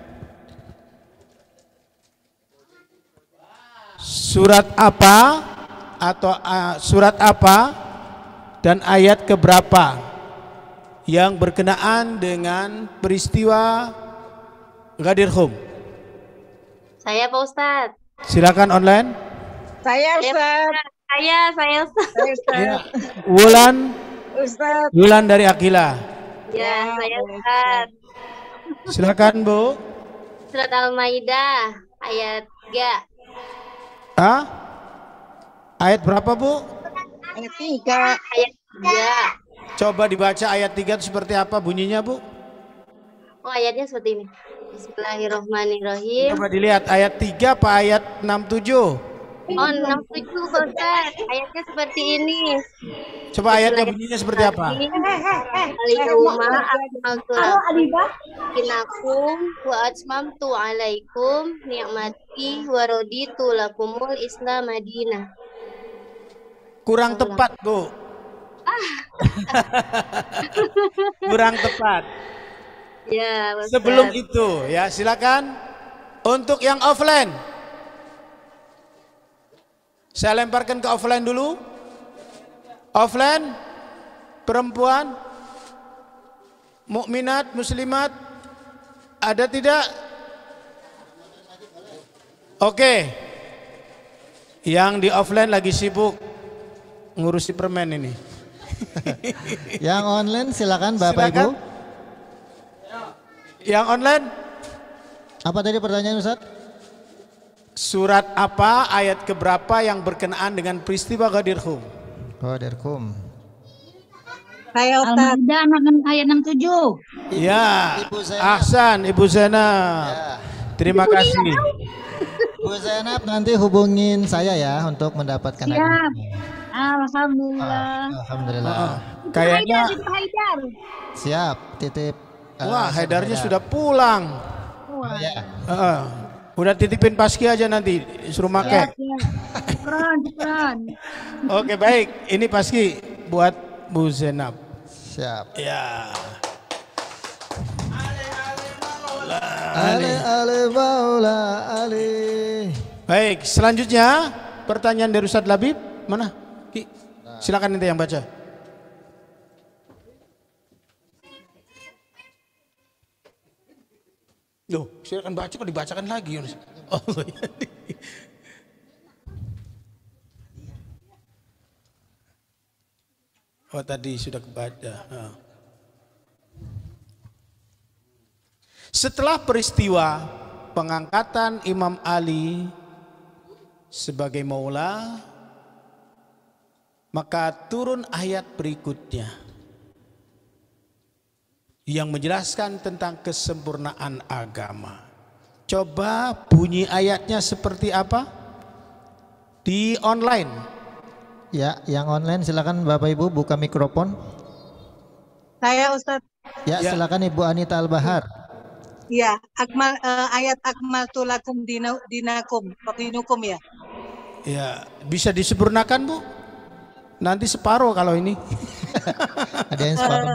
Surat apa atau uh, surat apa dan ayat keberapa yang berkenaan dengan peristiwa Ghadir Khoum? Saya Pak Ustadz. Silakan online. Saya Ustaz. Saya, saya Ustadz. Saya Ustaz. Ya. Wulan. Ustaz. Wulan dari Akila. Ya, saya Ustadz. Silakan Bu. Surat Al-Maidah ayat tiga. Hah? Ayat berapa Bu? Ayat tiga. Ayat tiga. Coba dibaca ayat tiga itu seperti apa bunyinya Bu? Oh, ayatnya seperti ini. Bismillahirrahmanirrahim. Coba dilihat ayat tiga apa ayat enam tujuh? Oh, enam tujuh Pak Ustadz. Ayatnya seperti ini. Coba ayatnya bunyinya seperti apa? Al-yawma akmaltu lakum wa atmamtu alaikum ni'mati wa raditu lakumul Islam Madinah. Kurang tepat Bu. Kurang tepat. Ya, Ustaz. Sebelum itu ya silakan untuk yang offline. Saya lemparkan ke offline dulu. Offline perempuan mukminat muslimat ada tidak? Oke. Yang di offline lagi sibuk ngurusi permen ini. Yang online silakan Bapak Silakan. Ibu. Yang online? Apa tadi pertanyaan Ustaz? Surat apa, ayat keberapa yang berkenaan dengan peristiwa Ghadir Khoum? Ghadir Khoum. Saya Ustaz. Al-Maidah ayat enam puluh tujuh. Ya, Ibu Zainab. Ahsan Ibu Zainab. Ya. Terima kasih. Bu Zainab nanti hubungin saya ya untuk mendapatkan Siap. hadiah. Alhamdulillah. Alhamdulillah. Ah, kayaknya Haidar, itu Haidar. Siap, titip. uh, wah, Ustaz Haidarnya Haidar. sudah pulang. Oh, ya. Ah, udah titipin Paski aja nanti suruh make. Syukran, syukran. Oke, baik. Ini Paski buat Bu Zainab. Siap. Ya. Ale ale maula ale. Baik, selanjutnya pertanyaan dari Ustadz Labib. Mana? Ki, silakan nanti yang baca. Loh, silakan baca kok dibacakan lagi. Yunus. Oh, iya. Oh, tadi sudah kebaca. Ah. Setelah peristiwa pengangkatan Imam Ali sebagai maula, Maka turun ayat berikutnya yang menjelaskan tentang kesempurnaan agama. Coba bunyi ayatnya seperti apa? Di online. Ya, yang online silakan Bapak Ibu buka mikrofon. Saya Ustaz. Ya, Ya. silakan Ibu Anita Al-Bahar. Ya, akmal eh, ayat akmaltu lakum dina, dinakum, dinukum ya. Ya, bisa disempurnakan Bu? Nanti separuh kalau ini. Ada yang separuh.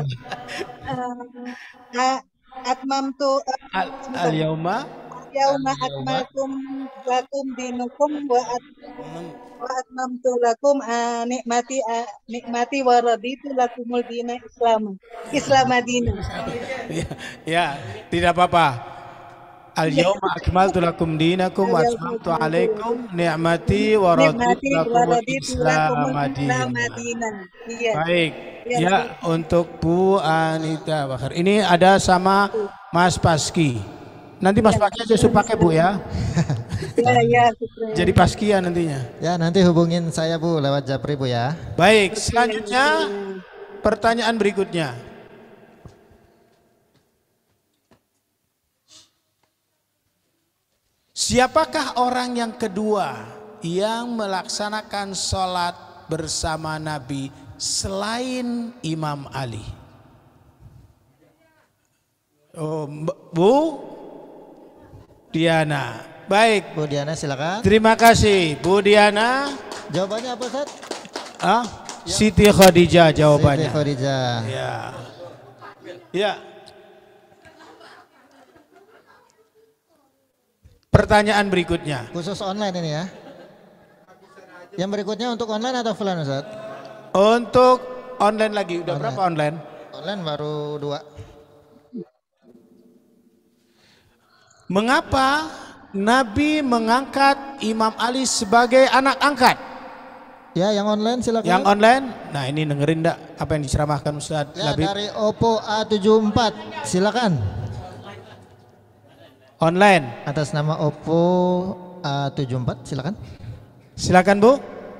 Uh, atmamtu Al, al yauma yauma akmaltum lakum dinukum wa at, wa atmamtu lakum uh, nikmati uh, nikmati wa raditu lakumul dina Islam. Islam Madinah. ya, ya, tidak apa-apa. Al yauma akmaltu lakum dinakum wa atmamtu alaikum ni'mati wa raditu lakumul Islam Madinah. Iya. Baik. Ya, untuk Bu Anita Bahar. Ini ada sama Mas Paski. Nanti Mas Paski saya suruh pakai Bu ya. Ya, ya. Jadi Paski ya nantinya. Ya, nanti hubungin saya Bu lewat Japri Bu ya. Baik, selanjutnya pertanyaan berikutnya. Siapakah orang yang kedua yang melaksanakan sholat bersama Nabi selain Imam Ali? Oh, Bu Diana. Baik. Bu Diana silakan. Terima kasih Bu Diana. Jawabannya apa Ustaz? Ah, Siti Khadijah jawabannya. Siti Khadijah. Ya. Ya. Pertanyaan berikutnya. Khusus online ini ya. Yang berikutnya untuk online atau offline Ustaz? Untuk online lagi. Udah online. berapa online? Online baru dua. Mengapa Nabi mengangkat Imam Ali sebagai anak angkat? Ya, yang online silakan. Yang online? Nah, ini dengerin enggak apa yang diceramahkan Ustaz Ya, Labib? dari Oppo A tujuh puluh empat. Silakan. Online. Atas nama Oppo A tujuh puluh empat, silakan. Silakan Bu.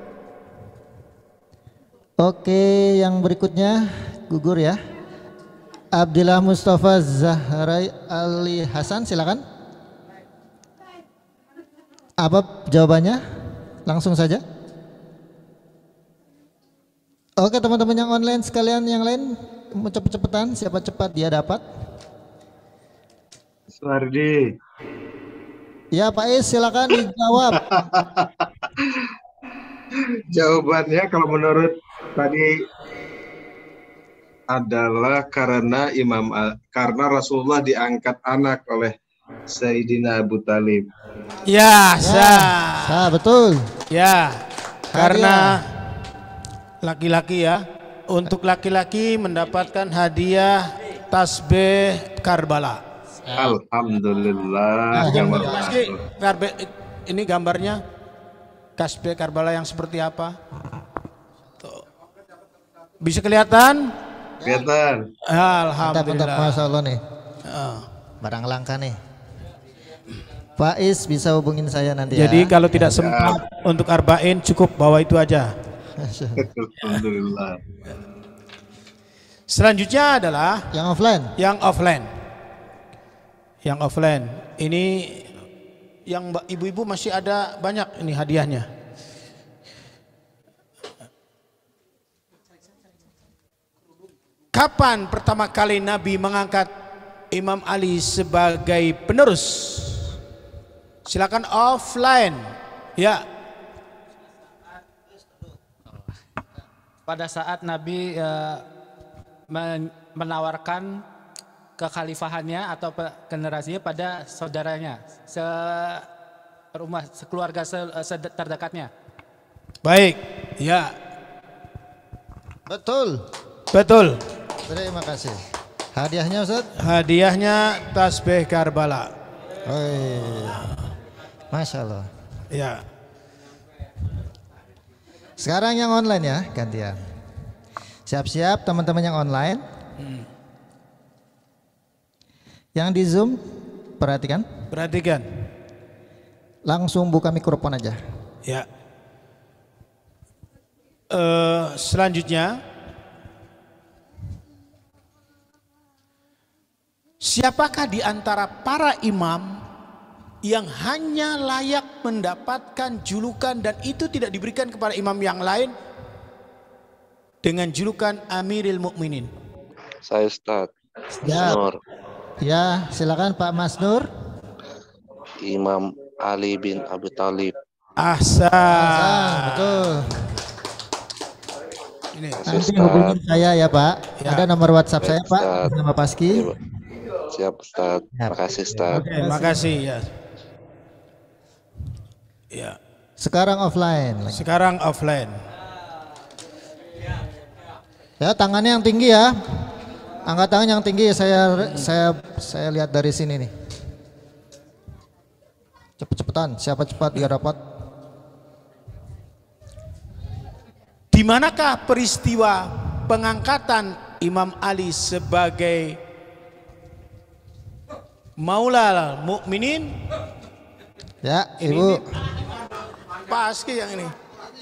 Oke, yang berikutnya gugur ya. Abdillah Mustafa Zahrai Ali Hasan, silakan. Apa jawabannya? Langsung saja. Oke, teman-teman yang online sekalian yang lain mau cepet-cepetan, siapa cepat dia dapat. Suardi. Ya Pak Is, silakan dijawab. Jawabannya kalau menurut tadi adalah karena Imam karena Rasulullah diangkat anak oleh Sayyidina Abu Talib. Ya, sah. Sah, betul. Ya, karena laki-laki ya. Untuk laki-laki mendapatkan hadiah tasbih Karbala. Alhamdulillah. Mas Ki, Karbe, ini gambarnya tasbih Karbala yang seperti apa? Tuh. Bisa kelihatan? Kelihatan. Alhamdulillah. Mantap, Masya Allah nih. Oh. Barang langka nih. Pak Is bisa hubungin saya nanti. Jadi ya. kalau tidak sempat untuk arba'in cukup bawa itu aja. Alhamdulillah. Selanjutnya adalah yang offline. Yang offline. Yang offline. Ini yang ibu-ibu masih ada banyak ini hadiahnya. Kapan pertama kali Nabi mengangkat Imam Ali sebagai penerus? Silakan offline. Ya. Pada saat Nabi uh, men menawarkan kekhalifahannya atau generasinya pada saudaranya, se rumah, sekeluarga se se terdekatnya. Baik, ya. Betul. Betul. Terima kasih. Hadiahnya Ustaz? Hadiahnya tasbih Karbala. Oh, Masya Allah. Ya. Sekarang yang online ya, gantian. Siap-siap teman-teman yang online. Hmm. Yang di Zoom, perhatikan. Perhatikan. Langsung buka mikrofon aja. Ya. uh, selanjutnya, siapakah di antara para imam yang hanya layak mendapatkan julukan dan itu tidak diberikan kepada imam yang lain dengan julukan Amiril Mukminin? Saya Ustaz. Ya. Nur. Ya, silakan Pak Mas Nur. Imam Ali bin Abi Thalib. Ahsan. Ahsan, betul. Ini. Nanti hubungin saya ya Pak. Ya. Ada nomor WhatsApp saya Pak, Ustaz. nama Paski. Siap Ustaz. Terima kasih Ustaz. Oke, makasih ya. Ya. Sekarang offline. Sekarang offline. Ya, tangannya yang tinggi ya. Angkat tangan yang tinggi, saya saya saya lihat dari sini nih. Cepet-cepetan, siapa cepat dia dapat. Di manakah peristiwa pengangkatan Imam Ali sebagai Maulal Mukminin? Ya, Ini, Ibu. ini. Paski yang ini.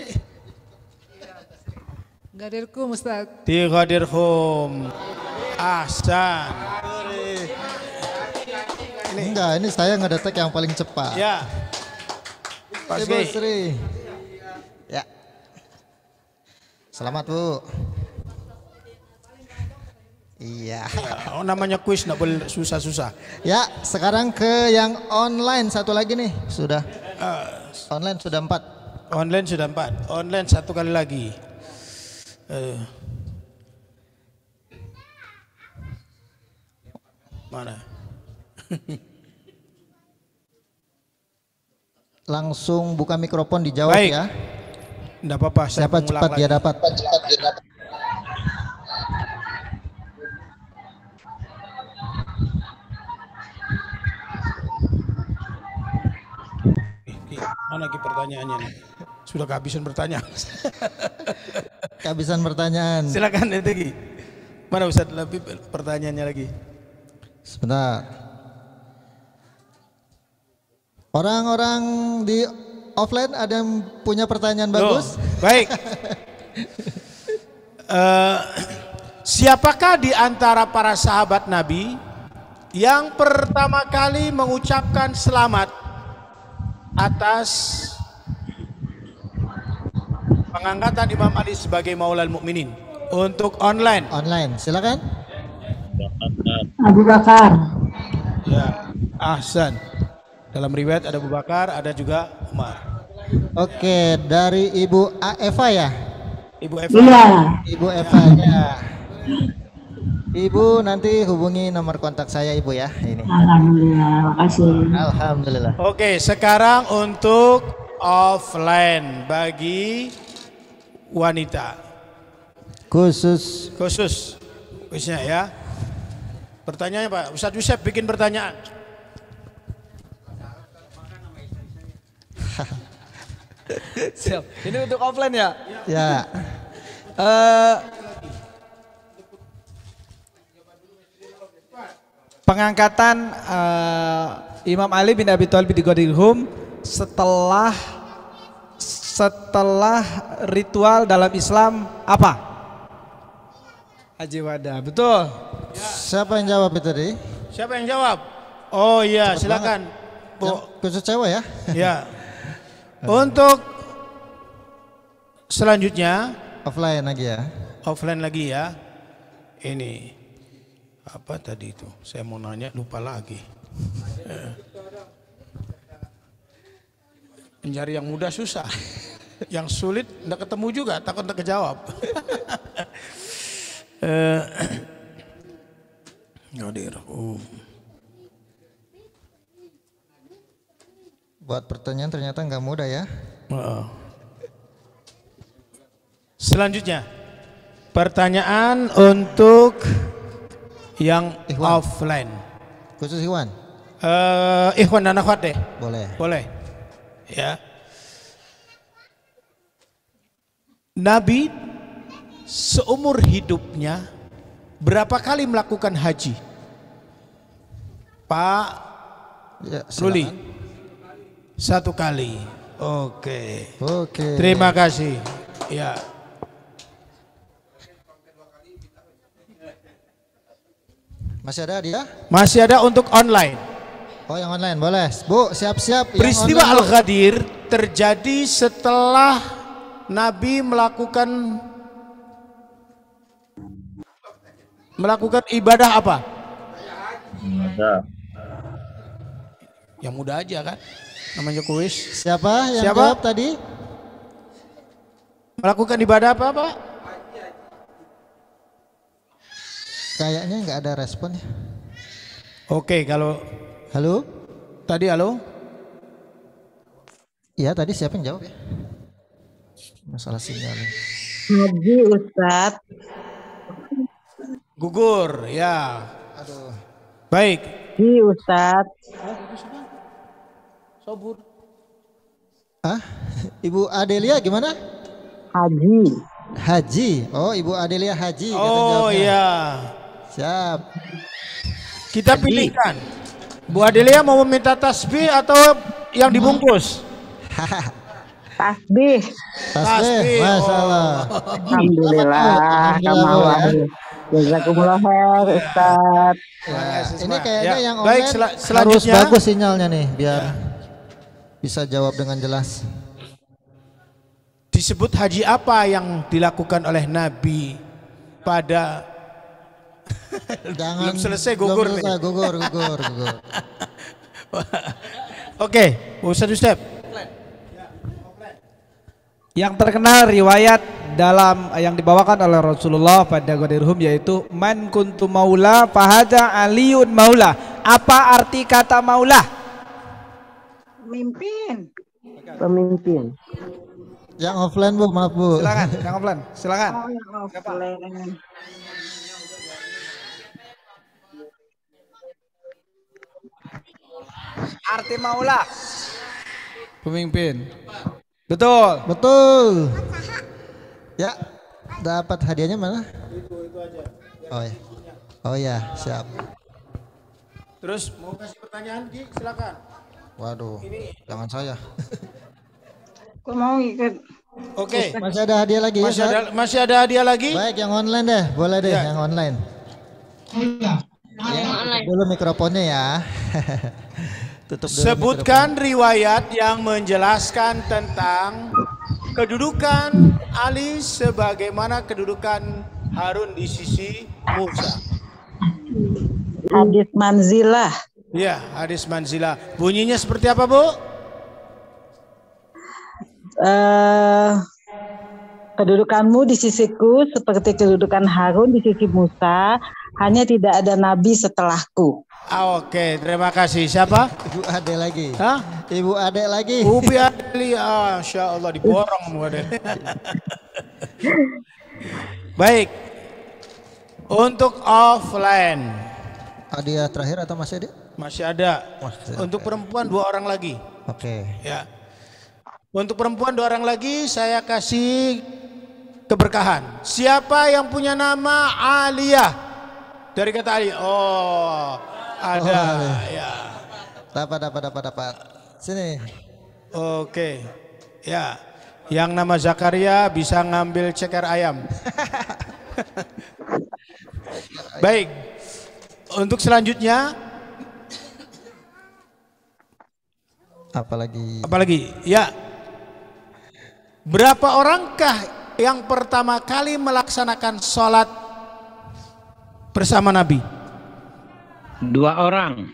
Gadirkum Ustaz. Di Gadirkum. Ahsan. Ini enggak, ini saya ngedetek yang paling cepat. Ya. Paski. Ibu Sri. Ya. Selamat Bu. Iya. Oh, namanya kuis nggak boleh susah-susah. Ya, sekarang ke yang online satu lagi nih. Sudah. Uh, online sudah empat. Online sudah empat. Online satu kali lagi. Uh. Mana? Langsung buka mikrofon dijawab. Baik. Ya. Enggak apa-apa. Siapa cepat dia dapat. Cepat dia dapat. Mana lagi pertanyaannya nih? Sudah kehabisan pertanyaan. Kehabisan pertanyaan. Silakan lagi. Mana Ustaz lebih pertanyaannya lagi? Sebentar. Orang-orang di offline ada yang punya pertanyaan bagus? Loh, baik. uh, siapakah di antara para sahabat Nabi yang pertama kali mengucapkan selamat atas pengangkatan Imam Ali sebagai Maulal Mukminin? Untuk online. Online, silakan. Abu Bakar. Ya, ahsan. Dalam riwayat ada Abu Bakar, ada juga Umar. Oke, dari Ibu A Eva ya? Ibu Eva. Iya. Ibu Eva ya. Ibu nanti hubungi nomor kontak saya Ibu ya. Ini. Alhamdulillah, makasih. Alhamdulillah. Oke, sekarang untuk offline bagi wanita. Khusus. Khusus. Khususnya ya. Pertanyaannya Pak, Ustadz Yusuf bikin pertanyaan. Siap. Ini untuk offline ya? Ya. Uh, pengangkatan uh, Imam Ali bin Abi Thalib di Ghadirhum setelah setelah ritual dalam Islam apa? Haji Wada, betul. Ya. Siapa yang jawab itu tadi? Siapa yang jawab? Oh iya, Cepet silakan. Bu. Khusus cewek ya? Ya. Untuk selanjutnya offline lagi ya. Offline lagi ya. Ini apa tadi itu? Saya mau nanya lupa lagi. Mencari yang mudah susah. Yang sulit enggak ketemu juga, takut enggak kejawab. Eh Ghadirhum. Buat pertanyaan ternyata nggak mudah ya. Oh. Selanjutnya, pertanyaan untuk yang Ikhwan. offline. Khusus Ikhwan. Uh, Ikhwan dan akhwat deh. Boleh. Boleh. Ya. Nabi seumur hidupnya berapa kali melakukan haji? Pak Ya, Ruli. silakan. Satu kali. Oke. Oke. Terima kasih. Ya. Masih ada dia? Masih ada untuk online. Oh, yang online boleh. Bu, siap-siap. Peristiwa Al-Ghadir terjadi setelah Nabi melakukan melakukan ibadah apa? Ada. Yang mudah aja kan? Namanya kuis. Siapa yang Siapa? jawab tadi? Melakukan ibadah apa, Pak? Kayaknya nggak ada responnya. Oke, kalau halo? Tadi halo? Iya, tadi siapa yang jawab ya? Masalah sinyalnya. Haji Ustadz. Gugur, ya. Aduh. Baik. Haji Ustadz. Sobur. Ah, Ibu Adelia gimana? Haji. Haji. Oh, Ibu Adelia Haji. Oh iya. Siap. Kita pilihkan. Bu Adelia mau meminta tasbih atau yang dibungkus? Tasbih. Tasbih. Masalah. Oh. Alhamdulillah. Alhamdulillah. Jazakumullah khair, Ustaz. Ya, ini kayaknya Ya, yang baik, online sel harus selanjutnya. bagus sinyalnya nih biar bisa jawab dengan jelas. Disebut haji apa yang dilakukan oleh Nabi pada Jangan belum selesai gugur belum selesai, nih. gugur, gugur, gugur. Oke, Ustaz Ustaz. Yang terkenal riwayat dalam yang dibawakan oleh Rasulullah pada Ghadir Hum yaitu man kuntu maula fahada aliyun maula. Apa arti kata maula? Pemimpin. Pemimpin. Yang offline Bu, maaf Bu. Silakan, yang offline. Silakan. Oh, yang offline. Arti maula. Pemimpin. Betul. Betul. Ya, dapat hadiahnya mana? Oh ya. Oh ya, siap. Terus mau kasih pertanyaan, Ki? Silakan. Waduh, jangan saya. Kok mau ikut? Oke. Masih ada hadiah lagi ya? Masih ada, Ustaz? masih ada hadiah lagi? Baik, yang online deh, boleh deh Ya. yang online. Ya, tutup dulu mikrofonnya ya. Tutup dulu Sebutkan riwayat yang menjelaskan tentang kedudukan Ali sebagaimana kedudukan Harun di sisi Musa. Hadis manzilah. Ya, hadis manzilah. Bunyinya seperti apa, Bu? Eh, kedudukanmu di sisiku seperti kedudukan Harun di sisi Musa, hanya tidak ada nabi setelahku. Ah, Oke, terima kasih. Siapa? Ibu Ade lagi. Hah? Ibu Ade lagi. Ubi Ali, ah, Insya Allah diborong Bu Ade. Baik. Untuk offline. Hadiah terakhir atau masih ada? Masih ada. Masih Untuk perempuan dua orang lagi. Oke. Ya. Untuk perempuan dua orang lagi saya kasih keberkahan. Siapa yang punya nama Aliyah? Dari kata Ali. Oh, ada. Oh, ya. Dapat, dapat, dapat, dapat. Sini. Oke. Ya. Yang nama Zakaria bisa ngambil ceker ayam. Baik. Untuk selanjutnya Apalagi? apalagi? Ya. Berapa orangkah yang pertama kali melaksanakan sholat bersama Nabi? Dua orang.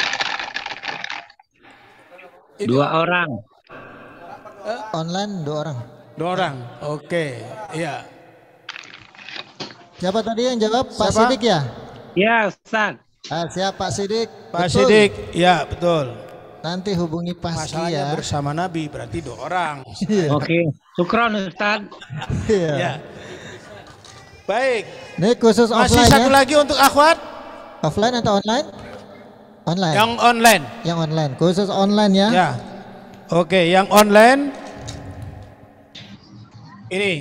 Dua orang. Online dua orang. Dua orang. Oke. Ya. Siapa tadi yang jawab? Pak Siapa? Sidik ya? Ya, Ustaz. Ah, siap Pak Sidik. Pak Betul. Sidik. Ya, betul. Nanti hubungi Paski Masalahnya ya. bersama Nabi berarti dua orang. Oke. Syukron, Ustaz. Iya. Ya. Baik. Ini khusus Masih offline satu ya? lagi untuk akhwat Offline atau online? Online. yang online. Yang online. Khusus online ya. Ya. Oke, yang online ini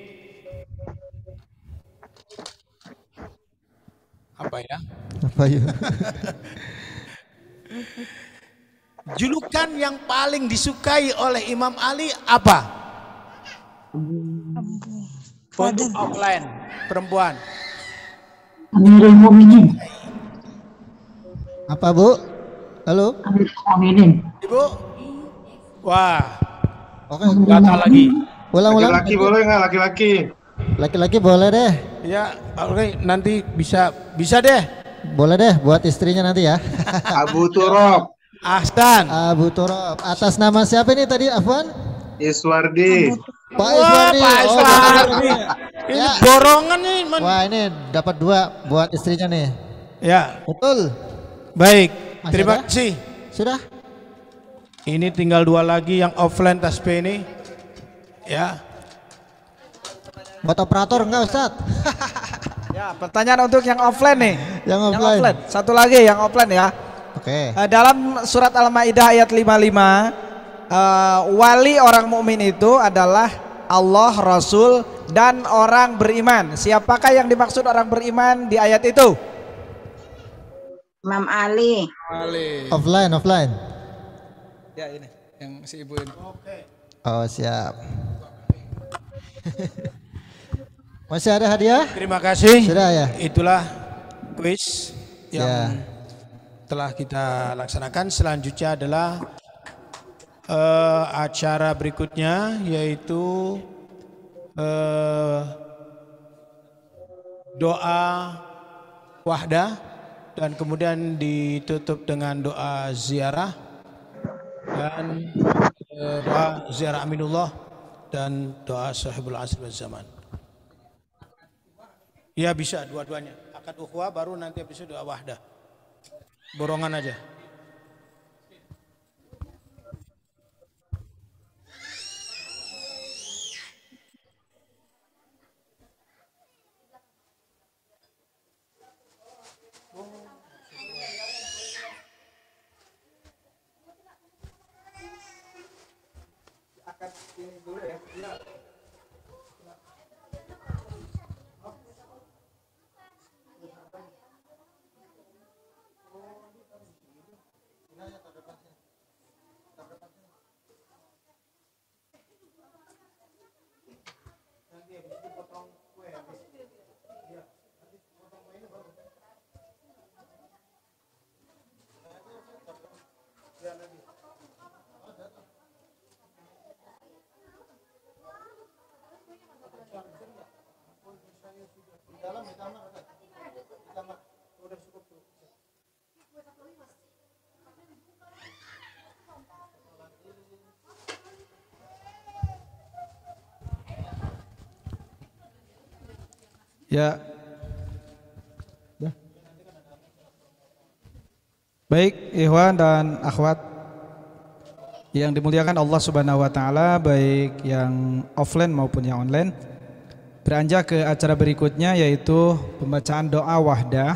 apa ya? Apa ya? Julukan yang paling disukai oleh Imam Ali apa? Untuk offline perempuan. Amirul Mukminin. Apa Bu? Halo? Aminin. Ibu? Wah. Oke. Gatal lagi. Ulang-ulang. Laki-laki boleh nggak laki-laki? Laki-laki boleh deh. Ya, oke, nanti bisa bisa deh. Boleh deh buat istrinya nanti ya. Abu Turab. Ahsan. Abu Turab. Atas nama siapa nih tadi Afwan? Iswardi. Pak Wah, Iswardi. Pak Oh, Iswardi. Ini Ya. borongan nih, man. Wah, ini dapat dua buat istrinya nih. Ya, Betul. baik. Masih Terima ada? kasih. Sudah? Ini tinggal dua lagi yang offline tasbih ini. Ya. Buat operator enggak Ustaz? Ya, pertanyaan untuk yang offline nih. Yang offline. Satu lagi yang offline ya. Oke. Eh, dalam surat Al-Maidah ayat lima puluh lima, eh, wali orang mukmin itu adalah Allah, Rasul, dan orang beriman. Siapakah yang dimaksud orang beriman di ayat itu? Imam Ali. Ali. Offline, offline. Ya ini yang si ibu ini. Oh, siap. Masih ada hadiah? Terima kasih. Sudah ya. Itulah kuis yang Ya. telah kita laksanakan. Selanjutnya adalah eh, acara berikutnya yaitu eh, doa wahdah dan kemudian ditutup dengan doa ziarah dan eh, doa ziarah aminullah dan doa sahibul asr wal zaman. Ya bisa dua-duanya. Akad ukhuwah baru nanti habis itu doa wahdah. Borongan aja. Akad ini dulu ya. Ya. Dah. Baik, ikhwan dan akhwat yang dimuliakan Allah Subhanahu wa taala, baik yang offline maupun yang online. Beranjak ke acara berikutnya yaitu pembacaan doa wahdah.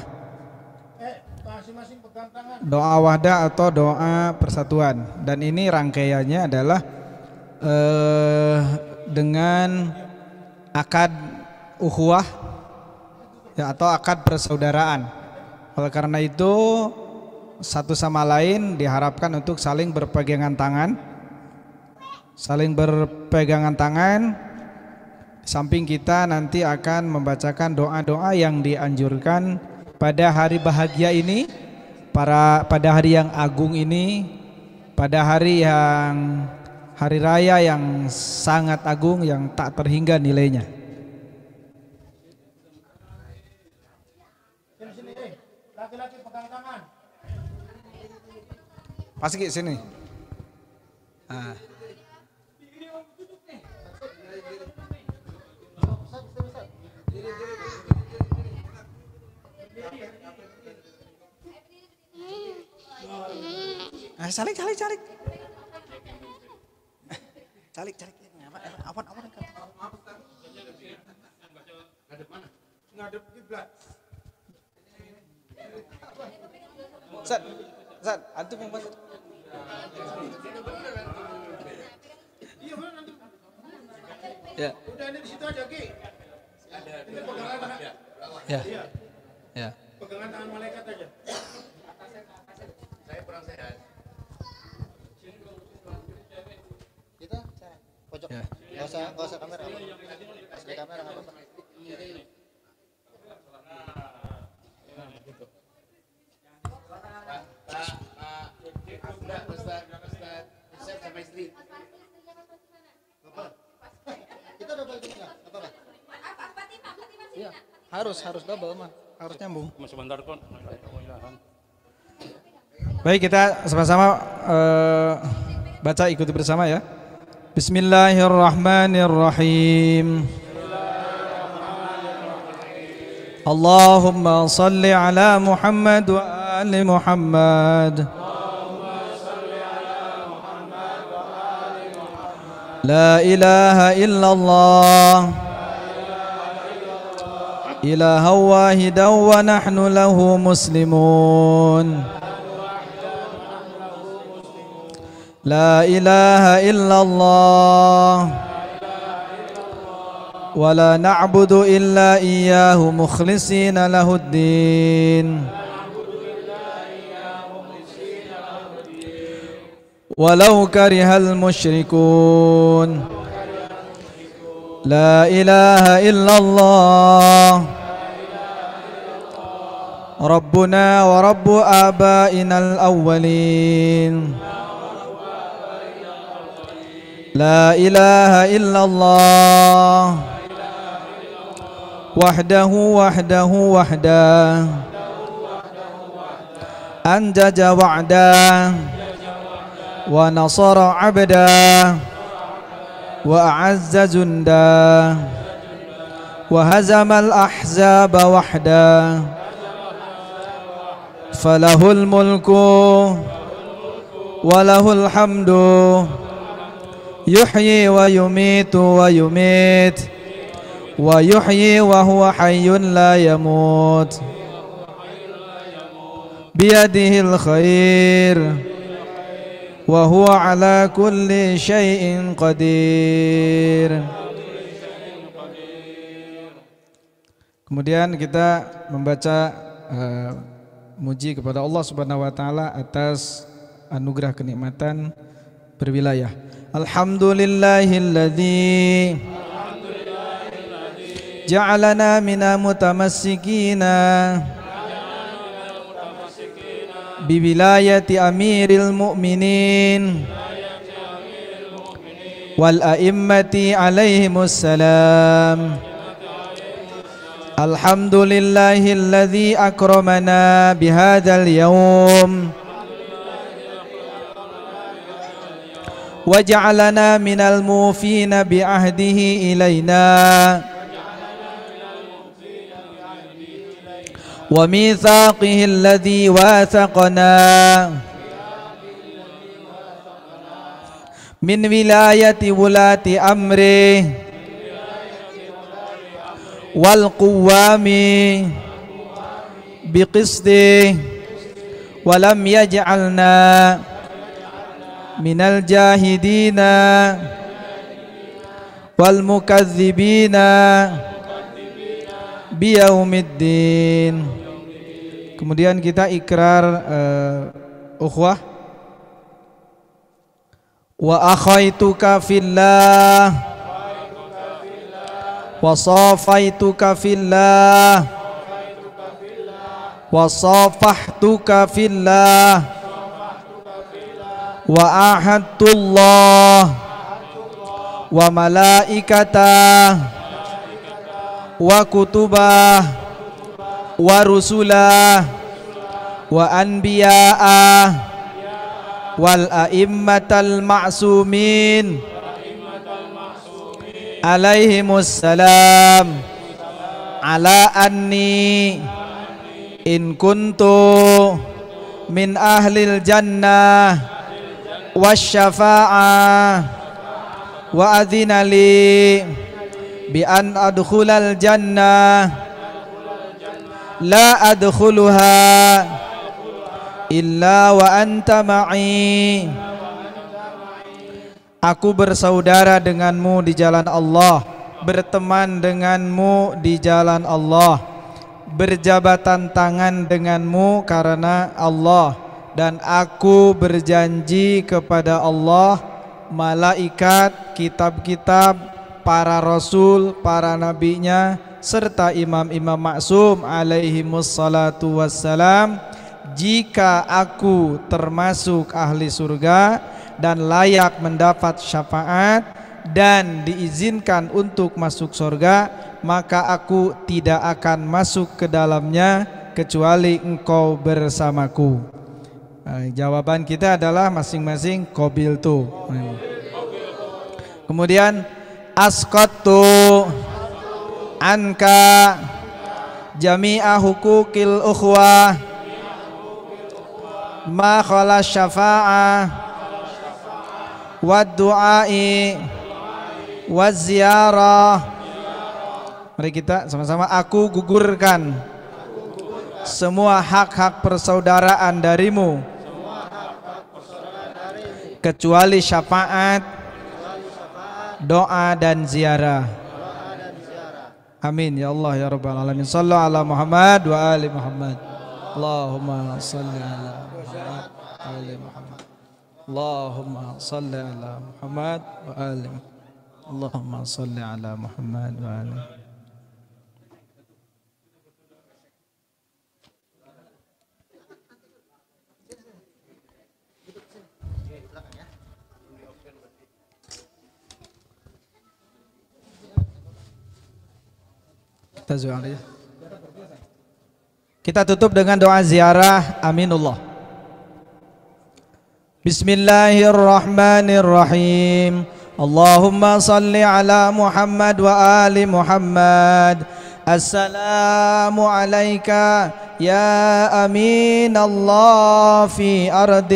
Doa wahdah atau doa persatuan, dan ini rangkaiannya adalah eh, dengan akad ukhuwah ya, atau akad persaudaraan. Oleh karena itu satu sama lain diharapkan untuk saling berpegangan tangan, saling berpegangan tangan. Samping kita nanti akan membacakan doa-doa yang dianjurkan pada hari bahagia ini, para pada hari yang agung ini, pada hari yang hari raya yang sangat agung yang tak terhingga nilainya. Laki-laki pegang tangan. Pasti ke sini. Ah. Ah, calik, calik, calik. Calik, calik. Awan, awan. Ngadep mana? Ngadep kiblat. Ustaz, Ustaz, antum yang masuk. Iya, mana nanti? Ya. Udah ini di situ aja, Ki. Ada. Ini pegangan tangan. Ya. Iya. Ya. Pegangan tangan malaikat aja. Saya kurang sehat. Kita pojok. Ya. Enggak usah enggak usah kamera. Di kamera enggak apa-apa. Nah, gitu. Iya, harus harus double mah, harus nyambung. Sebentar kon. Baik, kita sama-sama uh, baca ikuti bersama ya. Bismillahirrahmanirrahim. Allahumma salli ala Muhammad wa ali Muhammad. La ilaha illallah ilaha wahidan wa nahnu lahu muslimun. La ilaha illallah wa la na'budu illa iyyahu mukhlisina lahuddin. Walau karihal musyrikun. La ilaha illallah Rabbuna wa rabbu abainal awwalin. La ilaha illallah wahdahu wahdahu wahdah anjaza wa'dah wa nasara 'abdah wa a'azza jundah wa hazamal ahzaba wahdah. Falahul mulku wa lahul hamdu yuhyi wa yumitu wa yumit wa yuhyi wa huwa hayyun la yamut biyadihil khair wa huwa ala kulli syai'in qadir. Kemudian kita membaca uh, muji kepada Allah Subhanahu wa taala atas anugerah kenikmatan berwilayah. Alhamdulillahilladzi ja'alana mina mutamassikina biwilayati amiril mu'minin wal a'immati alaihimus salam. Alhamdulillahilladzi akramana bihadzal yaum wa ja'alana minal mufina bi'ahdihi ilaina wa mithaqihi alladzi wathaqana min wilayati wulati amri wal quwami biqisdi wa lam yaj'alna minal jahidina wal mukadzibina biyaumiddin. Kemudian kita ikrar uh, ukhwah. Wa akhaituka fillah wa safaituka fillah wa safahtuka fillah wa ahadullah wa malaikatah wa kutubah wa rusulah wa anbiya'ah wal a'immatal ma'sumin alaihimus salam ala anni in kuntu min ahlil jannah wasyafa'ah wa adhina li bi an adkhulal jannah la adkhuluha illa wa anta ma'i. Aku bersaudara denganmu di jalan Allah, berteman denganmu di jalan Allah, berjabatan tangan denganmu karena Allah, dan aku berjanji kepada Allah, malaikat, kitab-kitab, para rasul, para nabinya, serta imam-imam maksum alaihimus salatu wassalam, jika aku termasuk ahli surga dan layak mendapat syafaat dan diizinkan untuk masuk surga, maka aku tidak akan masuk ke dalamnya kecuali engkau bersamaku. Nah, jawaban kita adalah masing-masing qabiltu. Kemudian asqattu anka jami'a hukukil ukhwah ma khala syafa'ah wad du'ai waz ziyarah. Mari kita sama-sama, aku gugurkan semua hak-hak persaudaraan darimu kecuali syafaat, doa dan ziarah. Amin ya Allah ya rabbal alamin. Sallu ala Muhammad wa ali Muhammad. Allahumma salli ala Muhammad wa ali Muhammad. Allahumma salli ala Muhammad wa ali Muhammad. Allahumma salli ala Muhammad wa ali. Kita tutup dengan doa ziarah aminullah. Bismillahirrahmanirrahim. Allahumma salli ala Muhammad wa ali Muhammad. Assalamu alayka ya amin Allah fi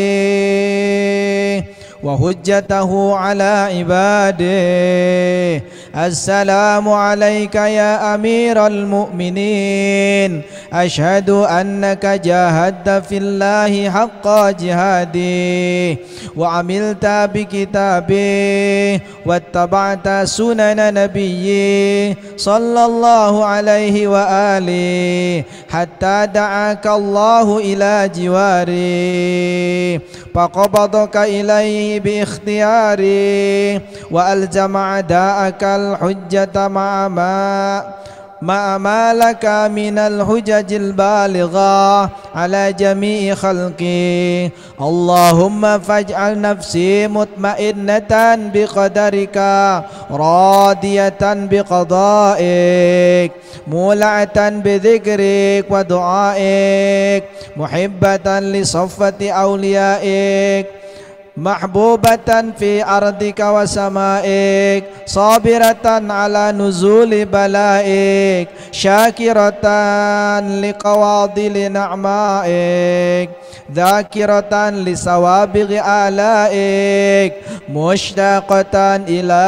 ardi wa hujjatahu ala ibadih. Assalamu alayka ya amiral mu'minin. Ashhadu annaka jahadta fillahi haqqa jihadih wa amilta bi kitabih wattaba'ta sunana nabiyyi sallallahu alaihi wa alihi hatta da'aka Allahu ila jiwari faqabadaka ilaihi bi ikhtiyari wa aljama da'aka al-hujjata ma'a ma amalaka minal hujajil baligha ala jami'i khalqi. Allahumma faj'al nafsi mutmainnatan biqadarika radiyatan biqada'ik mula'atan bidhikrik wa du'aik muhibbatan li saffati awliyaik mahbubatan fi ardika wa samaik sabiratan ala nuzuli balaik syakiratan liqawadili na'maik dzakiratan li sawabighi alaik mushtaqatan ila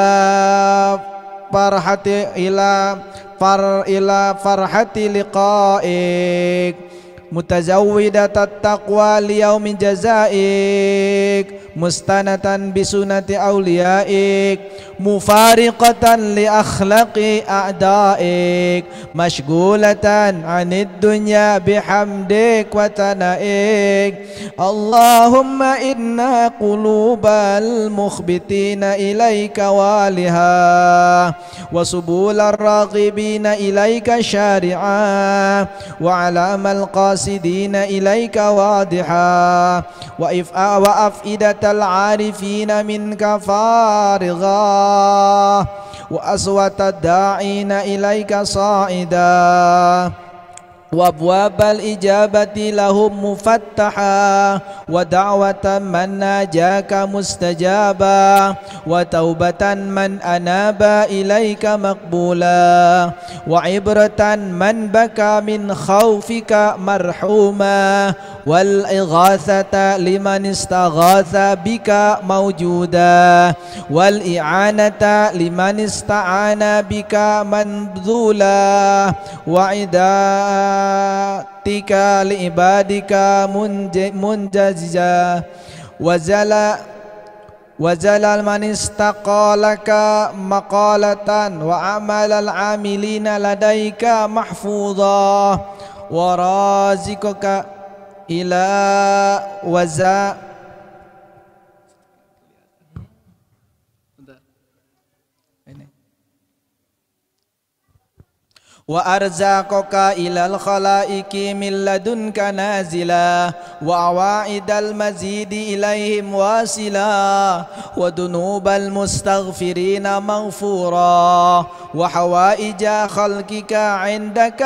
farhati ila far ila farhati liqaik mutazawwidatat taqwa liyaumin jazaik mustanatan bisunati awliyaik mufariqatan li akhlaqi a'daik mashghulatan anid dunya bihamdik wa tanaik. Allahumma inna qulubal mukhbitina ilaika waliha wa subular raghibina ilaika syari'a wa alamal qasidina ilaika wadiha wa if'a wa afidatal arifina minka farigha wa aswatad da'ina ilaika sa'ida wa abwabal ijabati lahum mufattaha wa da'watan man najaka mustajaba wa taubatan man anaba ilaika maqbula wa ibratan man baka min khawfika marhuma wal ighathata liman istaghatha bika mawjuda wal i'anata liman ista'ana bika manbdhula wa ida tika li ibadika munjaziza wazala wazalal man istaqalaka maqalatan wa amalal amilina ladaika mahfudha wa razikuka ila waza وأرزاقك إلى الخلائق من لدنك نازلا وأواعد المزيد إليهم واصلا وذنوب المستغفرين مغفورا وحوائج خلقك عندك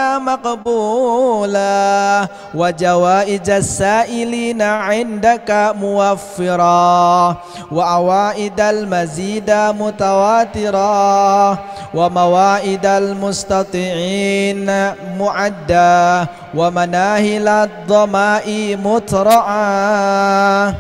مقبولا وجوائز السائلين عندك موفرا وأواعد المزيد متواترا ومواعيد المستطيعين معدا ومناهل الظماء مترعا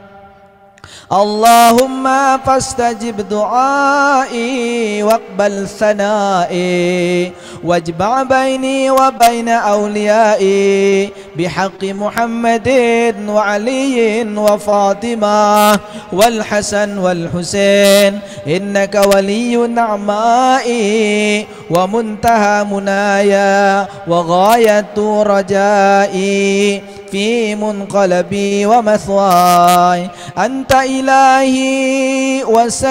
اللهم فاستجب دعائي واقبل ثنائي واجمع بيني وبين أوليائي بحق محمد وعلي وفاطمة والحسن والحسين إنك ولي نعمائي ومنتهى منايا وغاية رجائي في منقلبي ومثواي أنت إلهي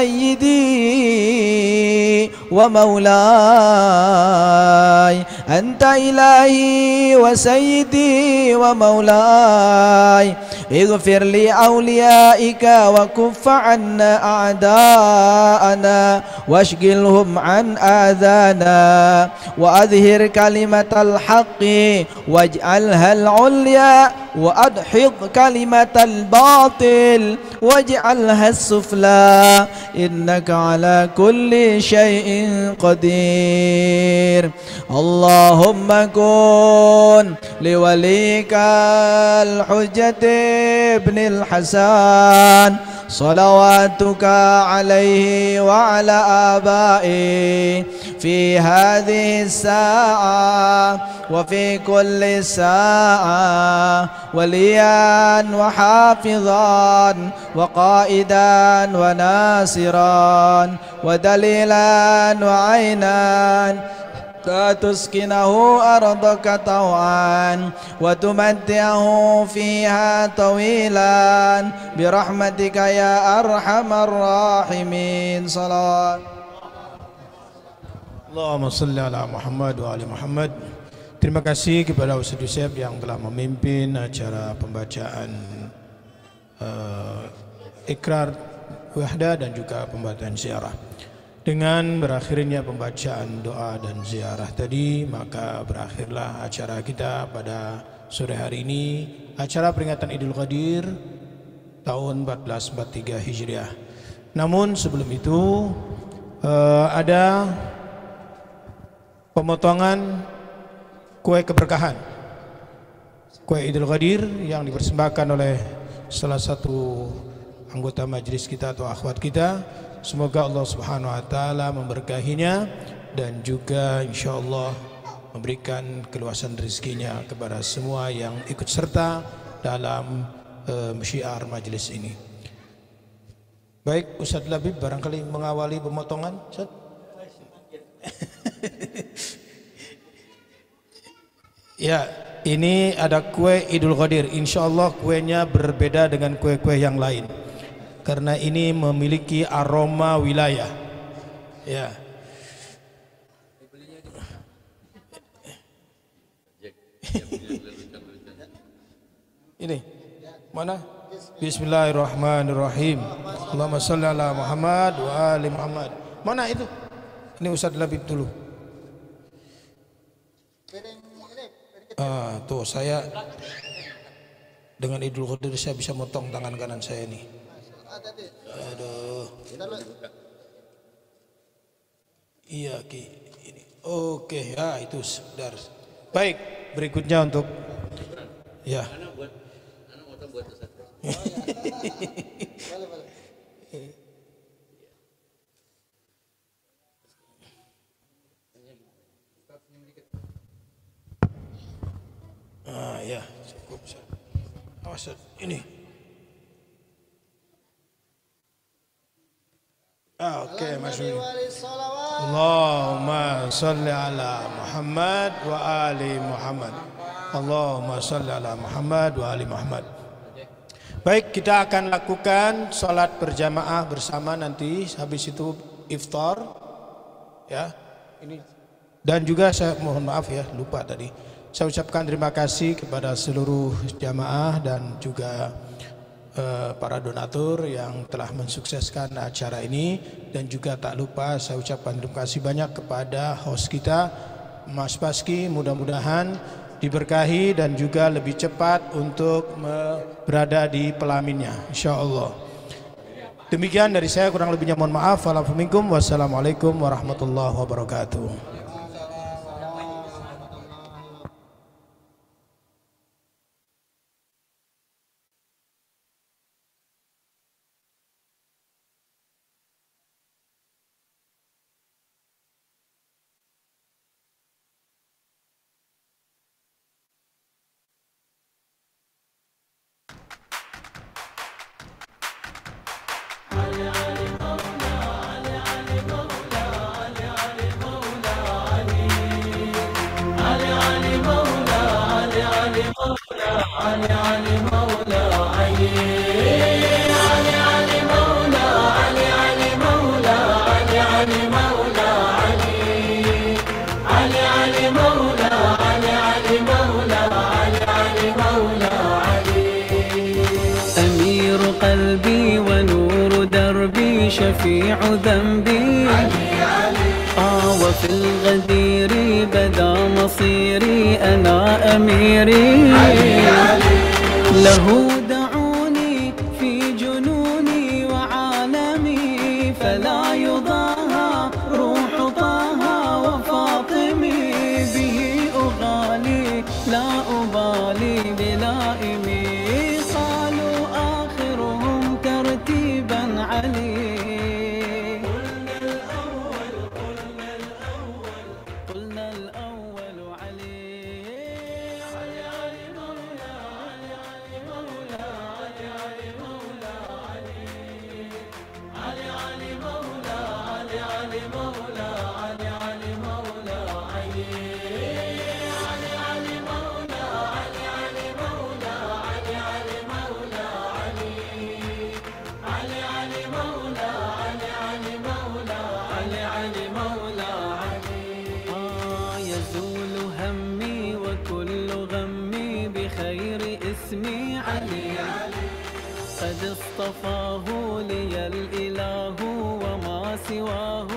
وسيدي ومولاي أنت إلهي وسيدي ومولاي اغفر لأوليائك وكف عنا أعداءنا واشغلهم عن آذانا وأظهر كلمة الحق واجعلها العليا وأدحض كلمة الباطل واجعلها السفلى إنك على كل شيء قدير اللهم كن لوليك الحجة ابن الحسن صلواتك عليه وعلى آبائه في هذه الساعة وفي كل ساعة وليا وحافظا وقائدا وناصرا ودليلا وعينا تسكنه أرضك طوعا وتمتعه فيها طويلا برحمتك يا أرحم الراحمين صلوات Allahumma salli ala Muhammad wa ali Muhammad. Terima kasih kepada Ustaz Yusef yang telah memimpin acara pembacaan uh, ikrar wahdah dan juga pembacaan ziarah. Dengan berakhirnya pembacaan doa dan ziarah tadi, maka berakhirlah acara kita pada sore hari ini, acara peringatan Idul Qadir tahun seribu empat ratus empat puluh tiga Hijriah. Namun sebelum itu uh, ada pemotongan kue keberkahan, kue Idul Qadir yang dipersembahkan oleh salah satu anggota majelis kita atau akhwat kita. Semoga Allah Subhanahu wa taala memberkahinya dan juga insyaallah memberikan keluasan rezekinya kepada semua yang ikut serta dalam uh, syiar majelis ini. Baik, Ustaz Labib barangkali mengawali pemotongan, Ustaz. Ya, ini ada kue Idul Qadir. Insya Allah kuenya berbeda dengan kue-kue yang lain, karena ini memiliki aroma wilayah. Ya. Ini mana? Bismillahirrahmanirrahim. Allahumma shalli ala Muhammad wa ali Muhammad. Mana itu? Ini Ustaz Labib dulu. Ah, tuh saya dengan Idul Qadir saya bisa motong tangan kanan saya nih. Aduh. Iya Ki. Ini. Oke, ya itu sudah. Baik, berikutnya untuk ya. Ah ya, cukup. Awas ini. Ah, oke, okay, masuk. Allahumma salli ala Muhammad wa ali Muhammad. Allahumma salli ala Muhammad wa ali Muhammad. Baik, kita akan lakukan sholat berjamaah bersama nanti. Habis itu iftar, ya. Ini Dan juga saya mohon maaf ya, lupa tadi. Saya ucapkan terima kasih kepada seluruh jamaah dan juga eh, para donatur yang telah mensukseskan acara ini. Dan juga tak lupa saya ucapkan terima kasih banyak kepada host kita, Mas Paski. Mudah-mudahan diberkahi dan juga lebih cepat untuk berada di pelaminnya, insya Allah. Demikian dari saya, kurang lebihnya mohon maaf. Wassalamualaikum warahmatullahi wabarakatuh. أمير قلبي ونور دربي شفيع ذنبي آه وفي الغدير بدا مصيري أنا أميري له دعوني في جنوني وعالمي فلا يضاهى روح طه وفاطمي به أغالي لا أبالي بلائمي قالوا آخرهم ترتيبا علي قلنا الأول علي يزول همي وكل غمي بخير اسمي علي قد اصطفاه لي الإله وما سواه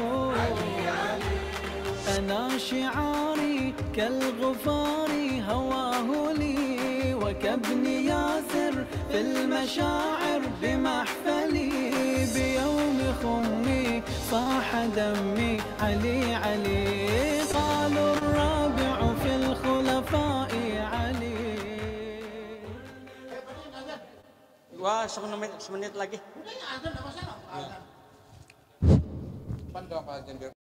أنا شعاري كالغفار هواه لي وكابن ياسر في المشاعر بمحفلي بيوم خمي صاح دمي علي علي قالوا الرابع في الخلفاء علي. Wah, semenit, semenit lagi.